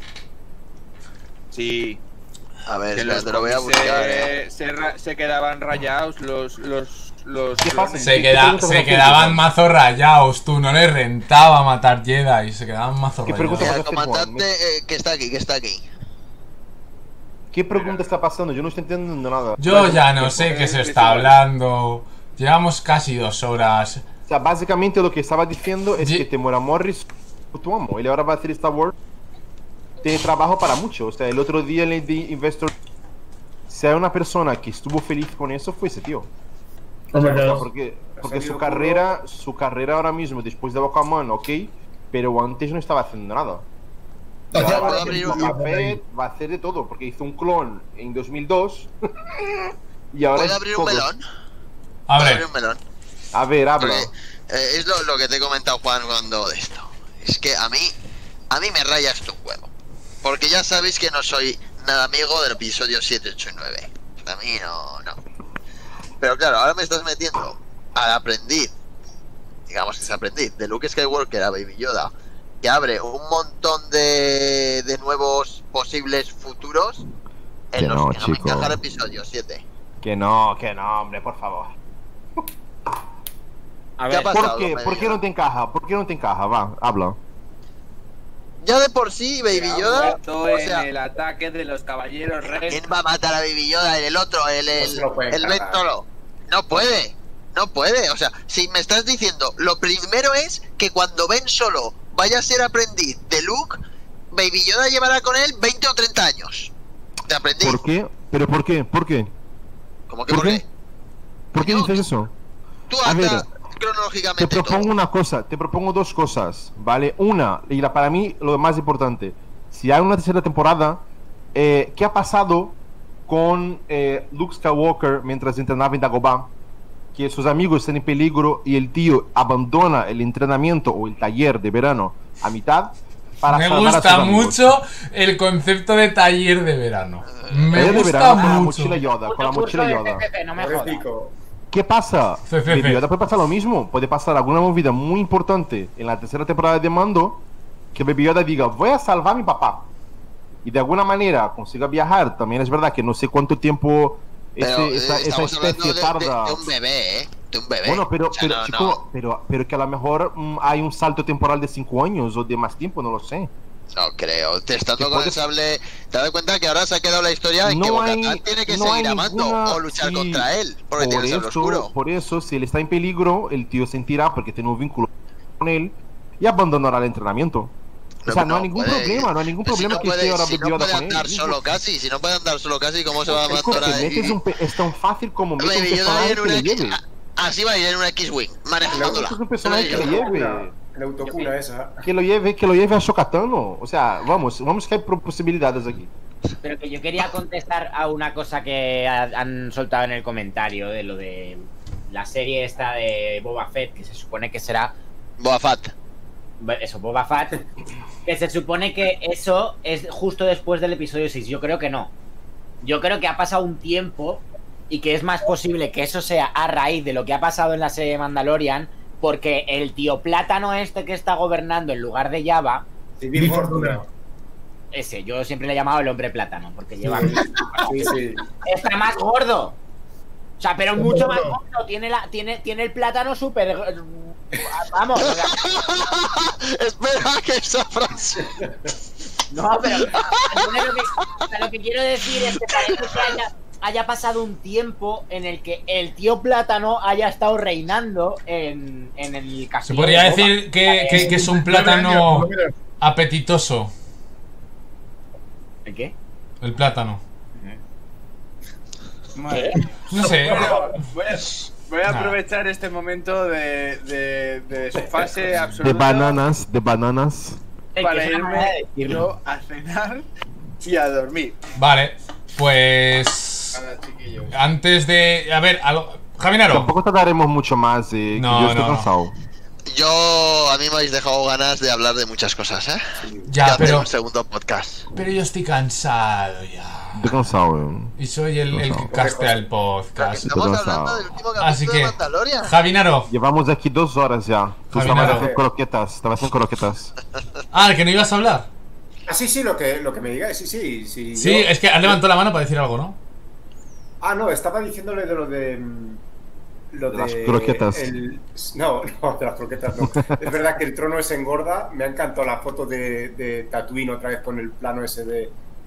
Sí. A ver, Que espera, los te lo voy a cómics buscar, se, eh. se ra- se quedaban rayados los. los, los ¿Qué pasa? clones. Se, ¿Qué queda- preguntas se me quedaban hacéis, mazo rayados, tú, no les rentaba matar Jedi, se quedaban mazo ¿Qué rayados. pregunta Mira, vas a el hacer, Juan? comandante eh, que está aquí, que está aquí. ¿Qué ¿Qué pregunta está pasando? Yo no estoy entendiendo nada. Yo ya no sé qué se está hablando. Llevamos casi dos horas. O sea, básicamente lo que estaba diciendo es que Temuera Morris, tu amo, él ahora va a hacer Star Wars. Tiene trabajo para mucho. O sea, el otro día en el The Investor, si hay una persona que estuvo feliz con eso, fue ese tío. O sea, porque porque su carrera, su carrera ahora mismo, después de Aquaman, ok, pero antes no estaba haciendo nada. No, Ahora ya, va, a abrir hacer, un- Boba Fett, va a hacer de todo, porque hizo un clon en dos mil dos y ahora ¿Puedo es abrir un todo. melón? A ¿Puedo ver. abrir un melón? A ver, habla. Porque, eh, es lo, lo que te he comentado, Juan, cuando de esto. Es que a mí, a mí me raya esto un huevo. Porque ya sabéis que no soy nada amigo del episodio siete, ocho y nueve. A mí no, no. Pero claro, ahora me estás metiendo al aprendiz, digamos que es aprendiz, de Luke Skywalker a Baby Yoda, que abre un montón de, de nuevos posibles futuros en Que los no, que no me chico. encaja el episodio siete. Que no, que no, hombre, por favor. ¿Qué ha pasado, ¿Por qué? Baby ¿Por qué Yoda? no te encaja? ¿Por qué no te encaja? Va, habla. Ya de por sí, Baby Que ha Yoda, muerto o en sea, el ataque de los caballeros Red. ¿quién va a matar a Baby Yoda? El otro, el, el, No se lo puede el cargar. Ventolo. No puede, no puede. O sea, si me estás diciendo, lo primero es que cuando Ben Solo vaya a ser aprendiz de Luke, Baby Yoda llevará con él veinte o treinta años de aprendiz. ¿Por qué? ¿Pero por qué? ¿Por qué? ¿Cómo que ¿Por por qué? qué? ¿Por qué dices eso? Tú A ver, anda te cronológicamente propongo una cosa, te propongo dos cosas, ¿vale? Una, y la, para mí lo más importante, si hay una tercera temporada, eh, ¿qué ha pasado con eh, Luke Skywalker mientras entrenaba en Dagobah? Que sus amigos están en peligro y el tío abandona el entrenamiento o el taller de verano a mitad para Me salvar a gusta sus amigos. mucho el concepto de taller de verano. Me Taller de gusta verano con la mucho. mochila Yoda, con la mochila Yoda. No me jodas. ¿Qué pasa? Fe, fe, Baby fe. Yoda puede pasar lo mismo. Puede pasar alguna movida muy importante en la tercera temporada de Mando. Que Baby Yoda diga, voy a salvar a mi papá. Y de alguna manera consiga viajar. También es verdad que no sé cuánto tiempo ese- Pero, eh, esa, esa estamos hablando especie de, tarda. de- de un bebé, ¿eh? De un bebé. Bueno, pero, O sea, pero, no, chico, no. pero, pero que a lo mejor mm, hay un salto temporal de cinco años o de más tiempo, no lo sé. No creo. Te estando Que con el puede- sable, te das cuenta que ahora se ha quedado la historia en que No hay- Bo-Katan tiene que no seguir hay amando ninguna- o luchar sí, contra él, porque por tiene el sable eso, oscuro. por eso, si él está en peligro, el tío sentirá porque tiene un vínculo con él y abandonará el entrenamiento. O No, sea, no, no hay ningún puede- problema, no hay ningún Si problema no que puede, esté ahora si Baby no Yoda puede con él. andar solo casi, si no puede andar solo casi, ¿cómo se va a Es porque abandonar metes ahí? un pe- es tan fácil como meter un Baby Yoda personaje en que una le X- lleve. Así va a ir en una X-Wing, manejándola. Es un personaje que le lleve. La autocuna esa. Que lo lleve, que lo lleve a Sokatano. O sea, vamos, vamos que hay pro- posibilidades aquí. Pero que yo quería contestar a una cosa que ha- han soltado en el comentario de lo de la serie esta de Boba Fett, que se supone que será... Boba Fett. Eso, Boba Fett. Que se supone que eso es justo después del episodio seis. Yo creo que no. Yo creo que ha pasado un tiempo y que es más posible que eso sea a raíz de lo que ha pasado en la serie de Mandalorian, porque el tío plátano este que está gobernando en lugar de Jabba... Big Fortuna. Ese, yo siempre le he llamado el hombre plátano, porque lleva... Sí, sí. Está más gordo. O sea, pero mucho más gordo. gordo. Tiene, la, tiene, tiene el plátano súper... Vamos. O sea, Espera que esa frase. no, pero... ¿entiendes lo que, o sea, lo que quiero decir es que parece que haya, haya pasado un tiempo en el que el tío plátano haya estado reinando en, en el Se castillo. podría de Boba. decir que, que- que es un plátano apetitoso. ¿El qué? El plátano. Madre. No sé. Voy a, voy a aprovechar este momento de, de, de su fase De absoluta bananas, de bananas. para Es que es una manera de irme decirlo. yo a cenar y a dormir. Vale, pues. Nada, chiquillos. Antes de. A ver, algo- Javinaro. Tampoco tardaremos mucho más, eh, que No, yo estoy no, no. cansado. Yo, a mí me habéis dejado ganas de hablar de muchas cosas, ¿eh? Ya, Que hacer pero- un segundo podcast. Pero yo estoy cansado ya. Estoy cansado, eh. Y soy el, el que castea el podcast. Estamos Estoy hablando cansado. del último Así capítulo que. de Mandalorian. Javinaro. Llevamos aquí dos horas ya. Tú Javinaro. estabas haciendo croquetas, estabas haciendo croquetas. Ah, que no ibas a hablar. Ah, sí, sí, lo que, lo que me digáis, sí, sí. sí Sí, yo- es que has levantado la mano para decir algo, ¿no? Ah, no, estaba diciéndole de lo de. mm, Lo De de. las croquetas. el- No, no, de las croquetas no. Es verdad que el trono es engorda. Me ha encantado la foto de, de Tatooine otra vez con el plano ese de,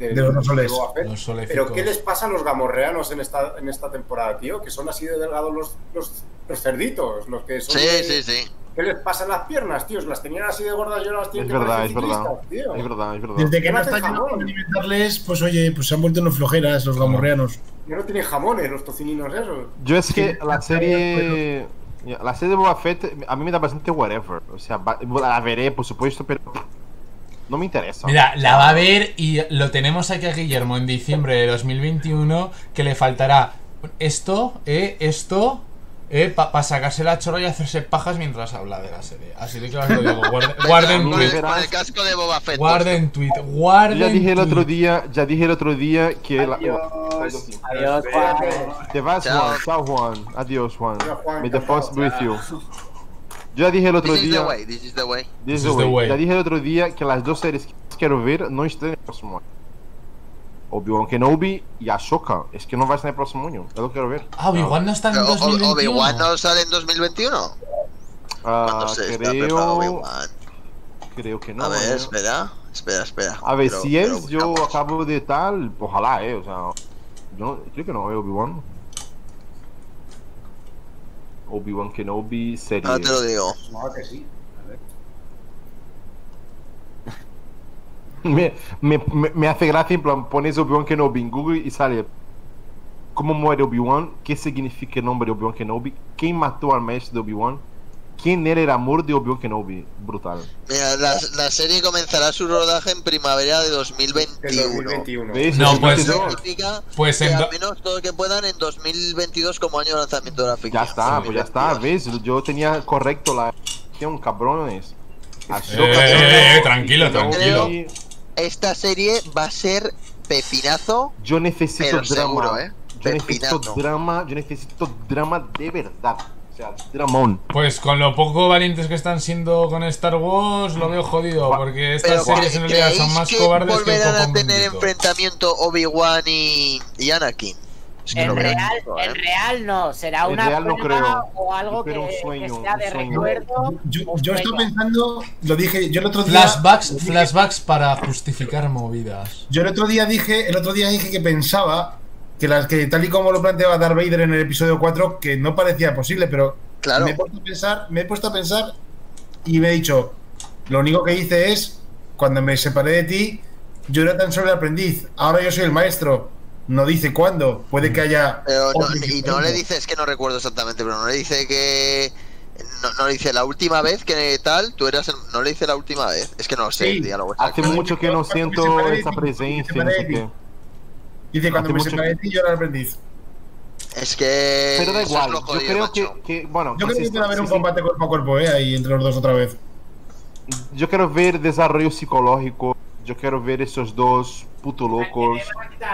de, De los no soles. Boba Fett. Los soléficos. Pero ¿qué les pasa a los gamorreanos en esta, en esta temporada, tío? Que son así de delgados los, los, los cerditos, los que son... Sí, de- sí, sí. ¿Qué les pasa en las piernas, tíos? Las tenían así de gordas y ahora las Es tienen que verdad, parecer es verdad. ciclistas, tío. Es verdad, es verdad. Desde que ¿Qué no hacen está jamón? yendo a alimentarles, pues oye, pues se han vuelto unos flojeras los gamorreanos. Ya no tienen jamones los tocininos esos. Yo es que Sí, la serie. La serie de Boba Fett a mí me da bastante whatever. O sea, va- la veré, por supuesto, pero no me interesa. Mira, la va a ver y lo tenemos aquí a Guillermo en diciembre de dos mil veintiuno, que le faltará esto, eh, esto, eh, para sacarse la chorra y hacerse pajas mientras habla de la serie. Así de que os lo digo, guarden, guarden Con el, tweet, con el casco de Boba Fett. guarden tweet, Yo guarden ya dije el tweet. otro día, ya dije el otro día que la- Adiós. Adiós, Juan. te vas, Chao. Juan. Chao, Juan. Adiós, Juan. Adiós, Juan, May the encantado. force be with you. Yo ya dije el otro This is the día. way, this is the way. This is This is the the way. way. Ya dije el otro día que las dos series que quiero ver no están en el próximo año. Obi-Wan Kenobi y Ahsoka. Es que no va a estar en el próximo año. Es lo que quiero ver. Ah, Obi-Wan no está en Pero, dos mil veintiuno. ¿Obi-Wan no sale en dos mil veintiuno? ¿Cuándo Ah, se está preparado creo. Obi-Wan? Creo que no. A ver, eh. espera. Espera, espera. A ver, Pero- si pero es, yo buscamos. acabo de tal, ojalá, eh. O sea, yo no, creo que no veo Obi-Wan. Obi-Wan Kenobi serie. Ahora te lo digo. No, que sí. A ver. me, me, me, me hace gracia, en plan, pones Obi-Wan Kenobi en Google y sale cómo muere Obi-Wan, qué significa el nombre de Obi-Wan Kenobi, quién mató al maestro de Obi-Wan, quién era el amor de Obi-Wan Kenobi. Brutal. Mira, la, la serie comenzará su rodaje en primavera de dos mil Del veintiuno. dos mil veintiuno. ¿Ves? No, pues- Eso Significa Pues que en al do- menos todo lo que puedan en dos mil veintidós como año de lanzamiento de la ficción. Ya está, pues ya está, ¿ves? Yo tenía correcto la acción, cabrones. Ahsoka, Eh, eh, eh, tranquilo, Kenobi. tranquilo. Esta serie va a ser pepinazo. Yo necesito Pero drama. seguro, ¿eh? Yo necesito Pepinazo. drama, yo necesito drama de verdad. O sea, dramón. Pues con lo poco valientes que están siendo con Star Wars, lo veo jodido, porque estas Pero series en realidad son ¿creéis más que cobardes que el volverán a copón tener bendito. enfrentamiento Obi-Wan y, y Anakin? Es que En lo veo real, mucho, ¿eh? en real no, será En una real no prueba creo. o algo que, Espero un sueño, que sea de un sueño. recuerdo. Yo, un yo estoy sueño. pensando, lo dije, yo el otro día. Flashbacks, flashbacks para justificar movidas. Yo el otro día dije, el otro día dije que pensaba que las que tal y como lo planteaba Darth Vader en el episodio cuatro, que no parecía posible, pero Claro. me he puesto a pensar, me he puesto a pensar y me he dicho, lo único que hice es cuando me separé de ti, yo era tan solo el aprendiz, ahora yo soy el maestro. No dice cuándo, puede que haya. Pero no- otro y no le equipo. dice, es que no recuerdo exactamente, pero no le dice que. No, no le dice la última vez que tal, tú eras el- no le dice la última vez. Es que no lo sé Sí. el diálogo. Hace exacto. mucho que no siento separé de esa ti, presencia, me no sé separé de qué. ti. Dice cuando hace me mucho separé de ti, yo era el aprendiz. Es que. Pero da eso es igual, lo yo jodido, creo macho. que, que, bueno, Yo que creo que si puede haber si un si- combate cuerpo a cuerpo, ¿eh? Ahí entre los dos otra vez. Yo quiero ver desarrollo psicológico, yo quiero ver esos dos puto locos.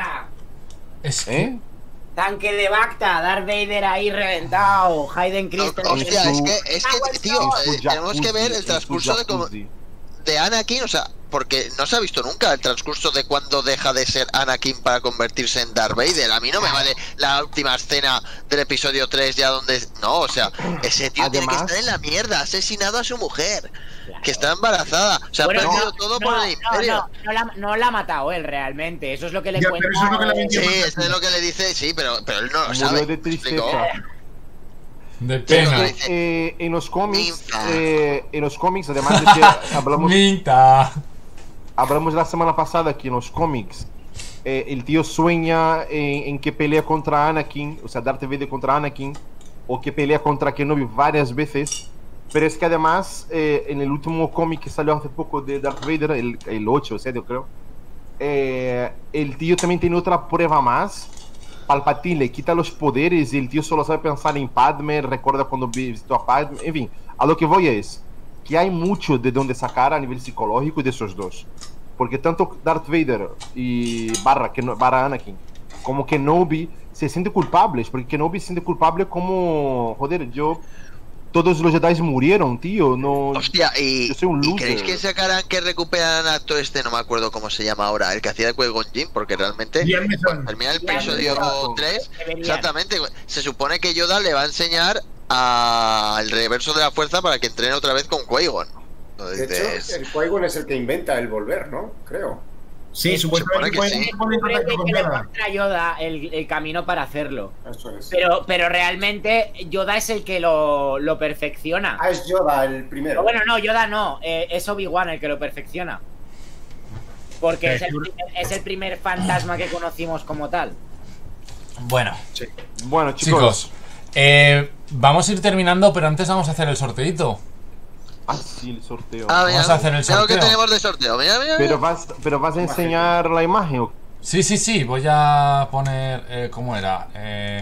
Es que ¿Eh? Tanque de Bacta, Darth Vader ahí reventado, Hayden Christensen. Hostia, es que, es que tío, En su eh, tenemos que jacuzzi, ver en el su transcurso de, cómo- jacuzzi. de Anakin, o sea, porque no se ha visto nunca el transcurso de cuando deja de ser Anakin para convertirse en Darth Vader. A mí no me vale la última escena del episodio tres ya donde... No, o sea, ese tío tiene que Además- estar en la mierda, ha asesinado a su mujer, que está embarazada, o sea, Bueno, ha perdido no, todo no, por el no, imperio. No, no, la, no la ha matado él realmente, eso es lo que le Ya, cuenta. pero eso es lo que le ha eh, vendido. Sí, eso es lo que le dice, sí, pero, pero él no lo Murió sabe. de ¿me explico? tristeza. de Pero pena. no dice- Eh, en los cómics, Minta. eh, en los cómics, además de que hablamos, Minta. hablamos la semana pasada que en los cómics eh, el tío sueña en, en que pelea contra Anakin, o sea, Darth Vader contra Anakin, o que pelea contra Kenobi varias veces. Pero es que además, eh, en el último cómic que salió hace poco de Darth Vader, el, el ocho o siete creo, eh, el tío también tiene otra prueba más. Palpatine le quita los poderes y el tío solo sabe pensar en Padme, recuerda cuando visitó a Padme, en fin, a lo que voy es que hay mucho de donde sacar a nivel psicológico de esos dos. Porque tanto Darth Vader y barra, que no, barra Anakin, como Kenobi se sienten culpables, porque Kenobi se siente culpable como, joder, yo... Todos los Jedi murieron, tío, no... Hostia, y, Yo soy un ¿y loser. creéis que sacarán que recuperan al actor este, no me acuerdo cómo se llama ahora, el que hacía de Qui-Gon Jinn? Porque realmente, Liam Neeson. cuando termina el Liam episodio Neeson. tres, Deberían. exactamente, se supone que Yoda le va a enseñar al reverso de la fuerza para que entrene otra vez con Qui-Gon. De Entonces, hecho, el Qui-Gon es el que inventa el volver, ¿no? Creo. Sí, Es- supuestamente que puede- sí. puede Parece contacto con que le Yoda. muestra a Yoda el, el camino para hacerlo. Eso es. Pero, pero realmente Yoda es el que lo, lo perfecciona. Ah, es Yoda el primero. No, bueno, no, Yoda no. eh, es Obi-Wan el que lo perfecciona. Porque es el, primer, es el primer fantasma que conocimos como tal. Bueno, Bueno, chicos, chicos. eh, vamos a ir terminando, pero antes vamos a hacer el sorteito. Ah, sí, el sorteo. Ah, mira, Vamos a hacer el mira lo que sorteo. tenemos de sorteo. Mira, mira, Pero mira. vas, pero vas a enseñar la imagen. ¿o? Sí, sí, sí, voy a poner... Eh, ¿Cómo era? Eh,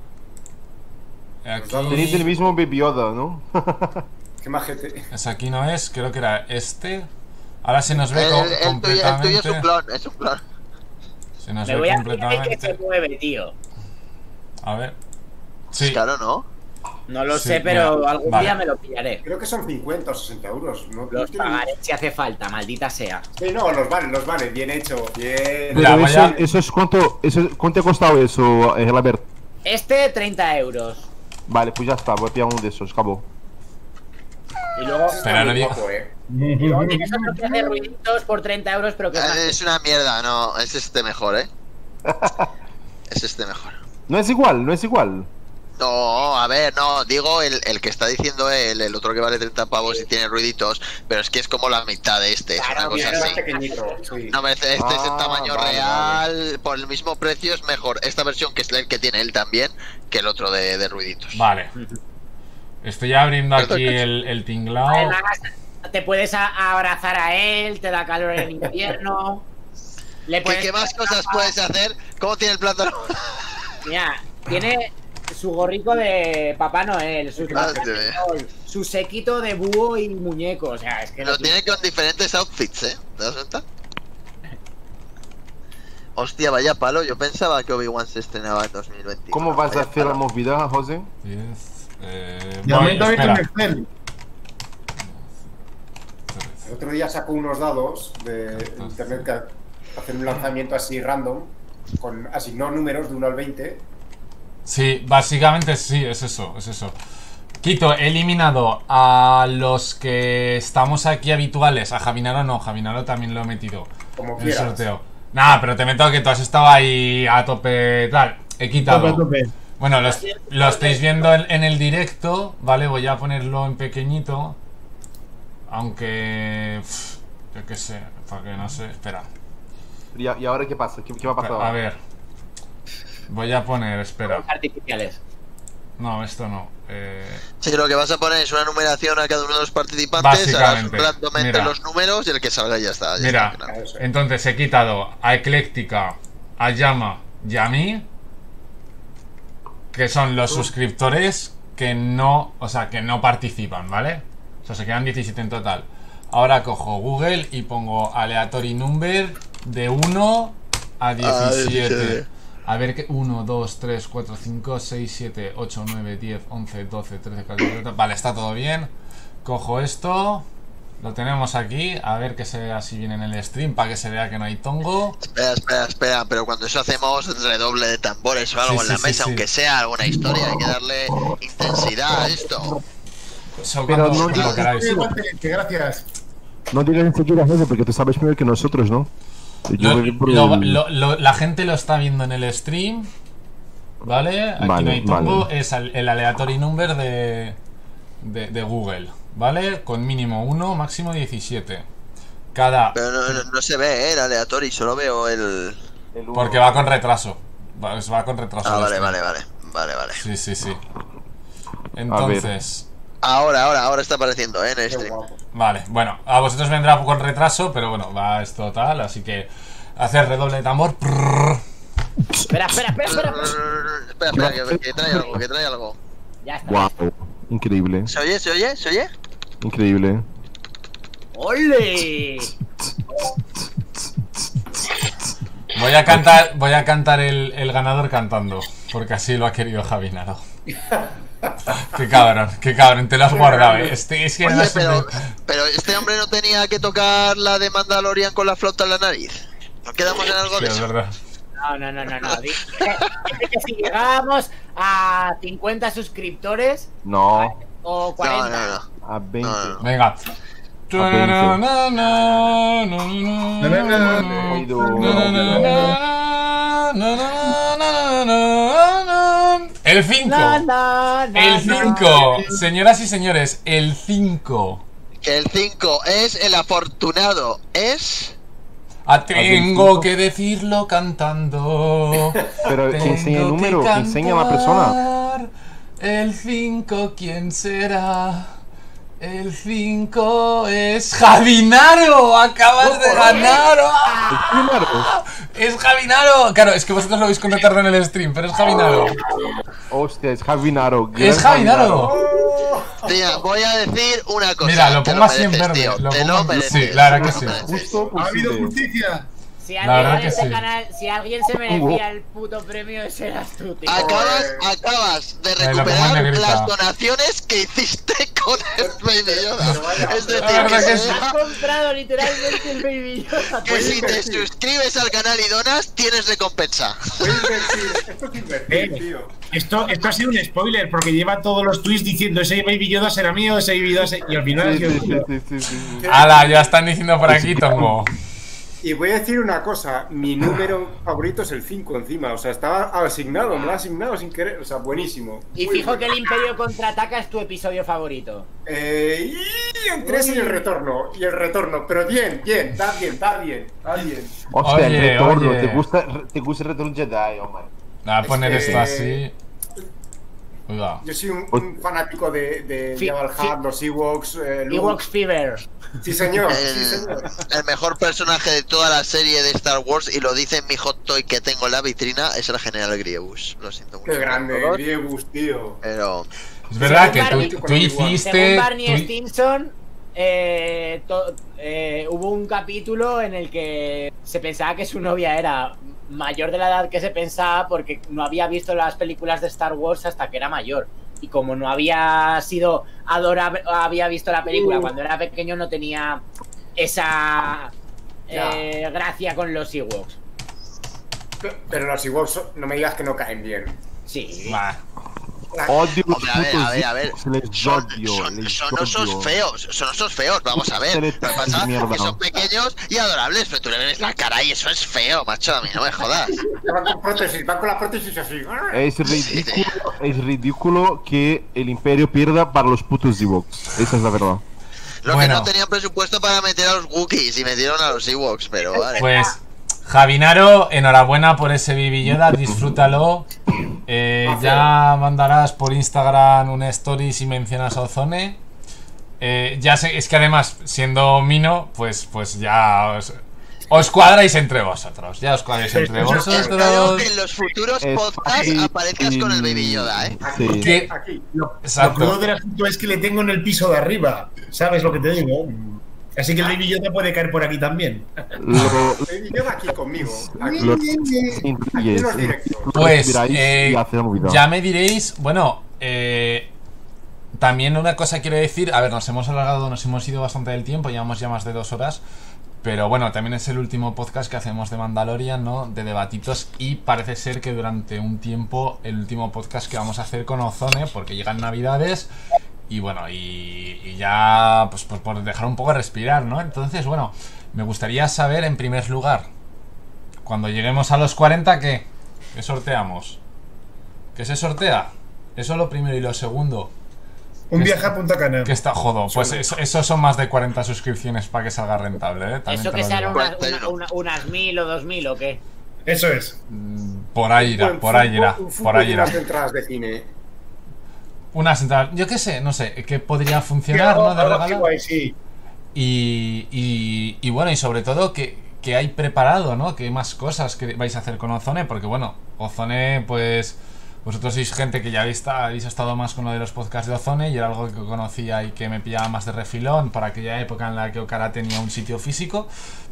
Tenéis el aquí... mismo Baby Yoda, ¿no? Qué majete. Es aquí no es, creo que era este. Ahora se nos ve El, co- el, tuyo, el tuyo completamente. es un clon, es un clon. Se nos Me ve voy a fijar en que completamente. se mueve, tío. A ver. Sí. Claro, ¿no? No lo Sí, sé, pero mira, algún vale. día me lo pillaré. Creo que son cincuenta o sesenta euros. No, Los no tienen- pagaré si hace falta, maldita sea. Sí, no, los vale, los vale. Bien hecho. Bien. Mira, Pero voy eso, a- eso es cuánto, eso, es- ¿cuánto ha costado eso, eh, Gelabert? Este, treinta euros. Vale, pues ya está, voy a pillar uno de esos, cabo. Y luego, Está Espera, muy no digo- guapo, eh. y luego tienes otro que hace ruiditos por treinta euros, pero que es más- Eh, Es una mierda, no. Es este mejor, ¿eh? Es este mejor. No es igual, no es igual. No, a ver, no, digo el, el que está diciendo él, el otro que vale treinta pavos y tiene ruiditos, pero es que es como la mitad de este, es una Claro, cosa es más así. pequeñito. Sí. No, este es en Ah, tamaño vale, real, por el mismo precio es mejor esta versión que es el que tiene él también, que el otro de, de ruiditos. Vale. Estoy abriendo aquí el, el tinglao. Además, te puedes a- abrazar a él, te da calor en invierno. Le ¿Qué, puedes qué más cosas puedes hacer? ¿Cómo tiene el plátano? Mira, tiene su gorrico de Papá Noel, su, Madre mía. su sequito de búho y muñeco. O sea, es que Lo no tiene con diferentes outfits, ¿eh? ¿Te das cuenta? Hostia, vaya palo, yo pensaba que Obi-Wan se estrenaba en dos mil veinte. ¿Cómo vas a Vaya hacer la palo. movida, José? diez, eh, De voy, momento habéis espera. en Excel. El otro día sacó unos dados de internet que hacen un lanzamiento así random, con asignó números de uno al veinte. Sí, básicamente sí, es eso, es eso. Quito, he eliminado a los que estamos aquí habituales. A Javinaro no, Javinaro también lo he metido Como en el quieras. sorteo. Nada, pero te meto que tú has estado ahí a tope tal. He quitado. Tope, tope. Bueno, lo, lo estáis viendo en, en el directo, ¿vale? Voy a ponerlo en pequeñito. Aunque... pff, yo qué sé, porque no sé, espera. ¿Y, a- y ahora qué pasa? ¿Qué, qué va a pasar? A ver. Voy a poner, espera. artificiales. No, esto no. Eh, Sí, lo que vas a poner es una numeración a cada uno de los participantes, harás Básicamente, randommente mira. los números y el que salga ya está. ya Mira, está, claro. entonces he quitado a Ecléctica, a Llama y a mí, que son los suscriptores que no, o sea, que no participan, ¿vale? O sea, se quedan diecisiete en total. Ahora cojo Google y pongo aleatory number de uno a diecisiete. A ver que uno, dos, tres, cuatro, cinco, seis, siete, ocho, nueve, diez, once, doce, trece, catorce. Vale, está todo bien. Cojo esto. Lo tenemos aquí. A ver que se vea si viene en el stream para que se vea que no hay tongo. Espera, espera, espera, pero cuando eso hacemos redoble de tambores o algo Sí, en la sí, sí, mesa, sí. aunque sea alguna historia, hay que darle intensidad a esto. Eso Pero cuando no lo digas- queráis. Que gracias. No digas enseguida, José, porque tú sabes primero que nosotros, ¿no? Yo Lo- voy por lo- el- lo- lo- la gente lo está viendo en el stream. ¿Vale? Aquí Vale, no hay tongo. vale. Es el, el aleatory number de, de, de Google. ¿Vale? Con mínimo uno, máximo diecisiete. Cada. Pero no, no- no se ve, ¿eh? El aleatorio, solo veo el... el uno. Porque va con retraso. Va, va con retraso. Ah, el vale, stream. vale, vale, vale, vale. Sí, sí, sí. Entonces. Ahora, ahora, ahora está apareciendo, ¿eh? En el Qué stream. guapo. Vale, bueno, a vosotros vendrá con retraso, pero bueno, va esto tal, así que hacer redoble de tambor. Prrr. Espera, espera, espera, espera. Espera, espera, que, que trae algo, que trae algo. Ya está. Guau, increíble, ¿Se oye, se oye, se oye? increíble. ¡Ole! Voy a cantar, voy a cantar el, el ganador cantando, porque así lo ha querido Javinaro. Qué cabrón, qué cabrón, te lo has guardado, eh. Este, es que Oye, además pero, siempre- pero este hombre no tenía que tocar la de Mandalorian con la flauta en la nariz. ¿Nos quedamos en algo Sí, de es eso? verdad. No, no, no, no, no. Dice dice que si llegábamos a cincuenta suscriptores No, o No, cuarenta. no, no. a veinte. No, no, no. Venga, El cinco. El cinco. Señoras y señores, el cinco. Que el cinco es el afortunado. Es... Ah, tengo que decirlo cantando. Pero que enseña el número, que enseña a la persona. El cinco, ¿quién será? El cinco es Javinaro. Acabas de ganar. ¡Ah! Es Javinaro. Claro, es que vosotros lo habéis con retardo en el stream, pero es Javinaro. Hostia, es Javinaro. Es Javinaro. Tía, voy a decir una cosa. Mira, lo te pongo así en mereces, verde. tío, Lo te pongo lo en- mereces. Sí, la verdad que sí. Justo Ha habido posible. justicia. Si La alguien, verdad en que este sí. canal, si alguien se merecía el puto premio, ese eras tú, tío. Acabas, acabas de Ahí lo pongo en recuperar negrita. las donaciones que hiciste con el Baby Yoda. Es decir, La verdad que, que si- sí. Has comprado literalmente el Baby Yoda. que si te suscribes al canal y donas, tienes recompensa. Voy a invertir. Esto es invertir, Eh, tío. Esto, esto ha sido un spoiler porque lleva todos los tweets diciendo ese Baby Yoda será mío, ese Baby Yoda será... y al final ha Sí, sido sí, tuyo. sí, sí, sí, sí. Ala, ya están diciendo por aquí, Tongo. Y voy a decir una cosa, mi número favorito es el cinco encima, o sea, estaba asignado, me lo ha asignado sin querer, o sea, buenísimo. Y Muy fijo bueno. que el Imperio Contraataca es tu episodio favorito. Eh, y el tres y el retorno, y el retorno, pero bien, bien, está bien, está bien, está bien. Hostia, Oye, el retorno. oye. ¿Te gusta, ¿Te gusta el retorno Jedi, hombre? Voy a poner Es que- esto así. Oiga. Yo soy un, un fanático de, de Fi- Jabba el fi- Hutt, los Ewoks, eh, Luke. Ewoks Fever. Sí, señor, sí, El, señor. el mejor personaje de toda la serie de Star Wars, y lo dice en mi hot toy que tengo en la vitrina, es el general Grievous. Lo siento mucho. Qué grande, por Grievous, tío. Pero Es verdad que Barney- tú, tú hiciste. Según Barney tú- Stinson, eh, to- eh, hubo un capítulo en el que se pensaba que su novia era mayor de la edad que se pensaba porque no había visto las películas de Star Wars hasta que era mayor. Y como no había sido adorable, había visto la película Uh. cuando era pequeño, no tenía esa eh, gracia con los Ewoks. Pero los Ewoks, no me digas que no caen bien. Sí. Bah. Odio los Hombre, a ver, putos a ver, a ver. Ewoks, les Son, odio, son, les son osos odio. feos, son osos feos, vamos a ver. Lo que pasa es Mierda. que son pequeños y adorables, pero tú le ves la cara y eso es feo, macho, a mí no me jodas. Van con prótesis, van con la prótesis así. Es ridículo, es ridículo que el Imperio pierda para los putos Ewoks. Esa es la verdad. Lo Bueno. que no tenían presupuesto para meter a los Wookiees y metieron a los Ewoks, pero vale. Pues, Javinaro, enhorabuena por ese Baby Yoda, disfrútalo. Eh, ya mandarás por Instagram una story si mencionas a Ozone. Eh, ya sé, es que además, siendo Mino, pues, pues ya os, os cuadráis entre vosotros. Ya os cuadráis entre Espero vosotros. que en los futuros Es podcasts fácil aparezcas con el Baby Yoda, ¿eh? Sí. Que- Aquí. Lo, lo Exacto. crudo del asunto es que le tengo en el piso de arriba. ¿Sabes lo que te digo? Así que el Baby Yoda puede caer por aquí también. Lo, Baby Yoda aquí conmigo. Aquí. lo, Aquí en los directos. Pues miráis eh, y hacer movida. ya me diréis, bueno, eh, también una cosa quiero decir, a ver, nos hemos alargado, nos hemos ido bastante del tiempo, llevamos ya más de dos horas, pero bueno, también es el último podcast que hacemos de Mandalorian, ¿no? De debatitos, y parece ser que durante un tiempo el último podcast que vamos a hacer con Ozone, porque llegan Navidades, y bueno, y, y ya, pues, pues por dejar un poco de respirar, ¿no? Entonces, bueno, me gustaría saber en primer lugar, cuando lleguemos a los cuarenta, ¿qué? ¿Qué sorteamos? ¿Qué se sortea? Eso lo primero, y lo segundo, Un que viaje es- a Punta Cana. que está jodo. Pues eso, eso son más de cuarenta suscripciones para que salga rentable, ¿eh? También ¿Eso te que lo sean digo. unas, una- una- unas mil o dos mil o qué? Eso es. Mm, Por ahí irá, Buen por ahí fútbol- irá, un por fútbol ahí y irá. unas entradas de cine. Unas entradas, yo qué sé, no sé, que podría funcionar, ¿no? De Algo así regalo. guay, sí. Y, y, y bueno, y sobre todo que, que hay preparado, ¿no? Que más cosas que vais a hacer con Ozone, porque bueno, Ozone, pues vosotros sois gente que ya habéis, habéis estado más con lo de los podcasts de Ozone, y era algo que conocía y que me pillaba más de refilón para aquella época en la que Okara tenía un sitio físico,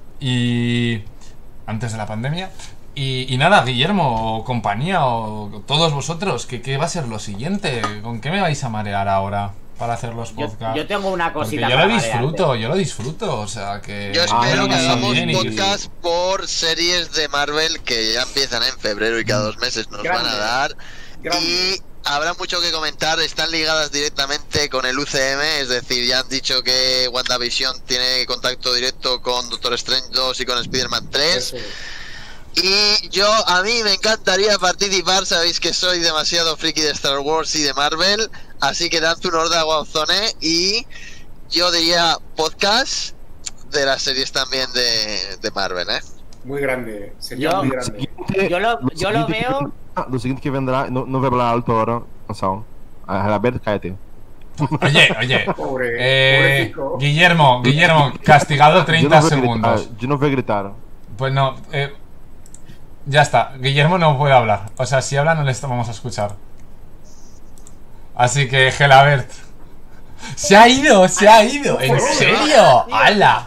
y antes de la pandemia. Y, y nada, Guillermo, o compañía, o todos vosotros, ¿qué, ¿qué va a ser lo siguiente? ¿Con qué me vais a marear ahora para hacer los Yo, podcasts? yo tengo una Porque cosita yo para lo marearte. disfruto, yo lo disfruto, o sea que... Yo espero Ay, que hagamos bien y- podcast por series de Marvel que ya empiezan en febrero y cada dos meses nos Grande. van a dar. Grande. Y habrá mucho que comentar, están ligadas directamente con el U C M, es decir, ya han dicho que WandaVision tiene contacto directo con Doctor Strange dos y con Spider-Man tres. Y yo, a mí me encantaría participar, sabéis que soy demasiado friki de Star Wars y de Marvel, así que dad un orden a Guanzone y yo diría podcast de las series también de, de Marvel, ¿eh? Muy grande, sería Yo- muy grande. Yo lo, yo lo seguinte veo. que- Lo siguiente que vendrá, no, no voy a hablar alto ahora, cansado. A ver, cállate. Oye, oye. Pobre, Eh, pobrecito. Guillermo, Guillermo, castigado Yo treinta no voy a segundos. gritar, yo no voy a gritar. Pues no, eh, ya está. Guillermo no puede hablar. O sea, si habla no le vamos a escuchar. Así que, Gelabert. ¡Se ha ido! ¡Se ha ido! ¿En serio? ¡Hala!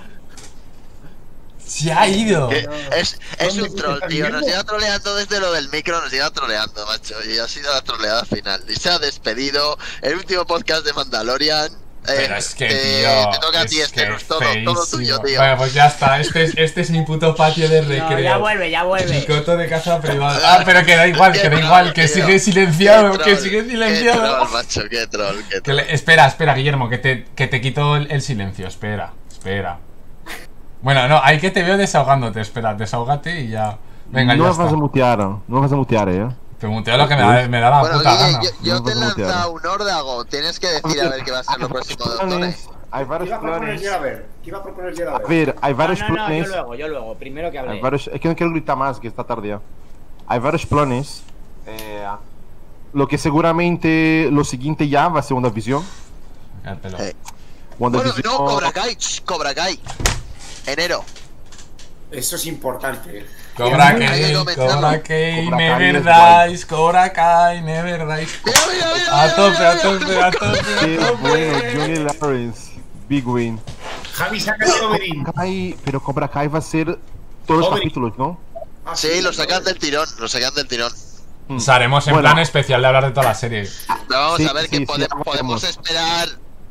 ¡Se ha ido! Que es, es un troll, tío. Nos lleva troleando desde lo del micro, nos lleva troleando, macho. Y ha sido la troleada final. Y se ha despedido. El último podcast de Mandalorian. Eh, Pero es que, eh, tío. Te toca a es ti, que Esteros. Todo, feísimo. todo tuyo, tío. Bueno, pues ya está. Este es, este es mi puto patio de No, recreo. ya vuelve, ya vuelve. Mi coto de casa privada. Ah, pero que da igual, que da igual. Que sigue silenciado, Qué que troll, sigue Qué silenciado. troll, macho, qué troll, qué Que troll. le- espera, espera, Guillermo, que te, que te quito el, el silencio. Espera, espera. Bueno, no, hay que te veo desahogándote. Espera, desahógate y ya. Venga, no ya me vas está. a mutear, no me vas a mutear, eh. Te muteo lo que me da, me da la Bueno, puta Guille, gana. yo, yo No te he puedo mutear. lanzado un órdago. Tienes que decir a ver qué va a ser lo próximo de Doctores. Planes, hay ¿Qué varios iba a proponer planes. Gerard? ¿Qué iba a proponer Gerard? A ver, hay No, varios no, no, yo planes. luego, yo luego. Primero que Hay hable. varios, es que no quiero gritar más, que está tarde ya. Hay varios planes. Eh, lo que seguramente lo siguiente ya va a ser WandaVision. El pelo. Eh. Bueno, WandaVision. no, Cobra Kai, ch, Cobra Kai. Enero. Eso es importante. Cobra Hay que Kai, comentarlo. Cobra Kai, Cobra Kai Never es guay. Dies, Cobra Kai, Never Dies. Mira, mira, mira, A mira, tope, mira, a mira, tope, mira. a tope, Qué a bueno, tope. Johnny Lawrence. Big win. Javi, saca el Oberyn. Kai, pero Cobra Kai va a ser todos los Oberyn. capítulos, ¿no? Ah, Sí, lo sacan del tirón, lo sacan del tirón. Hmm. O sea, haremos en Bueno, plan especial de hablar de toda la serie. Pero vamos Sí, a ver sí, que sí, pode- ya podemos veremos. esperar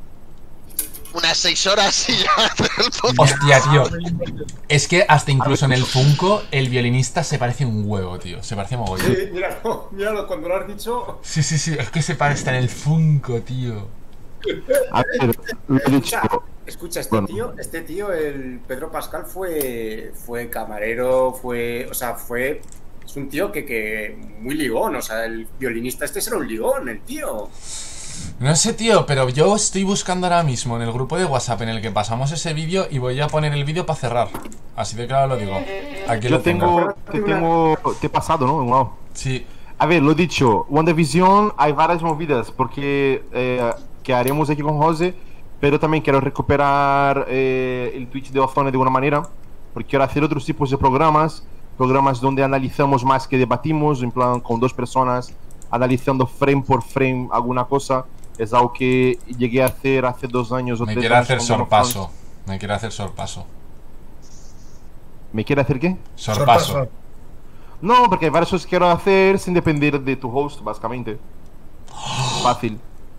unas seis horas y ya hacer el podcast. Hostia, tío. Es que hasta incluso en el Funko, el violinista se parece un huevo, tío. Se parece mogollón. Sí, míralo, míralo, cuando lo has dicho. Sí, sí, sí. Es que se parece hasta en el Funko, tío. A ver, lo he dicho. Escucha, escucha, este Bueno. tío, este tío, el Pedro Pascal fue, fue camarero, fue, o sea, fue, es un tío que, que muy ligón, o sea, el violinista este será un ligón, el tío. No sé, tío, pero yo estoy buscando ahora mismo en el grupo de WhatsApp en el que pasamos ese vídeo y voy a poner el vídeo para cerrar. Así de claro lo digo. Aquí Yo lo tengo. tengo, te tengo, te he pasado, ¿no? Wow. Sí. A ver, lo dicho, WandaVision hay varias movidas porque eh, que haremos aquí con José, pero también quiero recuperar eh, el Twitch de Ozone de alguna manera, porque quiero hacer otros tipos de programas, programas donde analizamos más que debatimos, en plan con dos personas, analizando frame por frame alguna cosa. Es algo que llegué a hacer hace dos años o Me tres quiere años hacer con Game of sorpaso. Thrones. Me quiere hacer sorpaso. ¿Me quiere hacer qué? Sorpaso. No, porque hay varias cosas que quiero hacer sin depender de tu host, básicamente. Fácil.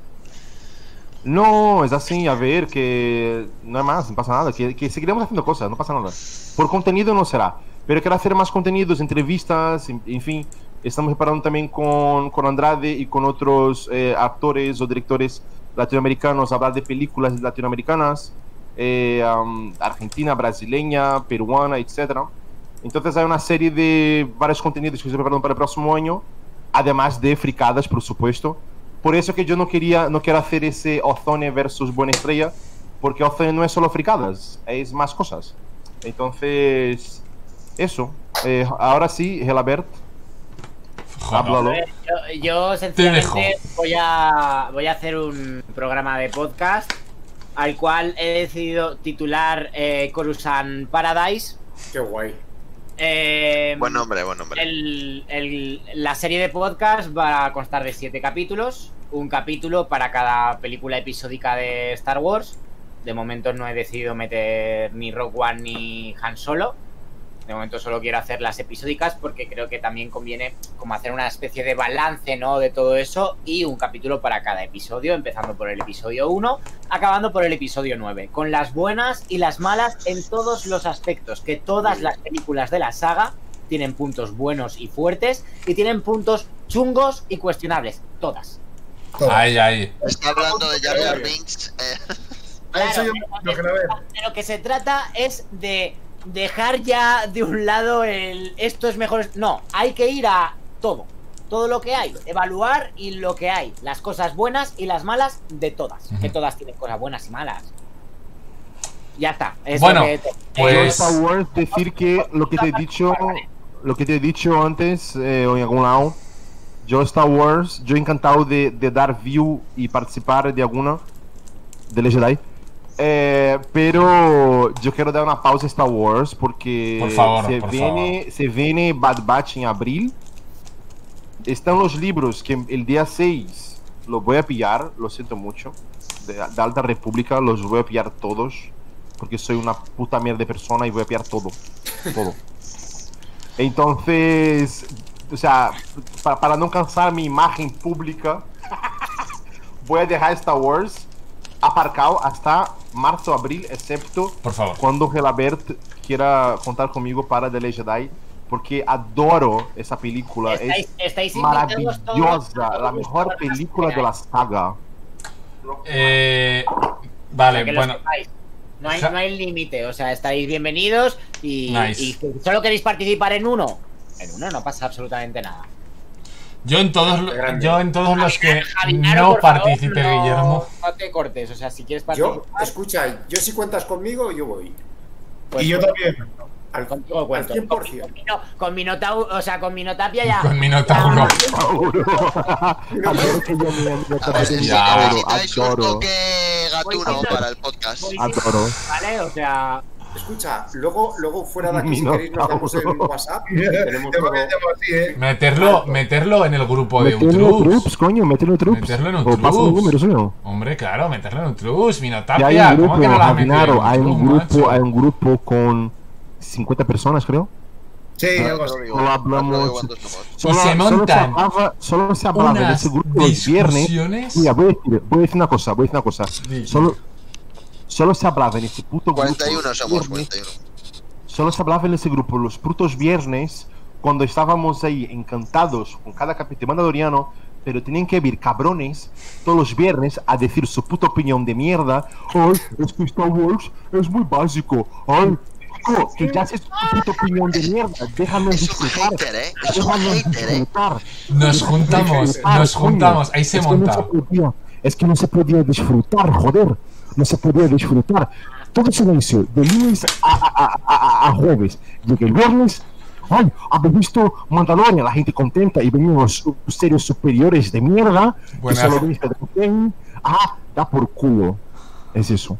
No, es así, a ver, que no hay más, no pasa nada, que, que seguiremos haciendo cosas, no pasa nada. Por contenido no será, pero quiero hacer más contenidos, entrevistas, en, en fin. Estamos preparando también con, con Andrade y con otros eh, actores o directores latinoamericanos, hablar de películas latinoamericanas, eh, um, argentina, brasileña, peruana, etcétera. Entonces hay una serie de varios contenidos que estoy preparando para el próximo año, además de fricadas, por supuesto. Por eso que yo no quería, no quiero hacer ese Ozone versus Buena Estrella, porque Ozone no es solo fricadas, es más cosas. Entonces, eso. Eh, ahora sí, Gelabert, háblalo. Yo, yo dejo. sencillamente voy a, voy a hacer un programa de podcast al cual he decidido titular eh, Coruscant Paradise. Qué guay. Eh, Buen nombre, buen nombre. el- el- la serie de podcast va a constar de siete capítulos, un capítulo para cada película episódica de Star Wars. De momento no he decidido meter ni Rogue One ni Han Solo. De momento solo quiero hacer las episódicas porque creo que también conviene como hacer una especie de balance, ¿no?, de todo eso, y un capítulo para cada episodio, empezando por el episodio uno, acabando por el episodio nueve, con las buenas y las malas en todos los aspectos, que todas las películas de la saga tienen puntos buenos y fuertes y tienen puntos chungos y cuestionables. Todas. Ahí, ahí. Está hablando de Jar Jar Binks. Eh. Claro, de, de lo que se trata es de dejar ya de un lado el esto es mejor. No, hay que ir a todo. Todo lo que hay. Evaluar y lo que hay. Las cosas buenas y las malas de todas. Uh-huh. Que todas tienen cosas buenas y malas. Ya está. Es bueno, que te... pues Star Wars decir que lo que te he dicho, lo que te he dicho antes eh, en algún lado, yo Star Wars, yo encantado de, de dar view y participar de alguna de los Jedi, eh, pero yo quiero dar una pausa a Star Wars porque por favor, se por viene, favor. se viene Bad Batch en abril. Están los libros que el día seis los voy a pillar, lo siento mucho, de, de Alta República los voy a pillar todos. Porque soy una puta mierda de persona y voy a pillar todo. Todo. Entonces, o sea, para, para no cansar mi imagen pública, voy a dejar Star Wars aparcado hasta marzo, abril, excepto Por favor. cuando Gelabert quiera contar conmigo para The Last Jedi. Porque adoro esa película. Estáis, es estáis maravillosa. La mejor película de la saga. Eh, vale, que bueno. No hay, no hay límite, o sea, estáis bienvenidos y, nice. y si solo queréis participar en uno, en uno no pasa absolutamente nada. Yo en todos, yo en todos los que Javier, no por participe, favor, no, Guillermo. No te cortes, o sea, si quieres participar. Yo, escucha, yo si cuentas conmigo, yo voy. Pues, y yo pues, también. Al, contigo cuento. al cien por cien. Con, con, con Minotauro, o sea, con Minotapia ya. Con Minotauro. A ver, si necesitáis un toque gatuno para el podcast. Adoro. Vale, o sea. Escucha, luego, luego fuera de aquí, si queréis, nos vemos en WhatsApp. Tenemos todo... Meterlo, meterlo en el grupo de meterlo un en troops, coño, meterlo en troops. Meterlo en un o pasa el número, troops. ¿no? Hombre, claro, meterlo en un troops. Minotapia, hay un grupo, ¿cómo que no la has metido en un hay un troops, grupo, macho? hay un grupo con cincuenta personas, creo. Sí, Ah, algo así. Solo hablamos. Y se montan Solo se hablaba, solo se hablaba de unas ese grupo los viernes. discusiones. Mira, voy a decir, voy a decir una cosa, voy a decir una cosa. Sí. Solo, solo se hablaba en ese puto grupo. cuarenta y uno los somos, viernes. cuarenta y uno. Solo se hablaba en ese grupo los putos viernes cuando estábamos ahí encantados con cada capítulo mandaloriano, pero tenían que vir cabrones todos los viernes a decir su puta opinión de mierda. Ay, es que Star Wars es muy básico. Ay, hijo, que ya haces tu puta opinión de mierda. Déjanos Es un disfrutar. hater, eh. Es un Déjanos hater, eh. disfrutar. Nos juntamos, Disfrutar, nos coño. juntamos, ahí se Es que no monta. se podía, es que no se podía disfrutar, joder. No se podía disfrutar. Todo silencio, de lunes a, a, a, a, a jueves. Llega el viernes. Ay, ¿habéis visto Mandalorian? La gente contenta y venimos serios superiores de mierda. Buenas. Que solo viste de Ken. Ah, da por culo. Es eso.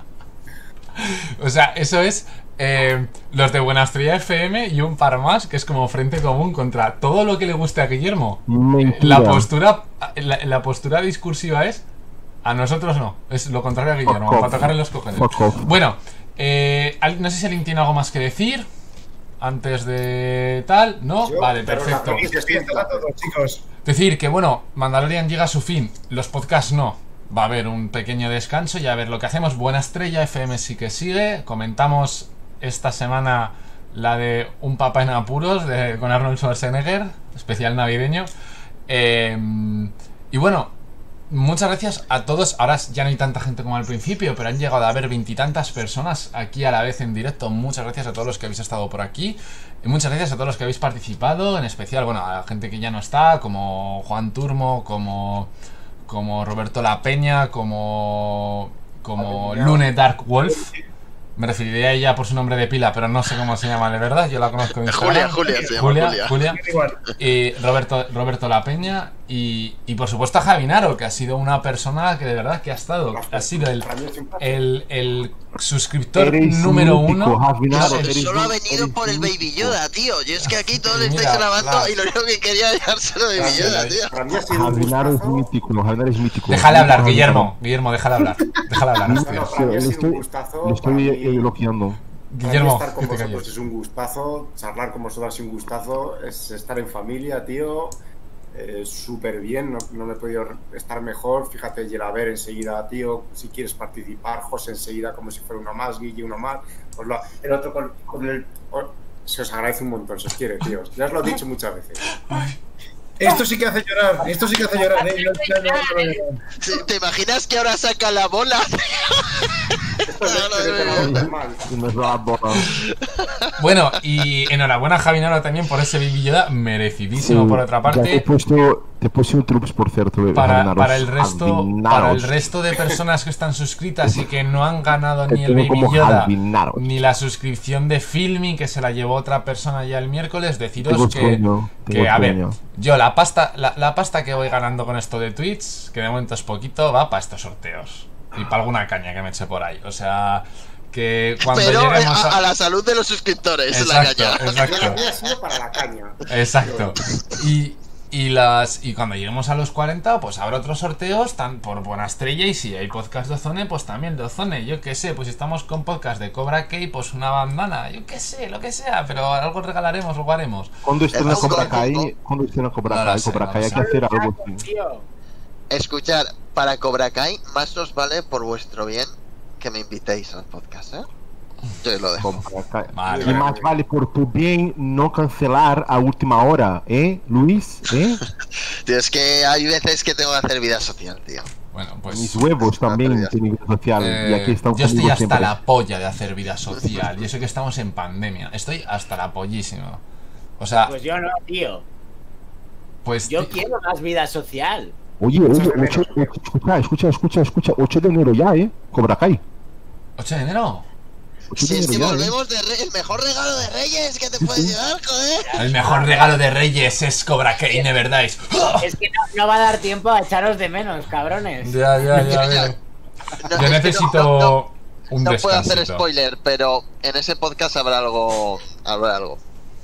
O sea, eso es eh, los de Buena Estrella F M y un par más, que es como frente común contra todo lo que le guste a Guillermo. Mentira. La postura, la, la postura discursiva es a nosotros no, es lo contrario a Guillermo, Fuck para off. tocarle los cojones. Fuck off. Bueno, eh, al- no sé si alguien tiene algo más que decir antes de tal, ¿no? Yo, vale, pero perfecto. la- Feliz fiesta a todos, chicos. Decir que, bueno, Mandalorian llega a su fin, los podcasts no. Va a haber un pequeño descanso y a ver lo que hacemos. Buena Estrella F M sí que sigue. Comentamos esta semana la de Un papá en apuros de, con Arnold Schwarzenegger, especial navideño. Eh, y bueno, muchas gracias a todos. Ahora ya no hay tanta gente como al principio, pero han llegado a haber veintitantas personas aquí a la vez en directo. Muchas gracias a todos los que habéis estado por aquí. Y muchas gracias a todos los que habéis participado. En especial, bueno, a la gente que ya no está, como Juan Turmo, como, como Roberto La Peña, como, como Lune Dark Wolf. Me referiría a ella por su nombre de pila, pero no sé cómo se llama de verdad. Yo la conozco en Instagram. Julia, Julia se llama Julia, Julia. Julia. Y Roberto, Roberto La Peña y, y por supuesto a Javinaro, que ha sido una persona que de verdad que ha estado, ha sido el, el, el suscriptor Eres número mítico, uno. Javinaro, Pero eres solo ha mítico, venido eres por el Baby mítico. Yoda, tío. Yo es que aquí todo lo Mira, estáis grabando claro. y lo único que quería es dejárselo de Baby Yoda, tío. Para mí ha sido un Javinaro es gustazo. mítico, Javinaro es mítico. Déjale hablar, Javinaro. Guillermo. Guillermo, déjale hablar. Déjale hablar, No, hostia. no, para mí ha Le sido un estoy, gustazo. le estoy para mí- elogiando. Para mí Guillermo, estar con que te vosotros calles. es un gustazo, charlar con vosotros es un gustazo, es estar en familia, tío, eh, súper bien, no, no me he podido estar mejor, fíjate, Yelaber enseguida, tío, si quieres participar, José enseguida como si fuera uno más, Guille uno más, pues lo- el otro con, con el... oh, se os agradece un montón, se os quiere, tío, ya os lo he dicho muchas veces. Esto sí que hace llorar, esto sí que hace llorar, ¿eh? No, no, no, no, no. ¿Te imaginas que ahora saca la bola? Bueno, y enhorabuena Javi Naro también por ese Baby Yoda, merecidísimo Sí, por otra ya te he parte. puesto, te he puesto un trups, por cierto. Para, Javinaros, para el resto Javinaros. para el resto de personas que están suscritas y que no han ganado Te ni el tengo Baby como Yoda Javinaros. ni la suscripción de Filming que se la llevó otra persona ya el miércoles, deciros Tengo que, sueño, que tengo a ver, sueño. yo la pasta la, la pasta que voy ganando con esto de Twitch, que de momento es poquito, va para estos sorteos y para alguna caña que me eche por ahí, o sea, que cuando Pero lleguemos a, a... a la salud de los suscriptores, Exacto, la caña. exacto. Yo había sido para la caña. Exacto. Y, y las y cuando lleguemos a los cuarenta, pues habrá otros sorteos tan por buena estrella. Y si hay podcast de Ozone, pues también de Ozone. Yo qué sé, pues si estamos con podcast de Cobra Kai, pues una bandana. Yo qué sé, lo que sea, pero algo regalaremos, lo haremos. Cuando estrena Cobra Kai, cuando estrena Cobra No lo Kai, sé, Cobra no Kai lo hay sé. que hacer algo. Tío. Escuchar, para Cobra Kai, más nos vale por vuestro bien que me invitéis al podcast, ¿eh? Yo lo dejo. Cobra Kai. Vale, Y vale. más vale por tu bien no cancelar a última hora, ¿eh, Luis? ¿Eh? Tío, es que hay veces que tengo que hacer vida social, tío. Bueno, pues Mis huevos también tienen vida social. eh, y aquí estamos yo estoy conmigo hasta siempre. la polla de hacer vida social. Y eso que estamos en pandemia. Estoy hasta la pollísima. O sea, Pues yo no, tío. pues Yo quiero más vida social. Oye, oye, ocho, escucha, escucha, escucha, escucha, ocho de enero ya, ¿eh? Cobra Kai. ¿ocho de enero? ocho Si de es que enero ya, ¿eh? volvemos de re- el mejor regalo de Reyes que te puedes llevar, joder. El mejor regalo de Reyes es Cobra Kai, never dies. Es que no, no va a dar tiempo a echaros de menos, cabrones. Ya, ya, ya, ya. No, Yo es que necesito no, no, un No puedo hacer descansito. spoiler, pero en ese podcast habrá algo. Habrá algo.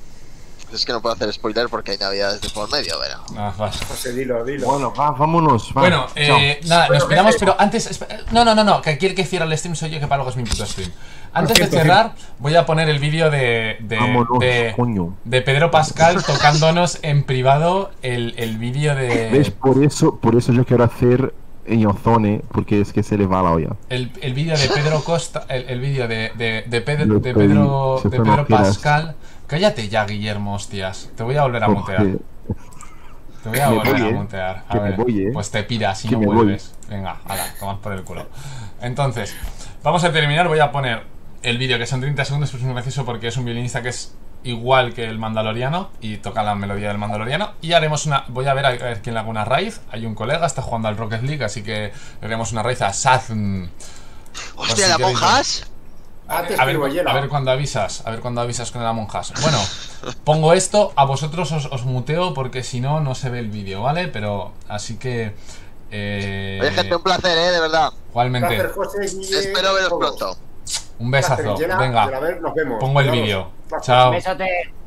Es que no puedo hacer spoiler porque hay navidades de por medio, pero. Ah, vale. José, dilo, dilo. Bueno, va, vámonos. Va. Bueno, eh, nada, Bueno, nos quedamos, jefe. pero antes. esp- No, no, no, no, que aquí el que cierra el stream soy yo, que para algo es mi puto stream. Antes de cierto, cerrar, voy a poner el vídeo de. de, Vámonos, de, coño. de Pedro Pascal tocándonos en privado el, el vídeo ¿Ves? de. Por eso, por eso yo quiero hacer en Ozone, porque es que se le va la olla. El, el vídeo de Pedro Costa. El, el vídeo de, de, de, Pedro, Lo de pedí, Pedro, si de tú no Pedro quieras. Pascal. Cállate ya, Guillermo, hostias. Te voy a volver a mutear. Porque Te voy a Me volver voy, a eh. mutear. A Que me ver, voy, eh. pues te piras y Que no me voy. vuelves. Venga, hala, tomas por el culo. Entonces, vamos a terminar. Voy a poner el vídeo, que son treinta segundos, pero es muy gracioso porque es un violinista que es igual que el Mandaloriano y toca la melodía del Mandaloriano. Y haremos una. Voy a ver a ver quién le hago una raíz. Hay un colega, está jugando al Rocket League, así que le haremos una raíz a Sazn. Por Hostia, si ¿la queréis ver. monjas? Ah, te A ver, escribo, a hielo. ver cuando avisas, a ver cuando avisas con el monjas. Bueno, pongo esto, a vosotros os, os muteo porque si no, no se ve el vídeo, ¿vale? Pero así que... Eh, Oye, gente, un placer, eh, de verdad. igualmente, Placer, José, Guille, Espero veros todos. pronto. un Placer, besazo. Yela, Venga, y a ver, nos vemos. pongo el Cuidados. vídeo. Placer. Chao. Besote.